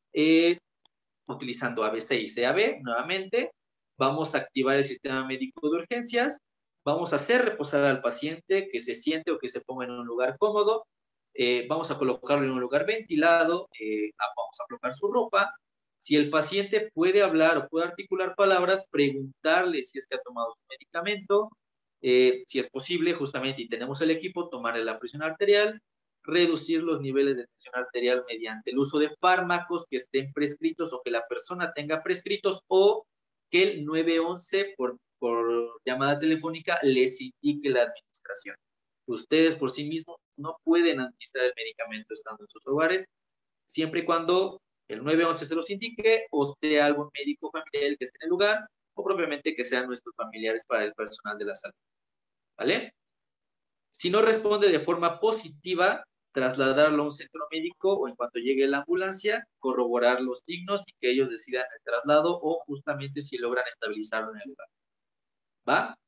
utilizando ABC y CAB nuevamente. Vamos a activar el sistema médico de urgencias. Vamos a hacer reposar al paciente, que se siente o que se ponga en un lugar cómodo. Vamos a colocarlo en un lugar ventilado. Vamos a aflojar su ropa. Si el paciente puede hablar o puede articular palabras, preguntarle si es que ha tomado su medicamento, si es posible, justamente, y tenemos el equipo, tomarle la presión arterial, reducir los niveles de tensión arterial mediante el uso de fármacos que estén prescritos o que la persona tenga prescritos, o que el 911 por llamada telefónica les indique la administración. Ustedes por sí mismos no pueden administrar el medicamento estando en sus hogares, siempre y cuando el 911 se los indique, o sea algún médico familiar el que esté en el lugar, o propiamente que sean nuestros familiares para el personal de la salud. ¿Vale? Si no responde de forma positiva, trasladarlo a un centro médico o en cuanto llegue la ambulancia, corroborar los signos y que ellos decidan el traslado o justamente si logran estabilizarlo en el lugar. ¿Va?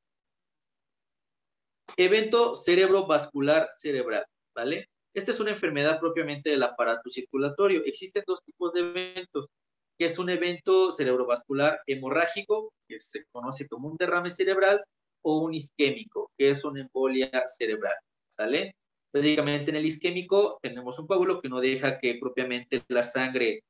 Evento cerebrovascular cerebral, ¿vale? Esta es una enfermedad propiamente del aparato circulatorio. Existen dos tipos de eventos, que es un evento cerebrovascular hemorrágico, que se conoce como un derrame cerebral, o un isquémico, que es una embolia cerebral, ¿sale? Prácticamente en el isquémico tenemos un coágulo que no deja que propiamente la sangre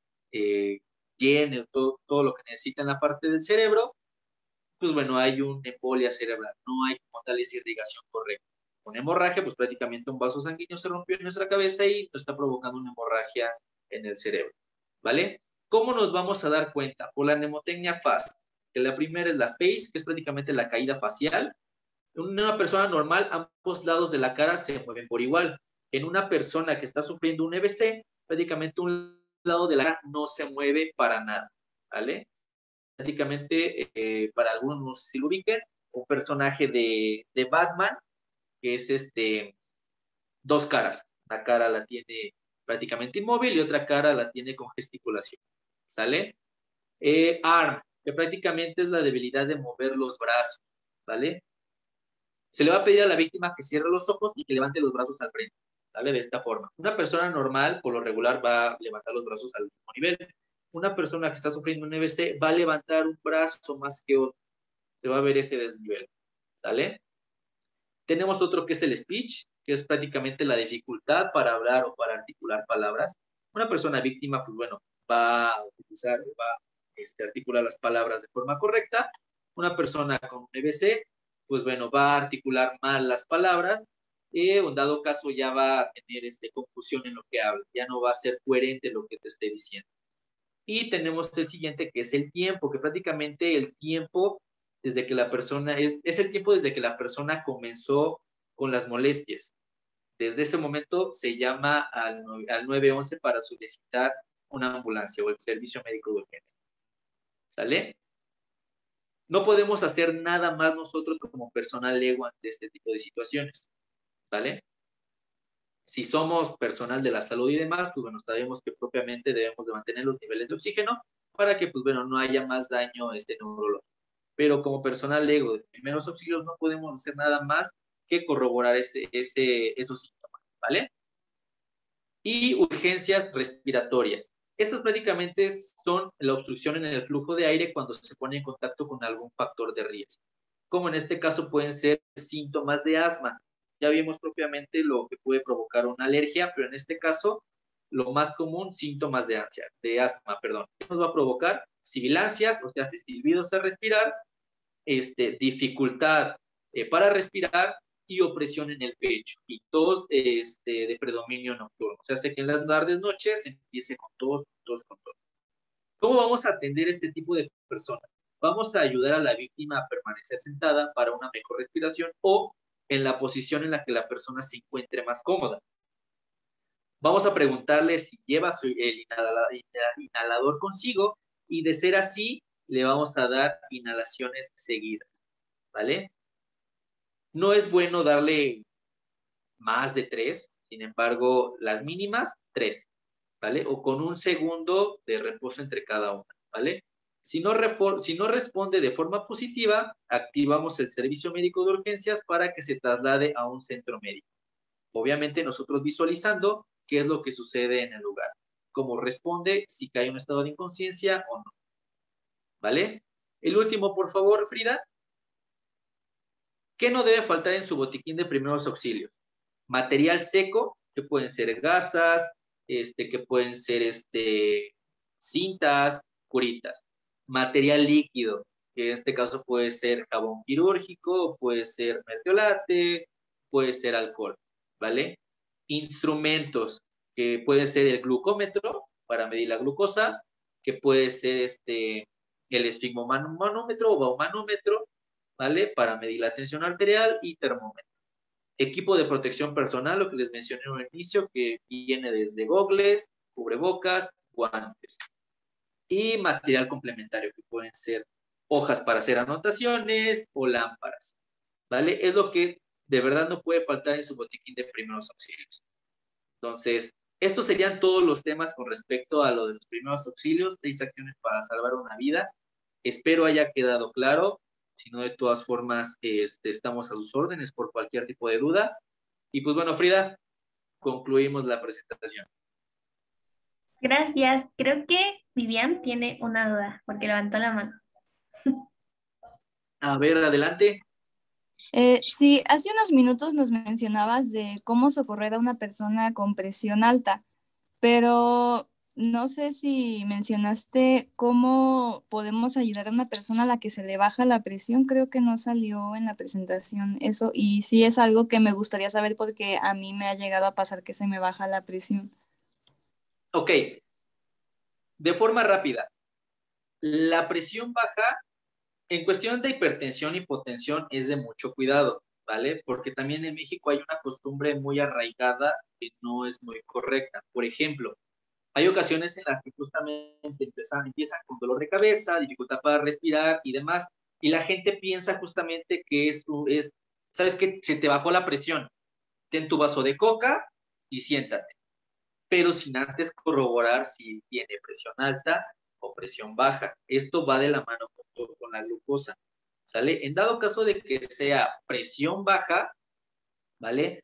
llene todo lo que necesita en la parte del cerebro. Pues bueno, hay una embolia cerebral, no hay como tal esa irrigación correcta. Con hemorragia, pues prácticamente un vaso sanguíneo se rompió en nuestra cabeza y nos está provocando una hemorragia en el cerebro, ¿vale? ¿Cómo nos vamos a dar cuenta? Por la mnemotecnia FAST, que la primera es la face, que es prácticamente la caída facial. En una persona normal, ambos lados de la cara se mueven por igual. En una persona que está sufriendo un EBC, prácticamente un lado de la cara no se mueve para nada, ¿vale? Prácticamente, para algunos no sé si lo ubiquen, un personaje de Batman, que es dos caras. Una cara la tiene prácticamente inmóvil y otra cara la tiene con gesticulación. ¿Sale? ARM, que prácticamente es la debilidad de mover los brazos. ¿Vale? Se le va a pedir a la víctima que cierre los ojos y que levante los brazos al frente. ¿Vale? De esta forma. Una persona normal, por lo regular, va a levantar los brazos al mismo nivel. Una persona que está sufriendo un EBC va a levantar un brazo más que otro. Se va a ver ese desnivel. ¿Sale? Tenemos otro que es el speech, que es prácticamente la dificultad para hablar o para articular palabras. Una persona víctima, pues bueno, va a utilizar, va a articular las palabras de forma correcta. Una persona con EBC, pues bueno, va a articular mal las palabras y en dado caso ya va a tener confusión en lo que habla, ya no va a ser coherente lo que te esté diciendo. Y tenemos el siguiente, que es el tiempo, que prácticamente el tiempo desde que la persona, es el tiempo desde que la persona comenzó con las molestias. Desde ese momento se llama al 911 para solicitar una ambulancia o el servicio médico de urgencia. ¿Sale? No podemos hacer nada más nosotros como personal lego ante este tipo de situaciones. ¿Vale? Si somos personal de la salud y demás, pues bueno, sabemos que propiamente debemos de mantener los niveles de oxígeno para que, pues bueno, no haya más daño neurológico. Pero como personal lego de primeros auxilios no podemos hacer nada más que corroborar esos síntomas, ¿vale? Y urgencias respiratorias. Estas prácticamente son la obstrucción en el flujo de aire cuando se pone en contacto con algún factor de riesgo. Como en este caso pueden ser síntomas de asma. Ya vimos propiamente lo que puede provocar una alergia, pero en este caso, lo más común, síntomas de asma. ¿Qué nos va a provocar? Sibilancias, o sea, silbidos al respirar, dificultad para respirar y opresión en el pecho y tos de predominio nocturno. O sea, hace que en las tardes, noches empiece con tos. ¿Cómo vamos a atender este tipo de personas? Vamos a ayudar a la víctima a permanecer sentada para una mejor respiración o en la posición en la que la persona se encuentre más cómoda. Vamos a preguntarle si lleva el inhalador consigo y de ser así, le vamos a dar inhalaciones seguidas, ¿vale? No es bueno darle más de 3, sin embargo, las mínimas, 3, ¿vale? O con un segundo de reposo entre cada una, ¿vale? Si no responde de forma positiva, activamos el servicio médico de urgencias para que se traslade a un centro médico. Obviamente nosotros visualizando qué es lo que sucede en el lugar, cómo responde, si cae en un estado de inconsciencia o no. ¿Vale? El último, por favor, Frida. ¿Qué no debe faltar en su botiquín de primeros auxilios? Material seco, que pueden ser gasas, que pueden ser cintas, curitas. Material líquido, que en este caso puede ser jabón quirúrgico, puede ser mertiolate, puede ser alcohol, ¿vale? Instrumentos, que puede ser el glucómetro para medir la glucosa, que puede ser el esfigmomanómetro o baumanómetro, ¿vale? Para medir la tensión arterial y termómetro. Equipo de protección personal, lo que les mencioné en un inicio, que viene desde gogles, cubrebocas, guantes. Y material complementario, que pueden ser hojas para hacer anotaciones o lámparas, ¿vale? Es lo que de verdad no puede faltar en su botiquín de primeros auxilios. Entonces, estos serían todos los temas con respecto a lo de los primeros auxilios, 6 acciones para salvar una vida. Espero haya quedado claro. Si no, de todas formas, estamos a sus órdenes por cualquier tipo de duda. Y pues bueno, Frida, concluimos la presentación. Gracias. Creo que Vivian tiene una duda porque levantó la mano. A ver, adelante. Sí, hace unos minutos nos mencionabas de cómo socorrer a una persona con presión alta, pero no sé si mencionaste cómo podemos ayudar a una persona a la que se le baja la presión. Creo que no salió en la presentación eso, y sí es algo que me gustaría saber porque a mí me ha llegado a pasar que se me baja la presión. Ok, de forma rápida. La presión baja en cuestión de hipertensión y hipotensión es de mucho cuidado, ¿vale? Porque también en México hay una costumbre muy arraigada que no es muy correcta. Por ejemplo, hay ocasiones en las que justamente empiezan con dolor de cabeza, dificultad para respirar y demás, y la gente piensa justamente que ¿sabes qué? Se te bajó la presión, ten tu vaso de coca y siéntate, pero sin antes corroborar si tiene presión alta o presión baja. Esto va de la mano con la glucosa, ¿sale? En dado caso de que sea presión baja, ¿vale?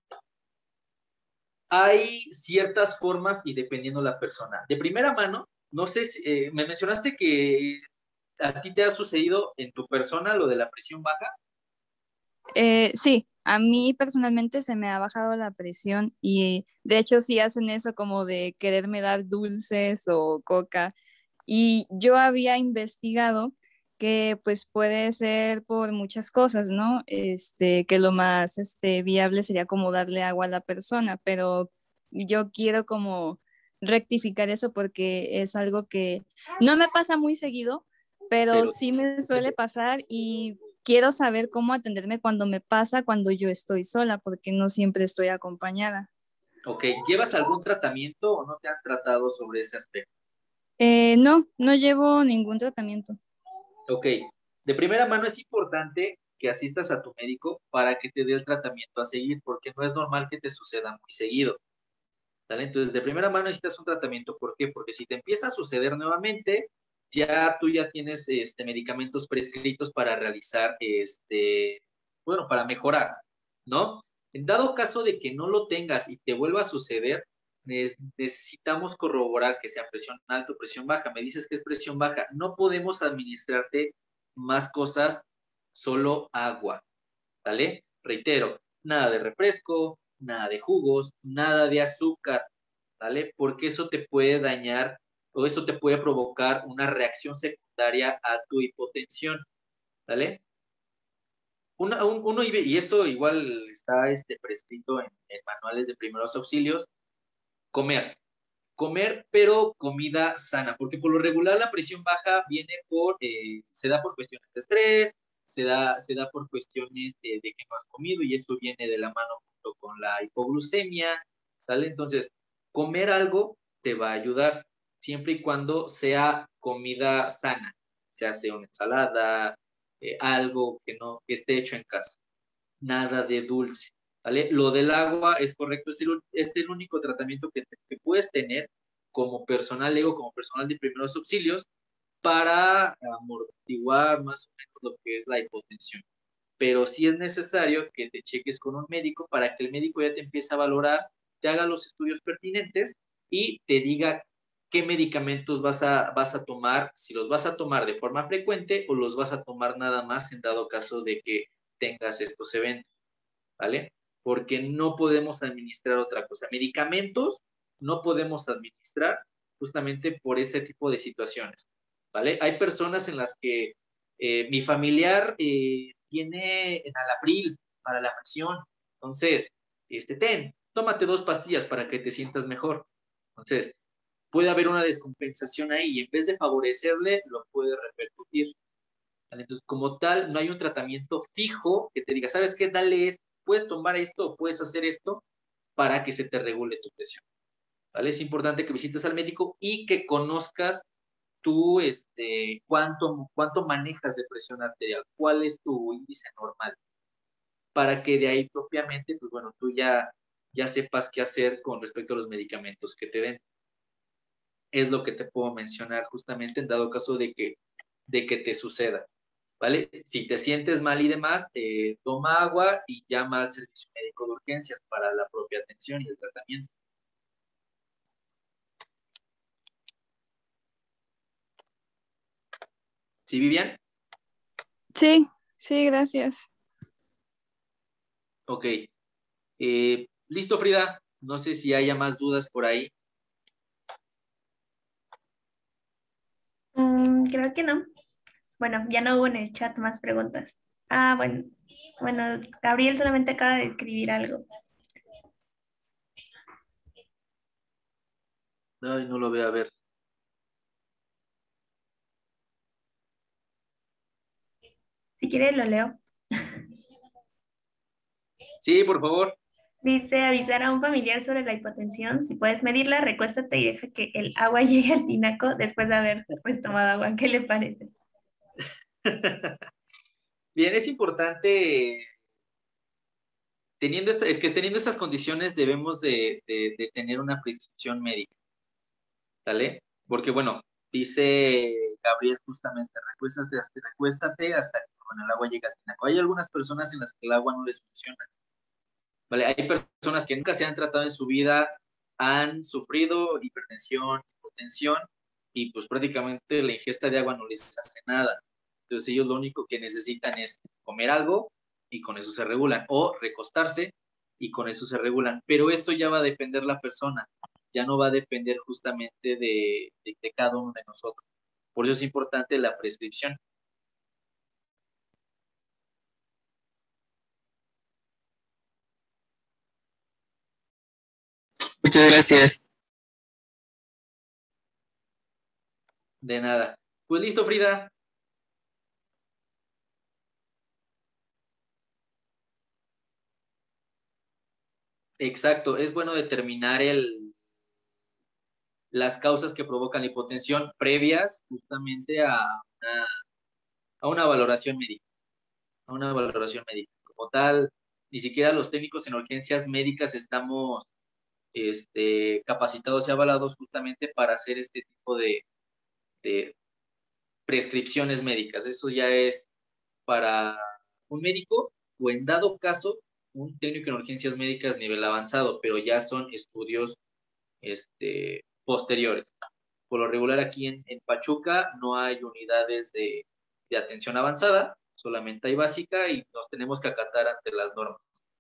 Hay ciertas formas y dependiendo la persona. De primera mano, no sé si me mencionaste que a ti te ha sucedido en tu persona lo de la presión baja. Sí, a mí personalmente se me ha bajado la presión y de hecho sí hacen eso como de quererme dar dulces o coca. Y yo había investigado que pues puede ser por muchas cosas, ¿no? Que lo más viable sería como darle agua a la persona, pero yo quiero como rectificar eso porque es algo que no me pasa muy seguido, pero Pero, sí me suele pasar y quiero saber cómo atenderme cuando me pasa, cuando yo estoy sola, porque no siempre estoy acompañada. ok, ¿llevas algún tratamiento o no te han tratado sobre ese aspecto? No, no llevo ningún tratamiento. Ok, de primera mano es importante que asistas a tu médico para que te dé el tratamiento a seguir, porque no es normal que te suceda muy seguido, ¿vale? Entonces, de primera mano necesitas un tratamiento. ¿Por qué? Porque si te empieza a suceder nuevamente, tú ya tienes medicamentos prescritos para realizar, bueno, para mejorar, ¿no? En dado caso de que no lo tengas y te vuelva a suceder, necesitamos corroborar que sea presión alta o presión baja. Me dices que es presión baja. No podemos administrarte más cosas, solo agua, ¿vale? Reitero, nada de refresco, nada de jugos, nada de azúcar, ¿vale? Porque eso te puede dañar o eso te puede provocar una reacción secundaria a tu hipotensión, ¿vale? Y esto igual está prescrito en manuales de primeros auxilios, comer. Comer, pero comida sana, porque por lo regular la presión baja se da por cuestiones de estrés, se da por cuestiones de que no has comido y eso viene de la mano junto con la hipoglucemia, ¿sale? Entonces, comer algo te va a ayudar siempre y cuando sea comida sana, sea una ensalada, algo que esté hecho en casa, nada de dulce, ¿vale? Lo del agua es correcto, es el único tratamiento que puedes tener como personal ego, como personal de primeros auxilios, para amortiguar más o menos lo que es la hipotensión. Pero sí es necesario que te cheques con un médico para que el médico ya te empiece a valorar, te haga los estudios pertinentes y te diga qué medicamentos vas a tomar, si los vas a tomar de forma frecuente o los vas a tomar nada más en dado caso de que tengas estos eventos, ¿vale? Porque no podemos administrar otra cosa. Medicamentos no podemos administrar justamente por ese tipo de situaciones, ¿vale? Hay personas en las que mi familiar tiene enalapril para la presión, entonces, tómate 2 pastillas para que te sientas mejor. Entonces, puede haber una descompensación ahí y en vez de favorecerle, lo puede repercutir. ¿Vale? Entonces, como tal, no hay un tratamiento fijo que te diga, ¿sabes qué? Dale esto, puedes tomar esto o puedes hacer esto para que se te regule tu presión. ¿vale? Es importante que visites al médico y que conozcas tú cuánto manejas de presión arterial, cuál es tu índice normal, para que de ahí propiamente, pues bueno, tú ya sepas qué hacer con respecto a los medicamentos que te den. Es lo que te puedo mencionar justamente en dado caso de que te suceda, ¿vale? Si te sientes mal y demás, toma agua y llama al servicio médico de urgencias para la propia atención y el tratamiento. ¿Sí, Vivian? Sí, sí, gracias. Ok. Listo, Frida. No sé si haya más dudas por ahí. Creo que no. Bueno, ya no hubo en el chat más preguntas. Ah, bueno, Gabriel solamente acaba de escribir algo. Ay, no lo veo, a ver. Si quiere lo leo. Sí, por favor. Dice, avisar a un familiar sobre la hipotensión. Si puedes medirla, recuéstate y deja que el agua llegue al tinaco después de haber pues tomado agua. ¿Qué le parece? Bien, es importante, teniendo estas condiciones debemos de tener una prescripción médica, ¿sale? Porque, bueno, dice Gabriel justamente, recuéstate hasta que el agua llegue al tinaco. Hay algunas personas en las que el agua no les funciona, ¿vale? Hay personas que nunca se han tratado en su vida, han sufrido hipertensión, hipotensión, y pues prácticamente la ingesta de agua no les hace nada. Entonces ellos lo único que necesitan es comer algo y con eso se regulan, o recostarse y con eso se regulan. Pero esto ya va a depender la persona, ya no va a depender justamente de cada uno de nosotros. Por eso es importante la prescripción. Muchas gracias. De nada. Pues listo, Frida. Exacto, es bueno determinar las causas que provocan la hipotensión previas justamente a una valoración médica, a una valoración médica. Como tal, ni siquiera los técnicos en urgencias médicas estamos capacitados y avalados justamente para hacer este tipo de prescripciones médicas. Eso ya es para un médico o en dado caso un técnico en urgencias médicas nivel avanzado, pero ya son estudios posteriores. Por lo regular aquí en Pachuca no hay unidades de atención avanzada, solamente hay básica y nos tenemos que acatar ante las normas.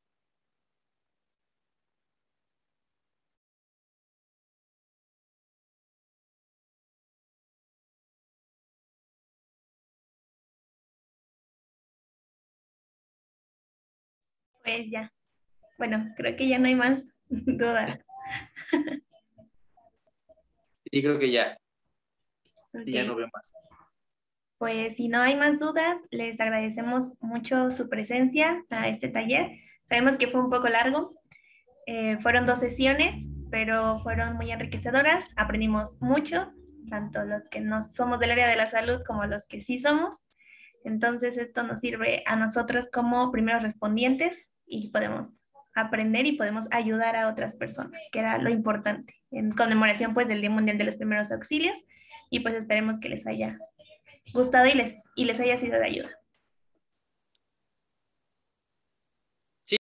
Pues ya. Bueno, creo que ya no hay más dudas. Sí, creo que ya. Ok. Ya no veo más. Pues si no hay más dudas, les agradecemos mucho su presencia a este taller. Sabemos que fue un poco largo. Fueron 2 sesiones, pero fueron muy enriquecedoras. Aprendimos mucho, tanto los que no somos del área de la salud como los que sí somos. Entonces esto nos sirve a nosotros como primeros respondientes y podemos aprender y podemos ayudar a otras personas, que era lo importante, en conmemoración pues del Día Mundial de los Primeros Auxilios, y pues esperemos que les haya gustado y les haya sido de ayuda.